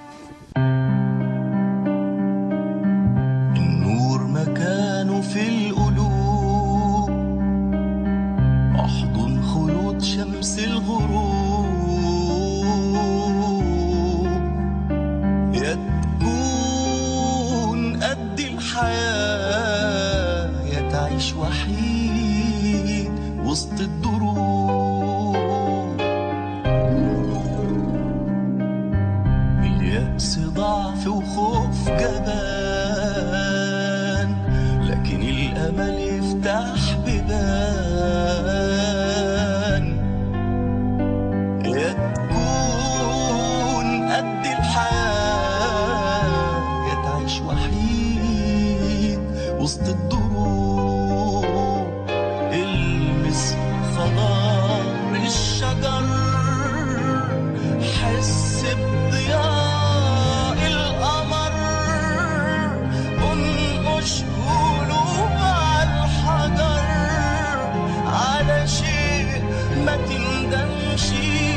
النور مكانه في القلوب، احضن خيوط شمس الغروب، يا تكون قد الحياة يا تعيش وحيد وسط الدروب. اليأس ضعف وخوف جبان، لكن الأمل يفتح بيبان. يا تكون قد الحياة يا تعيش وحيد وسط الدروب. المس خضار الشجر، حس بضياء القمر، انقش قلوب على الحجر، على شيء ما تندمش.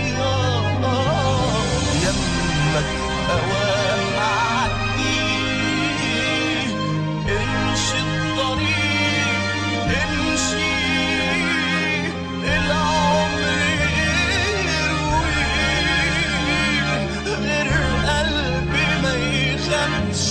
يمك اوام عدي، امشي الطريق امشي، العمر يروي غير قلبي ما يخافش.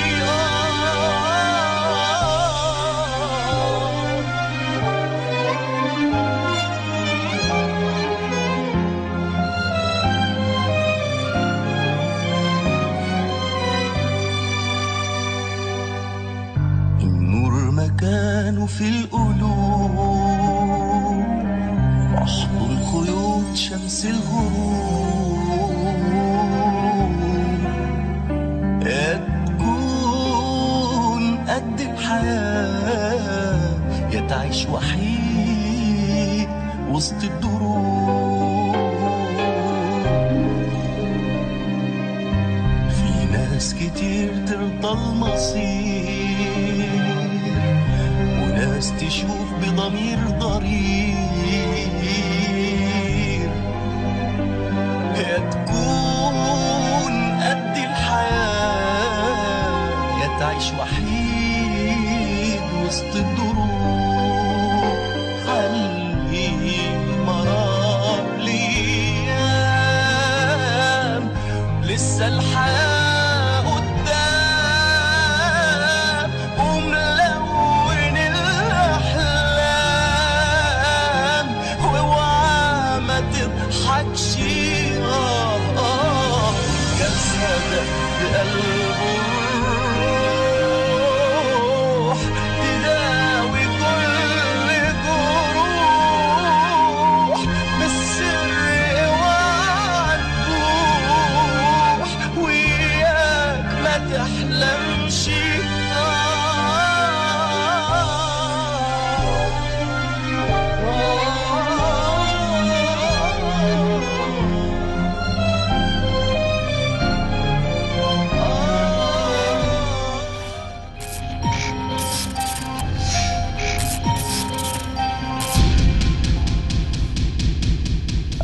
النور مكانه في القلوب، احضن خيوط شمس الغروب، يا تكون قد الحياة يا تعيش وحيد وسط الدروب. في ناس كتير ترضى المصير، وناس تشوف بضمير ضرير،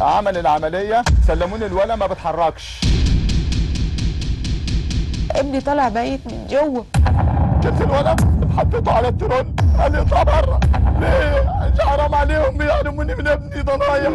عمل العمليه سلموني الولا ما بتحركش. ابني طالع بايت من جوه. جبت الولا حطيته على الترون قال لي اطلع بره. ليه؟ حرام عليهم بيحرموني من ابني ضنايا.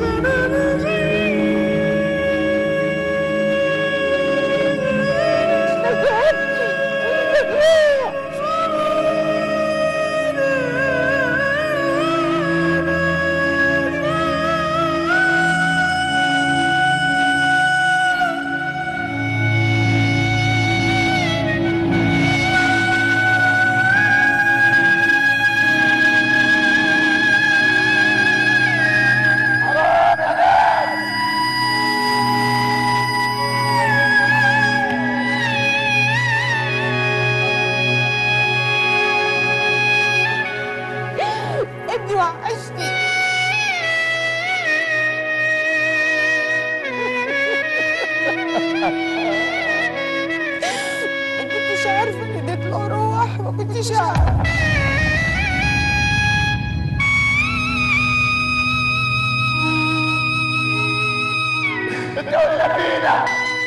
ابني وحشني. ما كنتش عارفه ان اديت له روح، ما كنتش عارفه. الدولة فينا.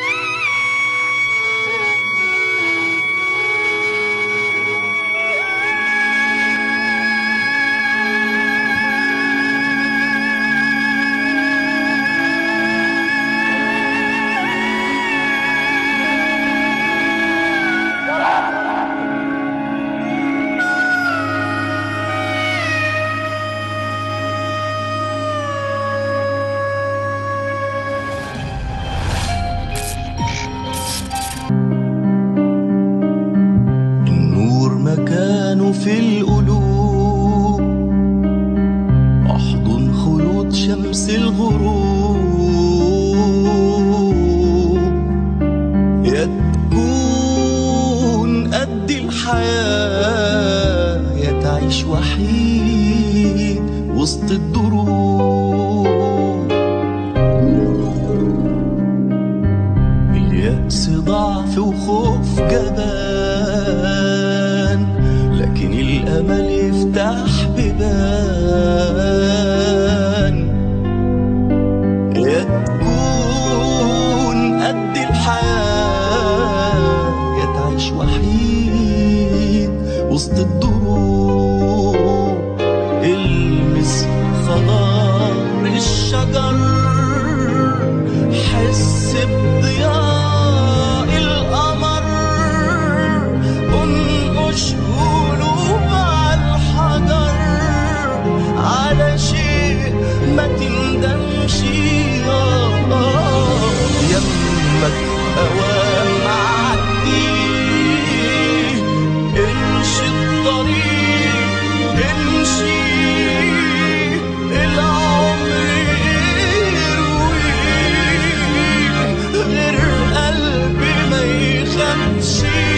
مكانه في القلوب، أحضن خيوط شمس الغروب، يا تكون قد الحياة يا تعيش وحيد وسط الدروب. اليأس ضعف وخوف جبان، لكن الأمل يفتح بيبان. يا تكون قد الحياة يا تعيش وحيد وسط الدروب. المس خضار الشجر، حس بضياء القمر، انقش قلوب عالحجر على شيء ما تندمش. يمك اوام معدي، امشي الطريق امشي، العمر يرويك غير قلبي ما يخافش.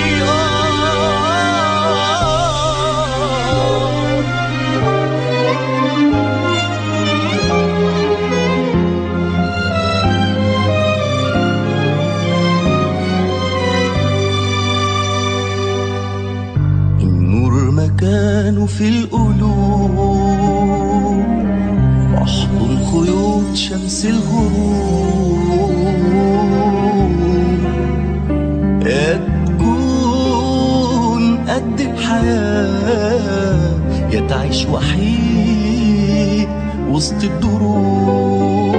مكانه في القلوب، أحضن خيوط شمس الغروب، يا تكون قد الحياة يا تعيش وحيد وسط الدروب.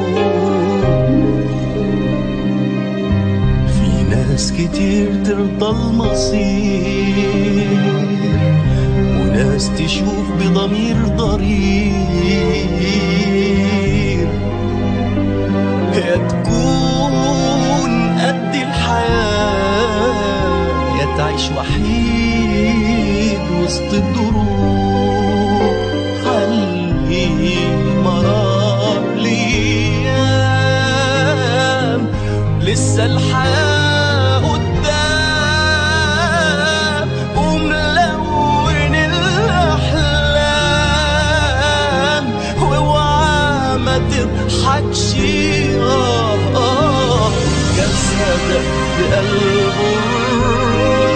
في ناس كتير ترضى المصير، وناس تشوف بضمير ضرير، يا تكون قد الحياة يا تعيش وحيد وسط الدروب. خلي مرار ليام، لسه الحياة قدام، وملون الأحلام، واوعى ما تضحكش. آه آه جسدك بقلبه